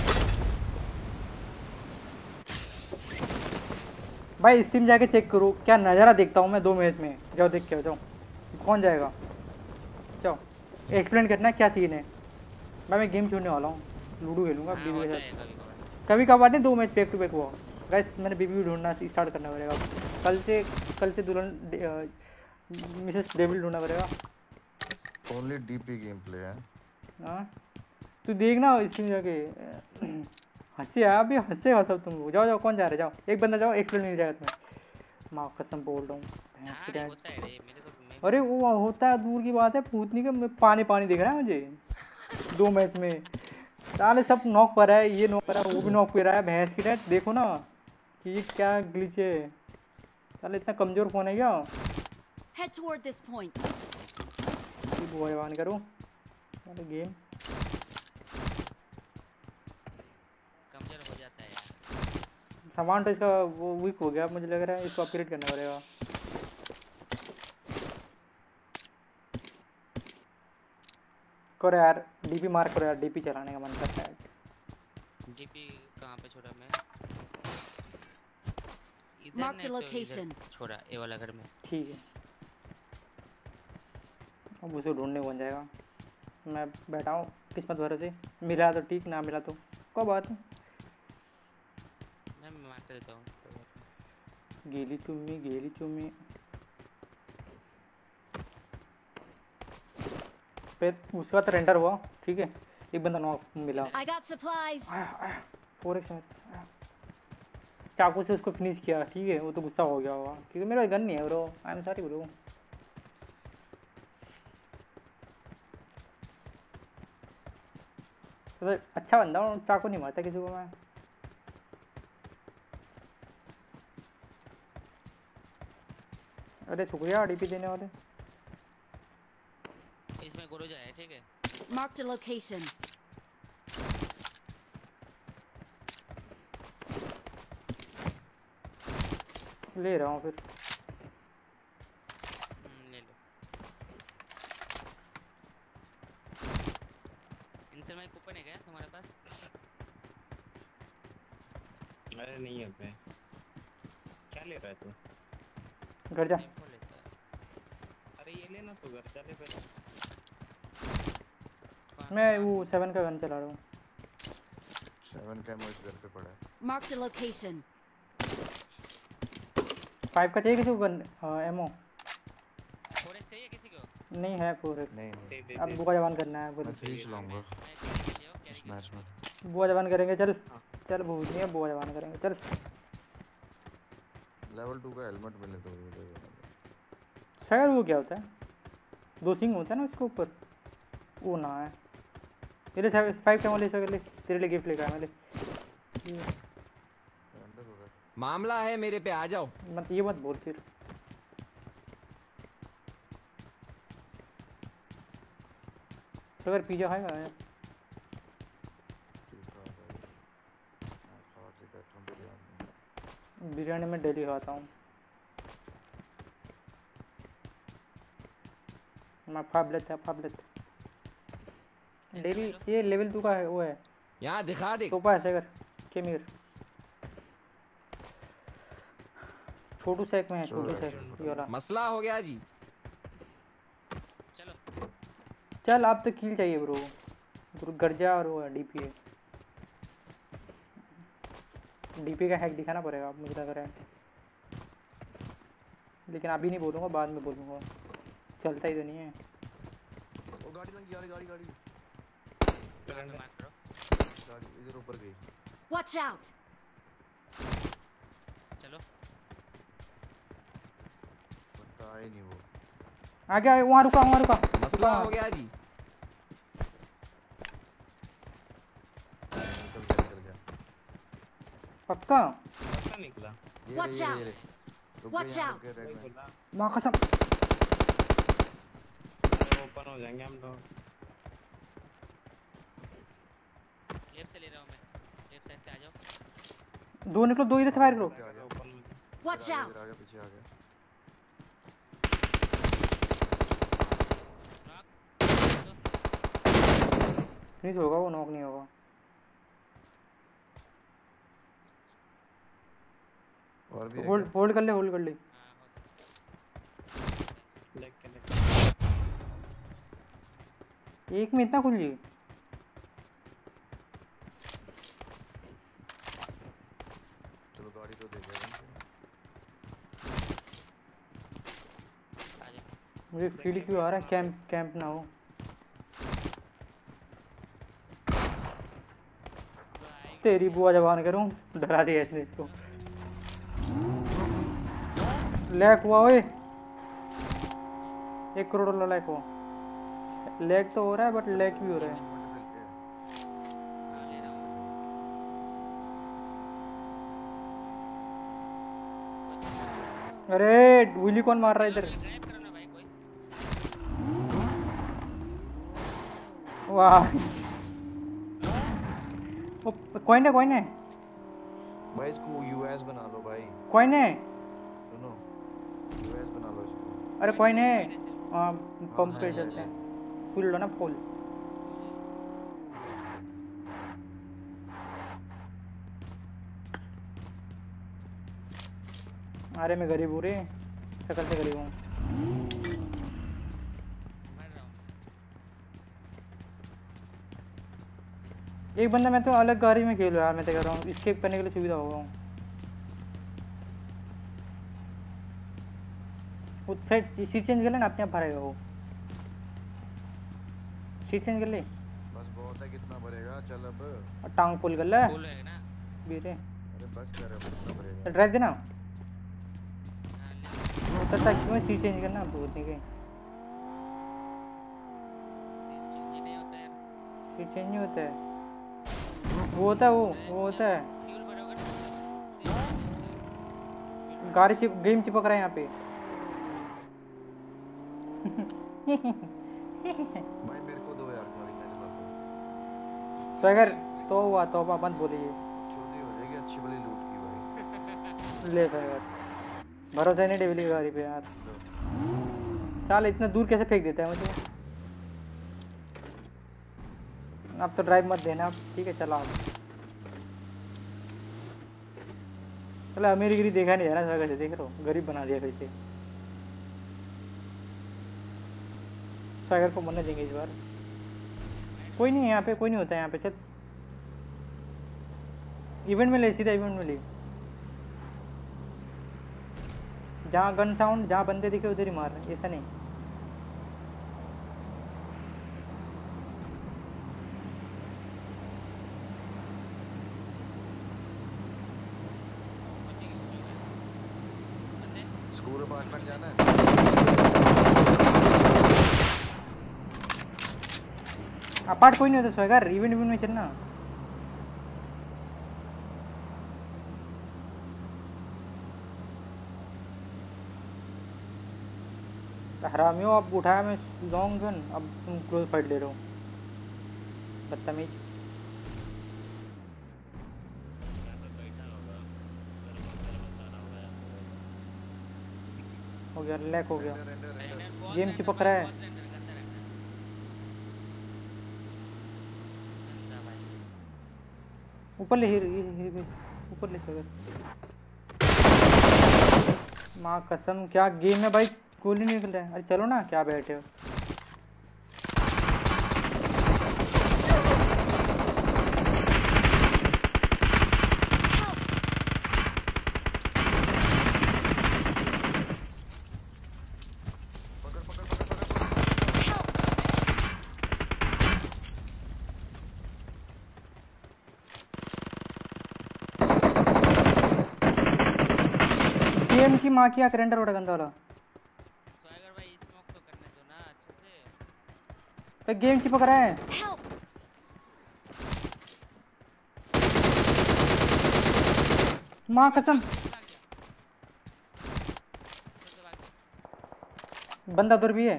भाई स्टीम जाके चेक करो, क्या नज़ारा देखता हूँ मैं दो मैच में। जाओ देख के आओ, जाओ। कौन जाएगा? जाओ एक्सप्लेन करना क्या सीन है। भाई मैं गेम छोड़ने वाला हूँ, लूडो खेलूंगा हाँ, बीबी के होता साथ। है कभी कभार। कभी कभार नहीं, दो मैच बैक टू बैक हुआ। गाइस मैंने बीबी ढूंढना स्टार्ट करना पड़ेगा कल से। कल से दुल्हन मिसेस डेविल ढूंढना पड़ेगा। ओनली डीपी गेम प्ले है। हाँ तू देखना इसमें जाके। हंसे आप भी हंसेगा सब तुम लोग। जाओ जाओ कौन जा रहा है? जाओ एक बंदा जाओ, एक्सप्लेन मिल जाएगा तुम्हें। माँ कसम बोल रहा हूँ भैंस हाँ की रे डांट। होता है रे, मेरे को मैं भी अरे वो होता है दूर की बात है, भूतनी का पानी पानी दिख रहा है मुझे दो मैच में। साले सब नॉक पर है, ये नॉक पर है, वो भी नॉक पे रहा है। भैंस की डांट देखो ना कि ये क्या ग्लिच है। साले इतना कमजोर फोन है क्या? Head toward this point. ये बॉय वान करो साले गेम। कमजोर हो जाता है यार। सामान तो इसका वो वीक हो गया मुझे लग रहा है, इसको अपग्रेड करना पड़ेगा। करो यार डीपी मार्क करो यार, डीपी चलाने का मन करता है। डीपी कहाँ पे छोड़ा मैं? इधर Marked ने a तो location. इधर छोड़ा ए वाला घर में। ठीक है अब उसे ढूंढने कौन जाएगा। मैं बैठा हूँ किस्मत भरोसे, मिला तो ठीक, ना मिला तो कोई बात नहीं। मैं मार कर देता हूँ कोई बात नहीं। गेली तुम्ही गेली तुम्ही फिर उसके बाद रेंडर हुआ। ठीक है एक बंदा नॉक मिला। I got supplies. Four x में चाकू से उसको फिनिश किया। ठीक है वो तो गुस्सा हो गया होगा क्योंकि मेरा गन नहीं है bro. I am sorry bro. तो अच्छा बंदा हूँ, चाकू नहीं मारता किसी को मैं। अरे शुक्रिया डीपी देने वाले। इसमें गुरुजा है, ठीक है। Marked a location. ले रहा हूँ फिर। हम्म, ले लो। इंटर में कूपन है क्या तुम्हारे पास? अरे नहीं है पे। क्या ले रहा है तू? घर जा। एम फोर लेता है। अरे ये लेना तो घर चले पहले। कौन- मैं कौन- वो सेवन का गन चला रहा हूँ। सेवन का एमओ इस घर पे पड़ा है। Marked a location. फाइव का चाहिए किसी को गन एमओ? फोर एक्स चाहिए किसी को? नहीं है फोर एक्स। नहीं नहीं दे दे अब दे। बुआ जवान करना है मैं फिर। थ्री चलाऊंगा मैं कैरी के लिए हूँ, कैरी इस के लिए। मैच में। बुआ जवान करेंगे चल। हाँ। चल भूत नहीं है, बुआ जवान करेंगे चल। लेवल टू का हेलमेट मिले तो वो दे शायद वो क्या होता है, दो सिंग होता है ना उसके ऊपर, वो ना है। तेरे फाइव का ले सके ले, तेरे लिए गिफ्ट लेकर आया मैं ले। अंदर हो रहा है। मामला है मेरे पे, आ जाओ। मत ये मत बोल फिर। अगर पिज्जा खाएगा यार। ठीक है भाई। मैं खा के बैठा हूँ बिरयानी। बिरयानी में डेली खाता हूँ मैं। फाबलेट है फाबलेट डेली। ये लेवल टू का है वो है। यहाँ दिखा दे। तो पास अगर केमीर छोटू सेक में है, छोटू सेक ये वाला। मसला हो गया जी। चलो चल आप तो किल चाहिए ब्रो। ब्रो गर्जा और वो है डीपी है। डीपी का हैक दिखाना पड़ेगा मुझे लग रहा है, लेकिन अभी नहीं बोलूँगा, बाद में बोलूँगा। चलता ही तो नहीं है। वो गाड़ी लगी, गाड़ी गाड़ी गाड़ी यहाँ पे मार करो। गाड़ी इधर ऊपर गई। Watch out! चलो पता ही नहीं वो। आगे आगे वहाँ रुका, वहाँ रुका। मसला हो गया जी। निकल गया निकल गया। पक्का पता निकला। ये Watch ले, ये ले, out! ये ले। रुक Watch गए यहाँ, out! रुक गए, वही रेड में। बोला। माँ कसम। अरे ओपन हो जाएंगे हम लोग। लेफ्ट से ले रहा हूँ मैं, लेफ्ट साइड से आ जाओ। दो निकलो, दो इधर से फायर करो। आ गया, ओपन हो जाए। Watch इधर आ गया, out! इधर आ गया, पीछे आ गया। फिनिश होगा वो, नॉक नहीं होगा। और भी है होल्ड क्या? होल्ड कर ले, होल्ड कर ले। हाँ हो सकता लेग के लेग। एक में इतना खुल जी। चलो गाड़ी तो दे दिया है। आ जाओ। मुझे फील क्यों आ रहा है कैंप कैंप ना हो। तो आएगी। तेरी बुआ जबान करूं, डरा दिया इसने इसको। लैक हुआ ओए, एक करोड़ वाला लैक हुआ। लैक तो हो रहा है बट लैक भी हो रहा है। हाँ ले रहा हूँ। अरे विली कौन मार रहा है इधर? ड्राइव करो ना भाई कोई। वाह वो कॉइन है, कॉइन है, भाई इसको यूएस बना लो भाई। कॉइन है। सुनो यूएस बना लो इसको। अरे कॉइन है। कोई नहीं, हाँ पंप है, पे है, चलते है। हैं। फुल लो ना फुल। अरे मैं गरीब हूँ रे, शकल से गरीब हूँ। मर रहा हूँ। एक बंदा, मैं तो अलग गाड़ी में खेल रहा यार। मैं तो कह रहा हूँ स्केप करने के लिए सुविधा होगा। वो सेट सीट चेंज कर ले ना, अपने आप भरेगा वो। सीट चेंज कर ले बस बहुत है, कितना भरेगा? चल अब। और टांग पुल कर ले फुल है ना? बेटे। अरे बस कर, अब कितना भरेगा? ड्राइव देना हाँ ले। उतरता क्यों? सीट चेंज करना बहुत नहीं गई। सीट चेंज ही नहीं होता यार। सीट चेंज नहीं होता है। वो होता है वो वो होता है फ्यूल भरोगे ना मतलब सेफ रहते हैं। गाड़ी चिप गेम चिपक रहा है यहाँ पे भाई मेरे को दो यार गाड़ी मैं चलाता हूँ। सगर तो हुआ तौबा बंद बोलिए चोरी हो जाएगी अच्छी वाली लूट की भाई। ले सगर भरोसा नहीं डेविली की गाड़ी पे यार साल इतना दूर कैसे फेंक देता है मुझे अब तो ड्राइव मत देना अब ठीक है चला अब चला मेरी गिरी देखा नहीं जा रहा सगर से देख रहा हूँ गरीब बना दिया फिर से सागर को मरने देंगे इस बार कोई नहीं है यहाँ पे कोई नहीं होता है यहाँ पे चल इवेंट में ले सीधा इवेंट में ले जहाँ गन साउंड जहाँ बंदे दिखे उधर ही मार रहे ऐसा नहीं स्कूल अपार्टमेंट जाना है। अपार्ट कोई नहीं होता स्वेगर इवेंट इवेंट में चलना हरामियों अब उठाया मैं लॉन्ग गन अब तुम क्लोज फाइट ले रहे हो बदतमीज हो गया लैक हो गया गेम चिपक रहा है ऊपर ले हिर हिर ऊपर ले सगर माँ कसम क्या गेम है भाई गोली नहीं निकल रहा है अरे चलो ना क्या बैठे हो गेम की माँ की करेंडर उड़ा गंदा वाला स्वागर भाई स्मोक तो करने दो ना अच्छे से पे गेम चिपक रहा है माँ कसम बंदा दूर भी है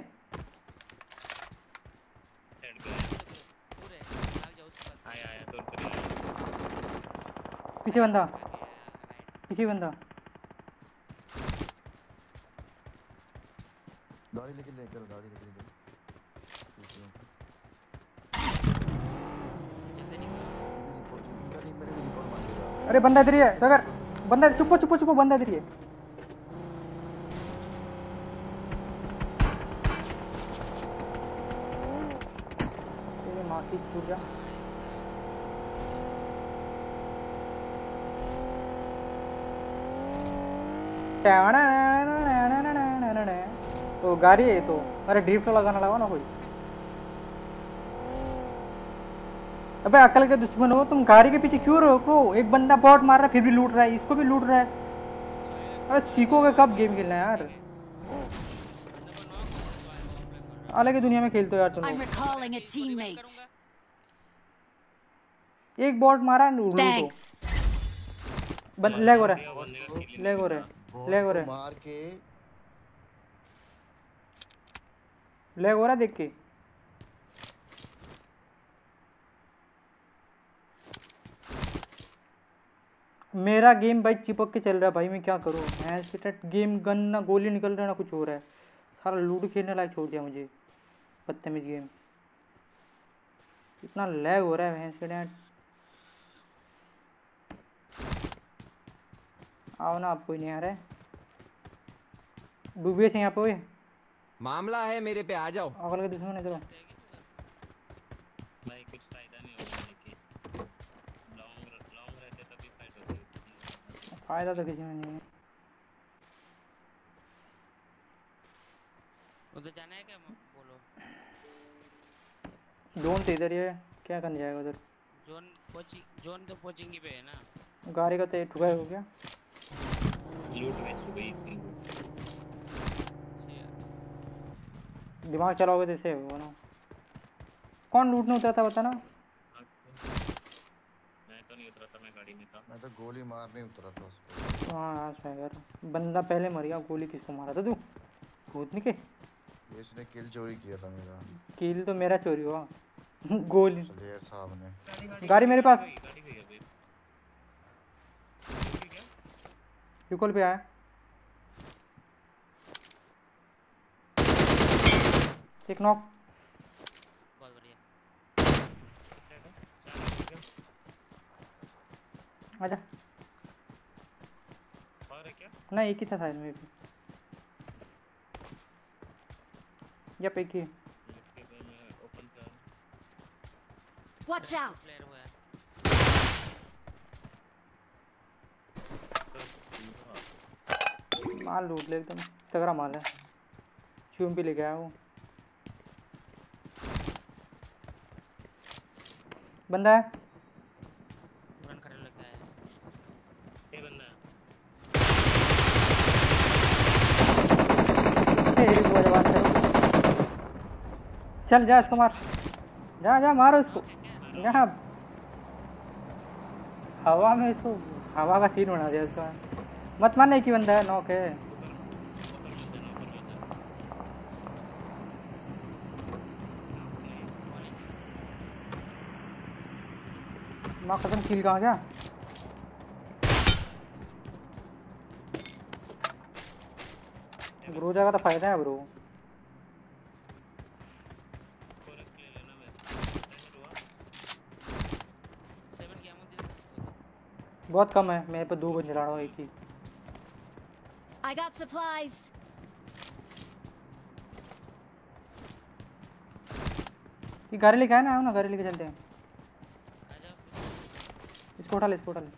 आया आया तो उधर पीछे बंदा पीछे बंदा गाड़ी लेके निकल गाड़ी लेके निकल गाड़ी मेरे को रिकॉर्ड मार देगा। अरे बंदा इधर ही है सगर बंदा चुपो चुपो चुपो बंदा इधर ही है तेरे माँ की पूजा तो गाड़ी है तो अरे ड्रिफ्ट लगाना लगा ना कोई अबे अकल के दुश्मन हो तुम गाड़ी के पीछे क्यों रोको एक बंदा बॉट मार रहा है फिर भी लूट रहा है इसको भी लूट रहा है अरे सीखोगे कब गेम खेलना है यार अलग ही दुनिया में खेलते हो यार तुम I'm recalling a teammate. एक बॉट मारा लूट लो Thanks. बंद लैग हो रहा है लैग हो रहा है लैग हो रहा है मार के लैग हो रहा है देख के मेरा गेम भाई चिपक के चल रहा है भाई मैं क्या करूँ मैं गेम गन ना गोली निकल रहा है ना कुछ हो रहा है सारा लूडो खेलने लायक छोड़ दिया मुझे बदतमीज गेम इतना लैग हो रहा है भैंस के डैड आओ ना आप कोई नहीं आ रहा है डूबे से यहाँ पे हुए मामला है मेरे पे आ जाओ अगल के दुश्मन है चलो भाई कुछ फायदा नहीं होगा लेकिन लॉन्ग लॉन्ग रहते तभी फाइट होती है फायदा तो किसी में नहीं है उधर जाना है क्या बोलो जोन तो इधर ही है क्या करने जाएगा उधर जोन कोचिंग जोन तो कोचिंग ही पे है ना गाड़ी का तो ठुकाई हो गया लूट वेस्ट हो गई थी दिमाग चलाओगे तो ऐसे होगा ना कौन लूटने उतरा था बता ना मैं मैं तो गोली मारने उतरा था उसको। हाँ हाँ सही यार, बंदा पहले मर गया। गोली किसको मारा था तू? भूतनी के? ये इसने किल चोरी किया था मेरा। किल तो मेरा चोरी हुआ। गोली सलेर साहब ने। गाड़ी मेरे पास। गाड़ी गई अभी। क्या? रिकॉल पे आया। एक नॉक। बहुत बढ़िया। आजा। और है क्या? नहीं एक ही था साइड में भी। या पे की। लिफ्ट के मैं ओपन कर। Watch out! प्लेयर हुआ है। माल लूट ले एकदम तगड़ा माल है। चूम पे लेके आया वो बंदा है। रन करने लगता है। ये बंदा है। तेरी बुआ जवान करो। चल जा इसको मार। जा जा मारो इसको। जा हवा में इसको हवा का सीन बना दिया इसको। मत मारने की बंदा है नॉक है। माँ कसम किल कहाँ गया? ब्रो जाएगा तो फायदा है ब्रो। सेवन की ammo दे दो। बहुत कम है मेरे पे। दो बंदे लड़ा हुआ एक ही। I got supplies. ये गाड़ी लेके आए ना। आओ ना गाड़ी लेके चलते हैं। आ जाओ। इसको उठा ले इसको उठा ले।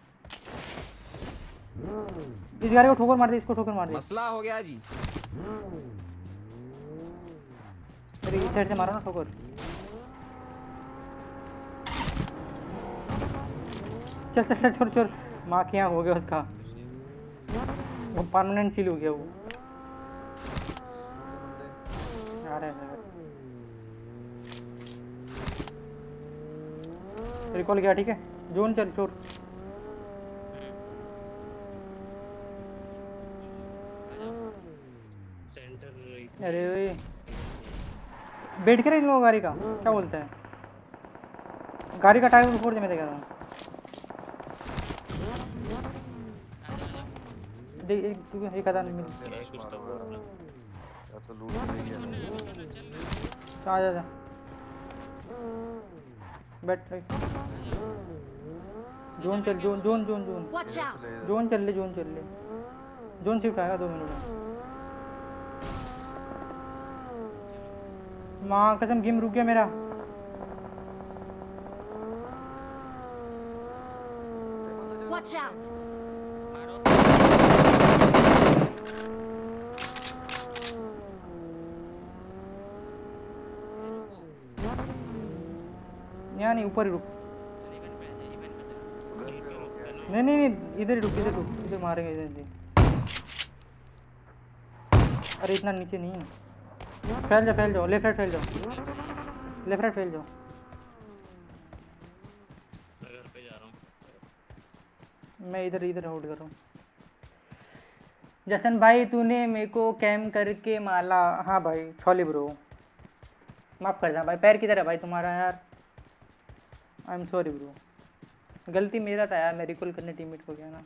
इस गाड़ी को ठोकर मार दे। इसको ठोकर मार दे। मसला हो गया जी। अरे इस साइड से मारो ना ठोकर। चल चल चल छोड़ छोड़। माँ के यहाँ हो गया उसका। वो परमानेंट सील हो गया वो। आ रहे हैं रिकॉल गया। ठीक है जोन चल चोर। सेंटर अरे बैठ कर इन लोगों गाड़ी का क्या बोलते हैं? गाड़ी का टायर फोड़ दे। मैं कह रहा हूँ देख एक तू एक आधा मिल। रश मारा हुआ है। या तो लूट ले गया नहीं। आ जा जा बैठ बैठ। जोन चल zone zone zone zone Watch out! Zone चल ले जोन चल ले। जोन शिफ्ट आएगा दो मिनट में। माँ कसम गेम रुक गया मेरा। Watch out! यहाँ नहीं ऊपर ही रुक। इवेंट पे है, इवेंट पे चलो। उधर पे हो गया। नहीं नहीं नहीं इधर ही रुक इधर रुक। इधर मारेंगे इधर से। अरे इतना नीचे नहीं है। फैल जाओ फैल जाओ। लेफ्ट राइट फैल जाओ। लेफ्ट राइट फैल जाओ। मैं घर पे जा रहा हूँ। मैं इधर इधर होल्ड कर रहा हूँ। जसन भाई तूने मेरे को कैम करके माला। हाँ भाई सॉरी ब्रो। माफ़ कर जा भाई। पैर किधर है भाई तुम्हारा यार? I am sorry bro. गलती मेरा था यार। मैं रिकॉल करने टीममेट को गया ना।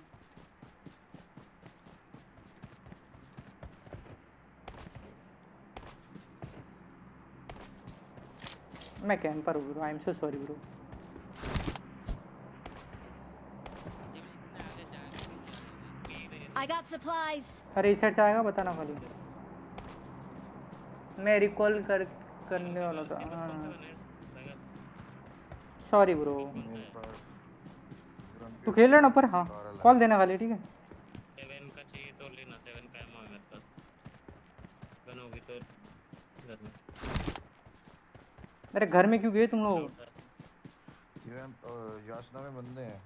मैं कैंपर हूँ bro. I am so sorry bro. इतना आगे जा। I got supplies. अरे इस साइड से आएगा बताना खाली। मैं रिकॉल कर करने वाला था। हाँ सॉरी ब्रो। मेरे पास तू खेल रहा ना ऊपर? हाँ कॉल देना खाली ठीक है। सेवन का चाहिए तो लेना। सेवन का एमओ है मेरे पास। गन होगी तो घर में। अरे घर में क्यों गए तुम लोग? इवेंट याचना में बंदे हैं।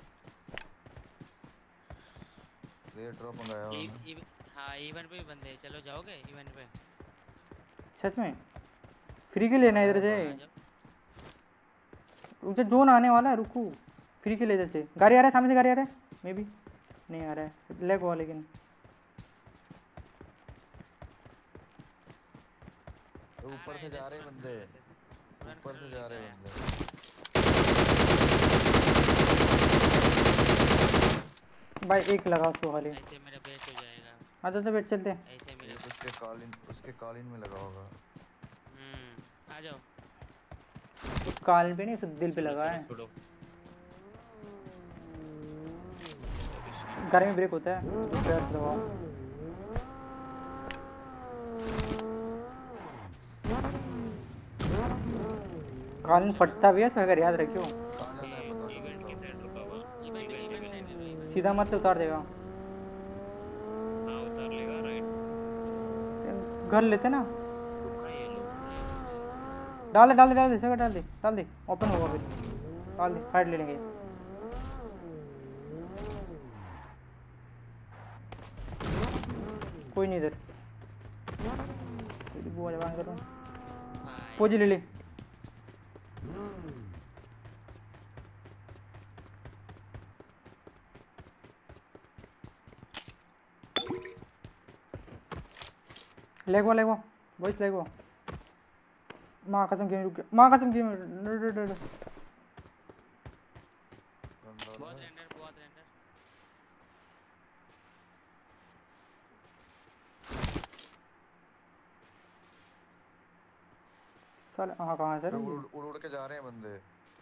रेयर ड्रॉप मंगाया ई- उन्होंने। ई- हाँ इवेंट पे भी बंदे हैं। चलो जाओगे इवेंट पे? सच में फ्री के लेना है इधर से। आ जाओ। रुक जा जोन आने वाला है। रुको फ्री के ले से गाड़ी आ रहा है, सामने से गाड़ी आ रहा है, मे बी नहीं आ रहा है, लैग हुआ लेकिन ऊपर से जा रहे हैं बंदे, ऊपर से जा रहे हैं बंदे। भाई एक लगा उसको खाली। ऐसे मेरा बेस्ट हो जाएगा। आ तो बैठ चलते हैं। ऐसे मेरा उसके कॉलिन उसके कॉलिन में लगा होगा। हम्म आ जाओ। तो काल पे नहीं, तो दिल पे लगा है। छोड़ो गाड़ी में ब्रेक होता है, पैर दबाओ। कालिन फटता भी है तो अगर याद रखियो। कहाँ जाना है बताओ। इवेंट की साइड रुका हुआ इवेंट इवेंट साइड में रहो। सीधा मत उतार देगा। हाँ उतार लेगा राइट घर लेते ना, रुका ये लोग डाल दे डाल दे डाल दे सगा डाल दे डाल दे, ओपन होगा फिर डाल दे, फाइट ले लेंगे। कोई नहीं इधर, वो जवान करो, पोजी ले ले। लेगो लेगो वॉइस लेगो। माँ कसम गेम रुक गया, माँ कसम गेम बहुत रेंडर बहुत रेंडर। साले हाँ कहाँ है सर? उड़ उड़ उड़ के जा रहे हैं बंदे।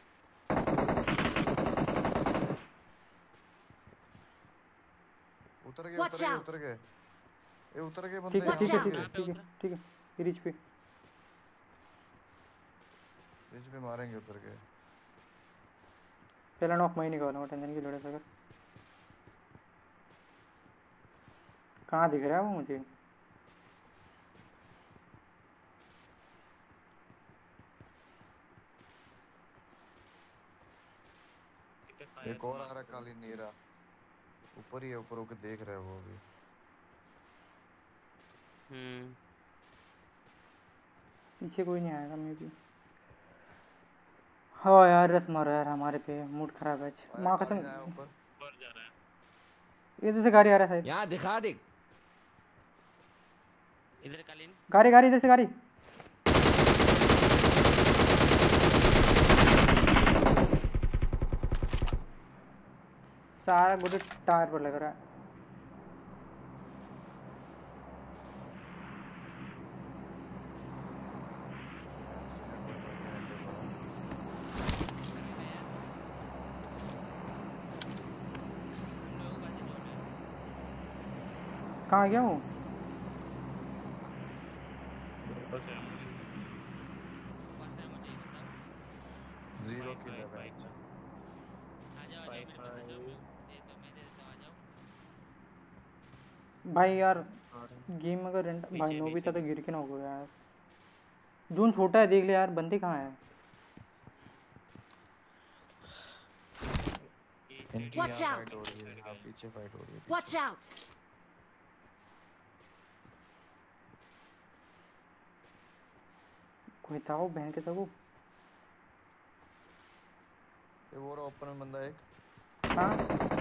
उतर गए Watch उतर गए out. उतर गए ये उतर गए बंदे ठीक है यहाँ ठीक है पे। ठीक है ठीक है ठीक है, रिच पे रिच पे मारेंगे उतर के। पहला नॉक मैं ही निकालूंगा, टेंशन की लड़े सकर। कहाँ दिख रहा है वो मुझे? एक और आ रहा काली नीरा, ऊपर ही है, ऊपर होके देख रहा है वो भी। हम्म पीछे कोई नहीं आएगा मे बी। हाँ यार रस मारो यार, हमारे पे मूड खराब है आज। अरे माँ कसम कालीन आया ऊपर। ऊपर जा रहा है इधर से गाड़ी आ रहा है शायद। यहाँ दिखा दे। इधर कालीन गाड़ी गाड़ी इधर से गाड़ी। सारा गुड टायर पर लग रहा है। कहाँ गया वो? ऊपर से हम कौन सा है मुझे ये बताओ। जीरो किल है बाइक भाई। आ जाओ आ जाओ बाइक मेरे पास आ जाओ, दे दो मैं दे देता हूँ, आ जाओ। भाई यार और गेम अगर रेंट भाई पीछे, नोबिता पीछे। तो गिर के ना हो गया यार। जोन छोटा है देख ले यार, बंदे कहाँ है? इनकी Watch यहाँ out. फाइट हो रही है, यहाँ पीछे फाइट हो रही है। Watch out! कोई था वो बहन के सबू? ये वो रहा ओपन में बंदा एक। हाँ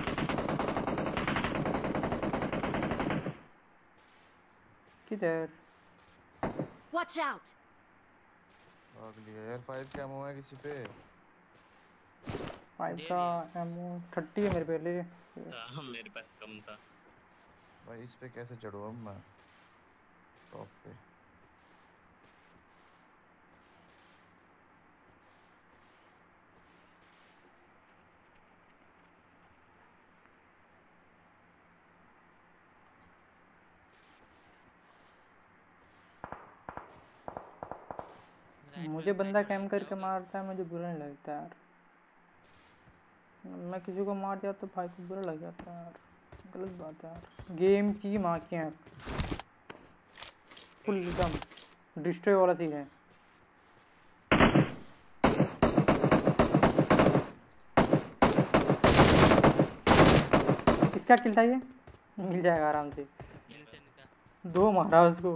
किधर? Watch out! भाग लिया यार। फाइव क्या मुँह है किसी पे? फाइव दे का एमओ थर्टी है मेरे पे, ले। हाँ मेरे पास कम था भाई इस पे कैसे चढ़ूँ अब मैं टॉप पे? राइट मुझे में बंदा फाइट हो कैम रहा है, करके जाओगे? मारता है, मुझे बुरा नहीं लगता यार। मैं किसी को मार दिया तो भाई को बुरा लग जाता है यार, गलत बात है यार। गेम की माँ की है फुल एकदम डिस्ट्रॉय वाला सीन है। किसका किल था ये? मिल जाएगा आराम से। इनसेंट का दो मारा उसको।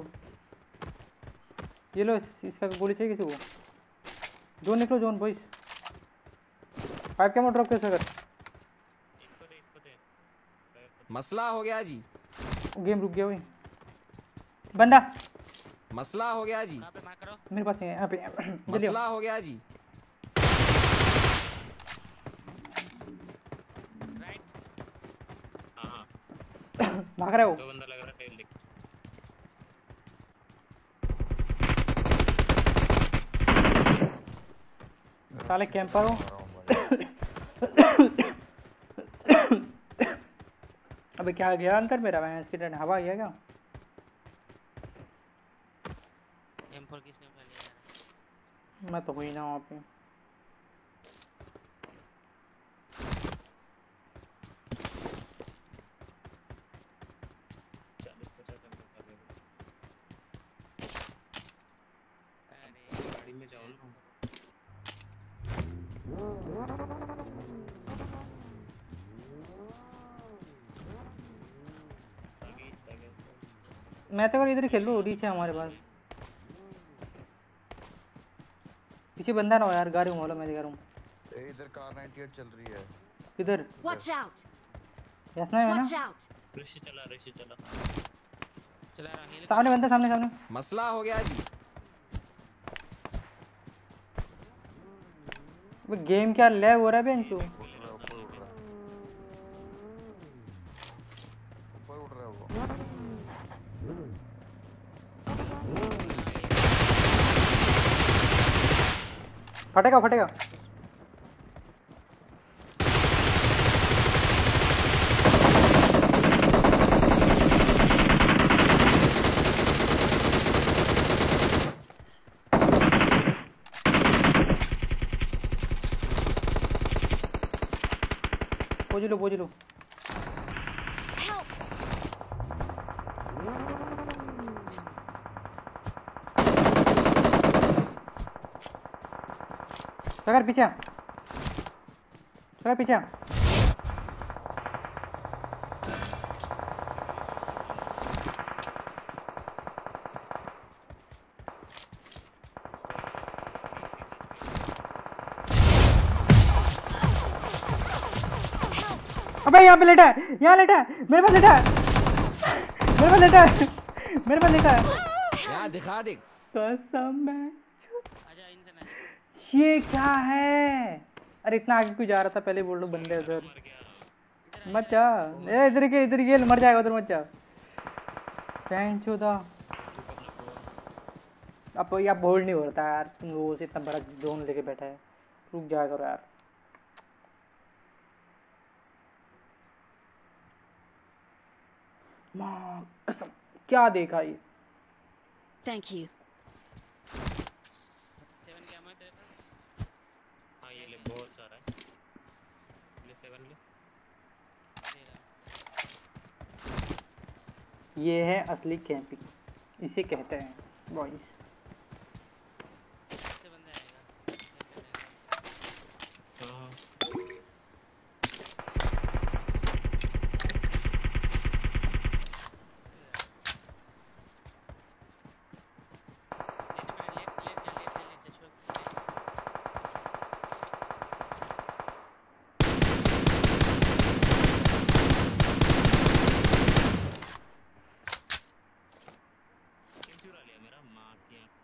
ये लो, इसका गोली चाहिए किसी को? जोन निकलो जोन बॉयज। फाइव के मोड ड्रॉप कैसे कर? इसको दे इसको दे मसला हो गया जी। गेम रुक गया वही बंदा। मसला हो गया जी। कहां पे मार करो? मेरे पास है यहाँ पे जल्दी आओ। मसला हो गया जी। राइट हां हां भाग रहा है वो। दो बंदा लग रहा है टेल देख साले कैंपर हो। मारा हूँ भाई। अबे क्या गया अंदर मेरा? मैं एक्सीडेंट हवा गया क्या? एम फोर किसने उठा लिया यार? मैं तो हुई ना वहाँ पे। चालीस पचास अंदर कर दे अरे गाड़ी में जाओ ना आगे आगे मैं तो इधर खेल लूँ। रीच है हमारे पास। पीछे बंदा ना हो यार। गाड़ी घुमा लो मैं दिखा रहा हूँ। ए इधर कार अट्ठानवे चल रही है। किधर? Watch out! यस ना है Watch ना? out! ऋषि चला ऋषि चला चला रहा हील सामने बंदा सामने सामने। मसला हो गया जी। अबे गेम क्या लैग हो रहा है बेंचो? ऊपर उड़ रहा है ऊपर उड़ रहा है ऊपर उड़ रहा है वो। फटेगा फटेगा। पोज लो पोज लो। Help! सगर पीछे आ। सगर पीछे आ। अबे यहाँ पे लेटा है। यहाँ लेटा है। मेरे पास लेटा है। मेरे पास लेटा है। मेरे पास लेटा है। यहाँ दिखा दे। कसम है। आजा इनसे ना ये क्या है? अरे इतना आगे क्यों जा रहा था? पहले बोल लो बंदे उधर मर गया मत जा। ए इधर के इधर के मर जाएगा उधर मत जा। फैन चोदा। अब ये अब होल्ड नहीं हो रहा यार। तुम लोगों से इतना बड़ा जोन लेके बैठा है। रुक जाया करो यार। माँ कसम क्या देखा ये? Thank you. सेवन क्या मैं तेरे पास हाँ ये ले बहुत सारा है ले सेवन ले तेरा ये है असली कैंपिंग। इसे कहते हैं बॉयज। से बंदा आएगा हाँ लेट में लेट लेट जा लेट जा लेट जा शो किन चुरा लिया मेरा माँ की आँख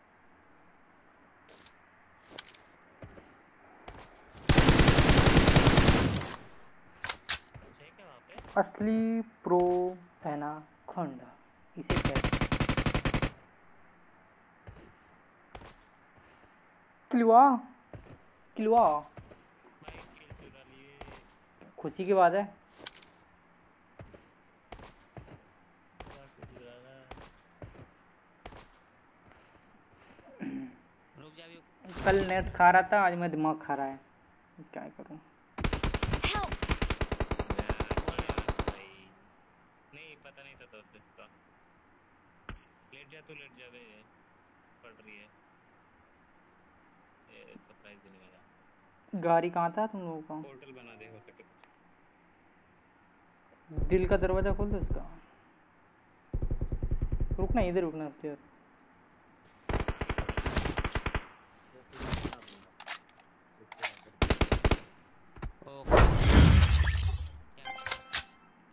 है क्या वहाँ पे असली प्रो एनाकोंडा इसे कहते हैं। किलवा किलवा भाई किल चुरा लिए खुशी की बात है। क्या किल चुरा रहा रुक जा अभी कल नेट खा रहा था। आज मैं दिमाग खा रहा है। क्या करूं? Help! भाई नहीं पता नहीं था तो इसका लेट जा तू लेट जा बे पड़ रही है ये सरप्राइज देने वाला गाड़ी कहाँ था तुम लोगों का? पोर्टल बना दे हो सके दिल का दरवाजा खोल दो इसका। रुकना इधर रुकना इसके यार।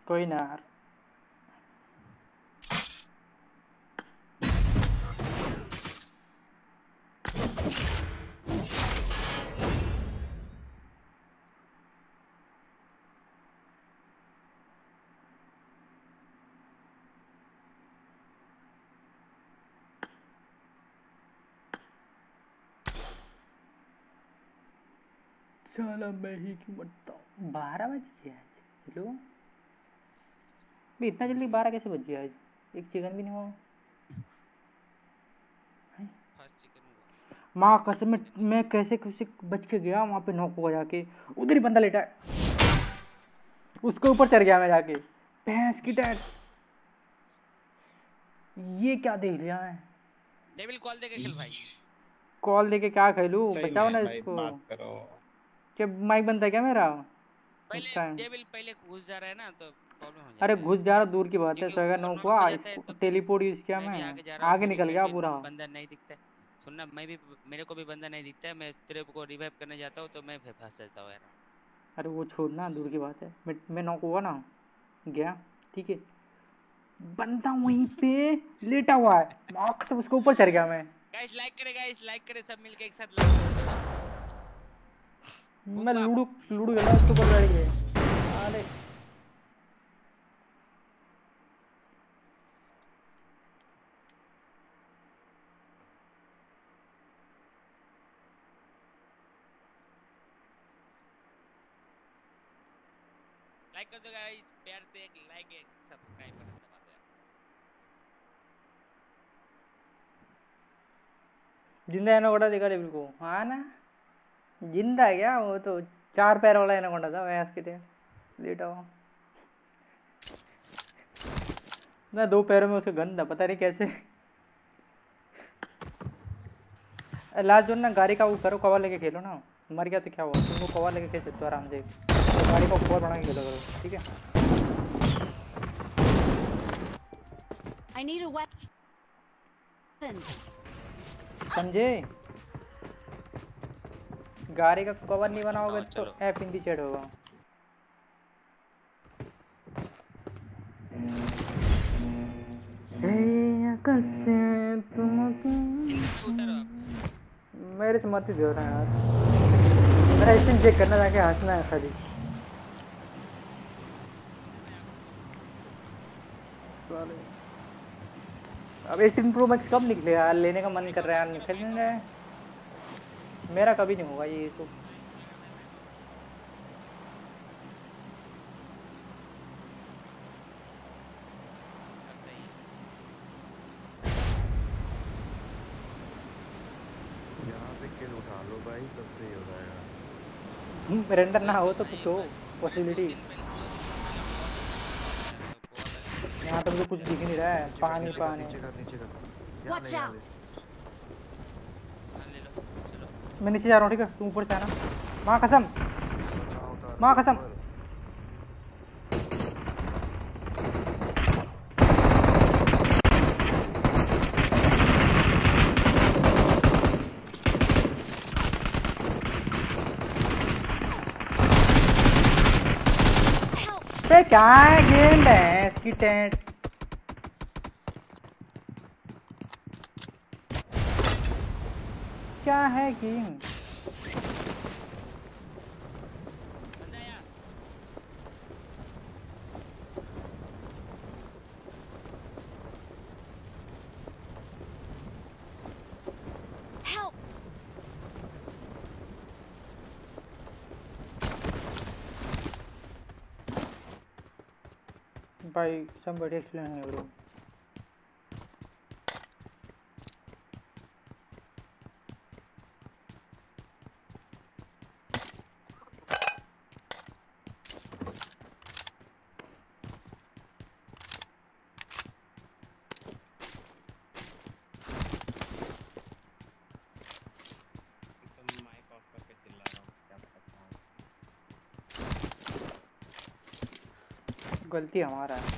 कोई ना यार। साला मैं ही क्यों मरता हूँ। बारह बज गया आज। हेलो भाई, इतना जल्दी बारह कैसे बज गया आज? एक चिकन भी नहीं हुआ। फर्स्ट चिकन हुआ। माँ कसम में मैं कैसे कैसे बच के गया वहाँ पे, नौक को जाके उधर ही बंदा लेटा है, उसके ऊपर चढ़ गया मैं जाके। भैंस की टैट, ये क्या देख लिया है। डेविल कॉल दे के खेल भाई। कॉल देके क्या खेलूं, सही बचाओ में ना भाई, इसको। बात करो। क्या माइक बंद है क्या मेरा इस पहले टाइम? डेविल पहले घुस जा रहा है ना तो प्रॉब्लम हो जाता अरे है। घुस जा रहा दूर की बात है, क्योंकि सोएगा वो नौ knock को हो जाता है तो फिर टेलीपोर्ट यूज किया मैं मैं, भी आगे जा रहा हूँ, आगे फिर भी निकल गया मेरे को पूरा। बंदा नहीं दिखता है। सुनना, मैं भी मेरे को भी बंदा नहीं दिखता है, मैं तेरे को रिवाइव करने जाता हूँ तो मैं फिर फंस जाता हूँ यार। अरे वो छोड़ना, दूर की बात है। मैं मैं नॉक हुआ ना, गया ठीक है, बंदा वहीं पे लेटा हुआ है, मार्क से उसके ऊपर चढ़ गया मैं। गाइस लाइक करे, गाइस लाइक करे, सब मिलके एक साथ लाइक करो। मैं लूडो लूडो खेला उसके ऊपर बैठ गए। अरे लाइक कर दो गाइस, प्यार से एक लाइक एक सब्सक्राइब बटन दबा दो यार। जिंदा एनाकोंडा देखा डेविल को? हाँ ना, जिंदा है क्या वो? तो चार पैर वाला एनाकोंडा था भैंस के टाइम लेटा हुआ। ना दो पैरों में उसका गंदा, पता नहीं कैसे। लास्ट जोन ना, गाड़ी का वो करो, कवर लेके खेलो ना। मर गया तो क्या हुआ, तुमको कवर लेके खेल सकते हो आराम से। तो गाड़ी का कवर बना के खेलो करो, ठीक है? I need a weapon. समझे? गाड़ी का कवर नहीं बनाओगे तो चलो। एफ इन दी चैट होगा। उतर आप। मेरे से मत ही दो ना यार, मेरा स्क्रीन चेक करना, जाके हंसना है खाली। अब एटीन प्रो मैक्स कब निकले यार? लेने का मन कर रहा है यार, निकल नहीं रहा है। मेरा कभी नहीं होगा ये तो। यहाँ पे किल उठा लो भाई, सब सही हो जाएगा। रेंडर ना हो तो कुछ हो पॉसिबिलिटी। यहाँ तो मुझे कुछ दिख नहीं रहा है, पानी नीचे कर, पानी। नीचे कर, नीचे कर। यहाँ Watch ले, यहाँ ले। out. ले लो चलो। मैं नीचे जा रहा हूँ, ठीक है? तुम ऊपर से आना। माँ कसम, हाँ, उतार माँ दे कसम। ऊपर। बे क्या है गेम है इसकी टेंट? क्या है गेम? बंदा आया। Help. भाई somebody explain है bro. तुम माइक ऑफ करके चिल्ला रहा हो, क्या पता कौन। गलती हमारा है।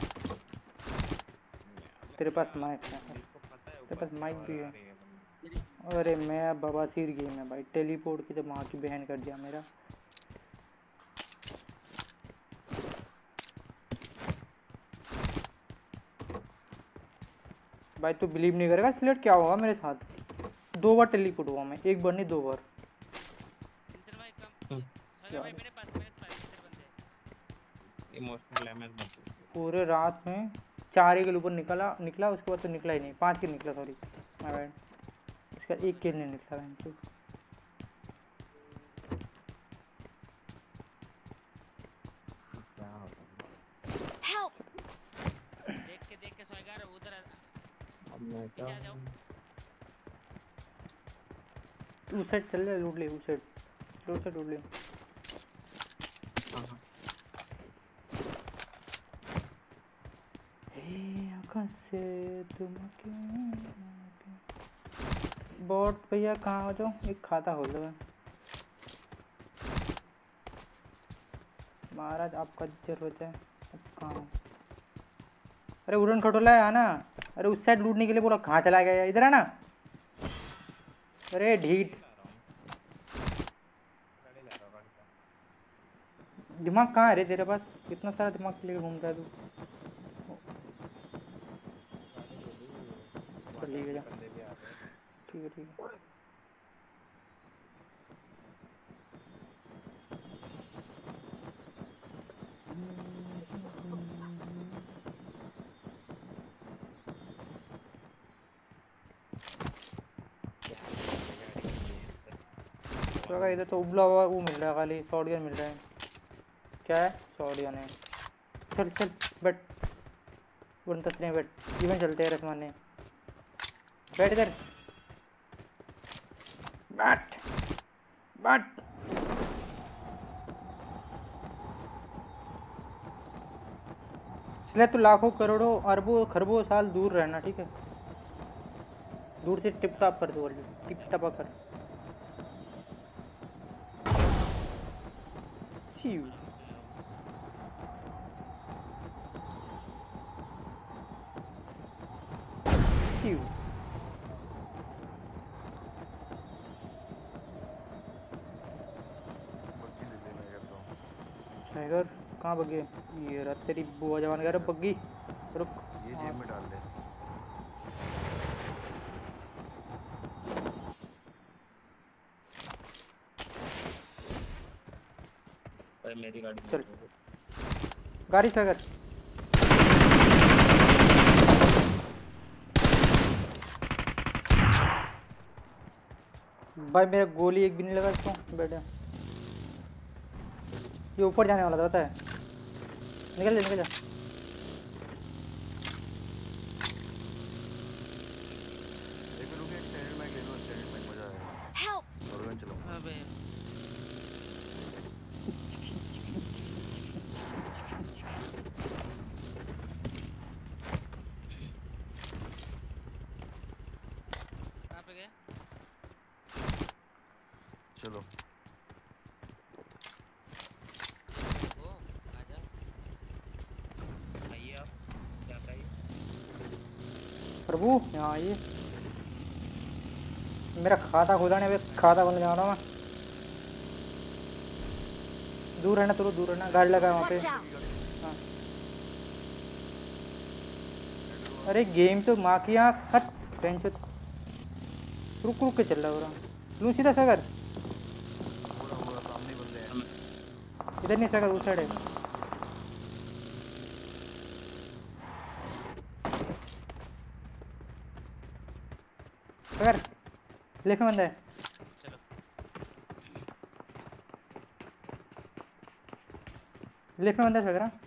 तेरे पास माइक है, इसको पता है तेरे ऊपर पास माइक भी आ है। रही है बंदी। अरे मैं बवासीर गेम है भाई, टेलीपोर्ट की तो माँ की बहन कर दिया मेरा। भाई तू बिलीव नहीं करेगा सिलेक्ट क्या हुआ मेरे साथ। दो बार टेलीपोर्ट हुआ मैं, एक बार नहीं दो बार। इंसर भाई कम सागर भाई मेरे पास मेरे पास इंसर बंदे इमोशनल डैमेज मत। पूरे रात में चार ही किल ऊपर निकला निकला उसके बाद तो निकला ही नहीं। पाँच किल निकला सॉरी माय बैड। उसका एक किल नहीं निकला बहन। Help! देख के देख के सागर उधर अब मैं क्या पीछे आ जाओ। उस साइड चल ले लूट ले उस साइड उस साइड लूट ले। से तुम बॉट भैया कहाँ हो जाओ एक खाता खोल दो महाराज आपका जरूरत है। अब कहाँ हो? अरे उड़न खटोला है आना। अरे उस साइड लूटने के लिए बोला कहाँ चला गया इधर है ना। अरे ढीठ दिमाग कहाँ है रे तेरे पास कितना सारा दिमाग लेके घूमता है तू। ठीक है ठीक है ठीक है तो इधर तो उबला हुआ वो मिल रहा है खाली शॉटगन मिल रहा है। क्या है शॉटगन है। चल चल बैठ वन तक नहीं बैठ इवन चलते हैं रसमान ने बैठ इधर बैठ बैठ। इसलिए तो लाखों करोड़ों अरबों खरबों साल दूर रहना ठीक है। दूर से टिप टॉप कर दो टिप टॉप कर Chiu. Chiu. टाइगर कहाँ बग्गी ये रहा तेरी बुआ जवान कह रहा बग्गी रुक ये जेब में डाल दे। मेरी गाड़ी चल गाड़ी सागर भाई मेरा गोली एक भी नहीं लगा इसको बैठा। ये ऊपर जाने वाला था पता है। निकल जा निकल जा एक रुक एक स्टैंडर्ड माइक ले लो स्टैंडर्ड माइक मजा आएगा। Help! और गन चलाओ। अबे कहाँ पे गए? चलो ओ आजा आइए आप क्या चाहिए। प्रभु यहाँ आइए मेरा खाता खुदा नहीं अभी खाता खोलने जा रहा हूँ मैं। दूर रहना थोड़ा दूर रहना गाड़ी लगा वहाँ पे। Watch out! हाँ अरे गेम तो माँ की यहाँ हट टेंशन रुक रुक के चल रहा है लूँ सीधा सागर पूरा पूरा सामने बंदे हैं। इधर नहीं सागर उस साइड है। सागर लेफ्ट में बंदा है। चलो लेफ्ट में बंदा है सागर हाँ।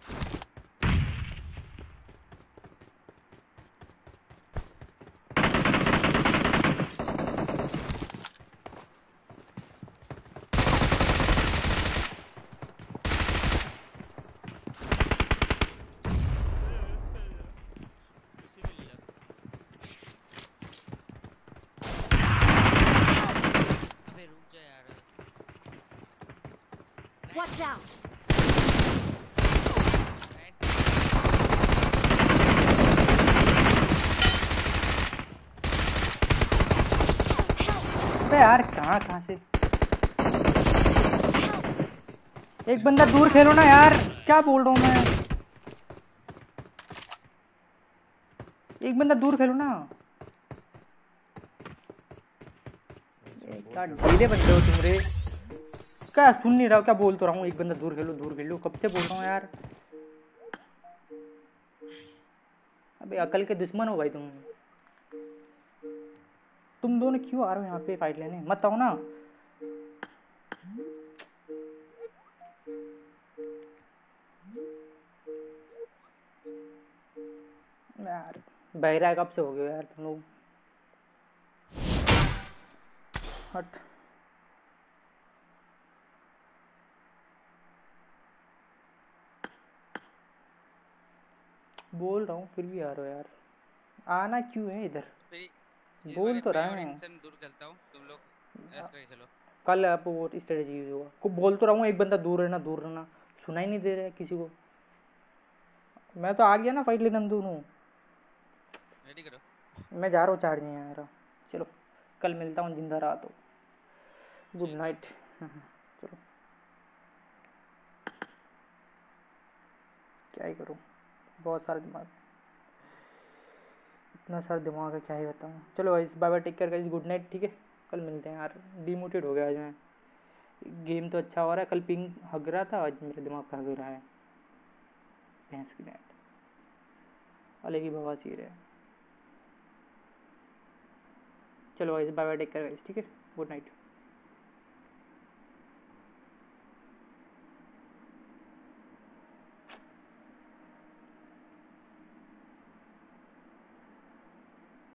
किसी भी ले लो। अबे रुक जा यार। Watch out! अबे यार कहाँ कहाँ से एक बंदा दूर खेलो ना यार क्या बोल रहा हूँ मैं। एक बंदा दूर खेलो ना। ए, क्या ढीले बंदे हो तुम रे। क्या सुन नहीं रहा हो? क्या बोल तो रहा हूँ, एक बंदा दूर खेलो दूर खेलो, कब से बोल रहा हूँ यार। अबे अकल के दुश्मन हो भाई तुम। तुम दोनों क्यों आ रहे हो यहाँ पे फाइट लेने? मत आओ ना। यार बहरा कब से हो गए यार तुम लोग। हट। बोल रहा हूँ फिर भी आ रहे हो यार। आना क्यों है इधर? फिर इस बोल बार तो मैं रहा और है। इंसान दूर खेलता हूँ, तुम लोग ऐश करके खेलो। कल आपको वो स्ट्रेटेजी यूज होगा। को बोल तो रहा हूँ एक बंदा दूर रहना दूर रहना, सुना ही नहीं दे रहा है किसी को। मैं तो आ गया ना फाइट लेने हम दोनों। रेडी करो। मैं जा रहा हूँ चार्ज नहीं आ रहा। चलो कल मिलता हूँ जिंदा रहा तो। गुड ठीक है। नाइट। चलो क्या ही करूँ, बहुत सारा दिमाग, इतना सारा दिमाग है क्या ही बताऊँ। चलो इस bye bye, take care guys, good night. ठीक है कल मिलते हैं यार। डिमोटिवेट हो गया आज मैं। गेम तो अच्छा हो रहा है, कल पिंग हग रहा था, आज मेरे दिमाग का हग रहा है। भैंस की नेट अलग ही बवासीर है। चलो guys bye bye, take care guys. ठीक है गुड नाइट।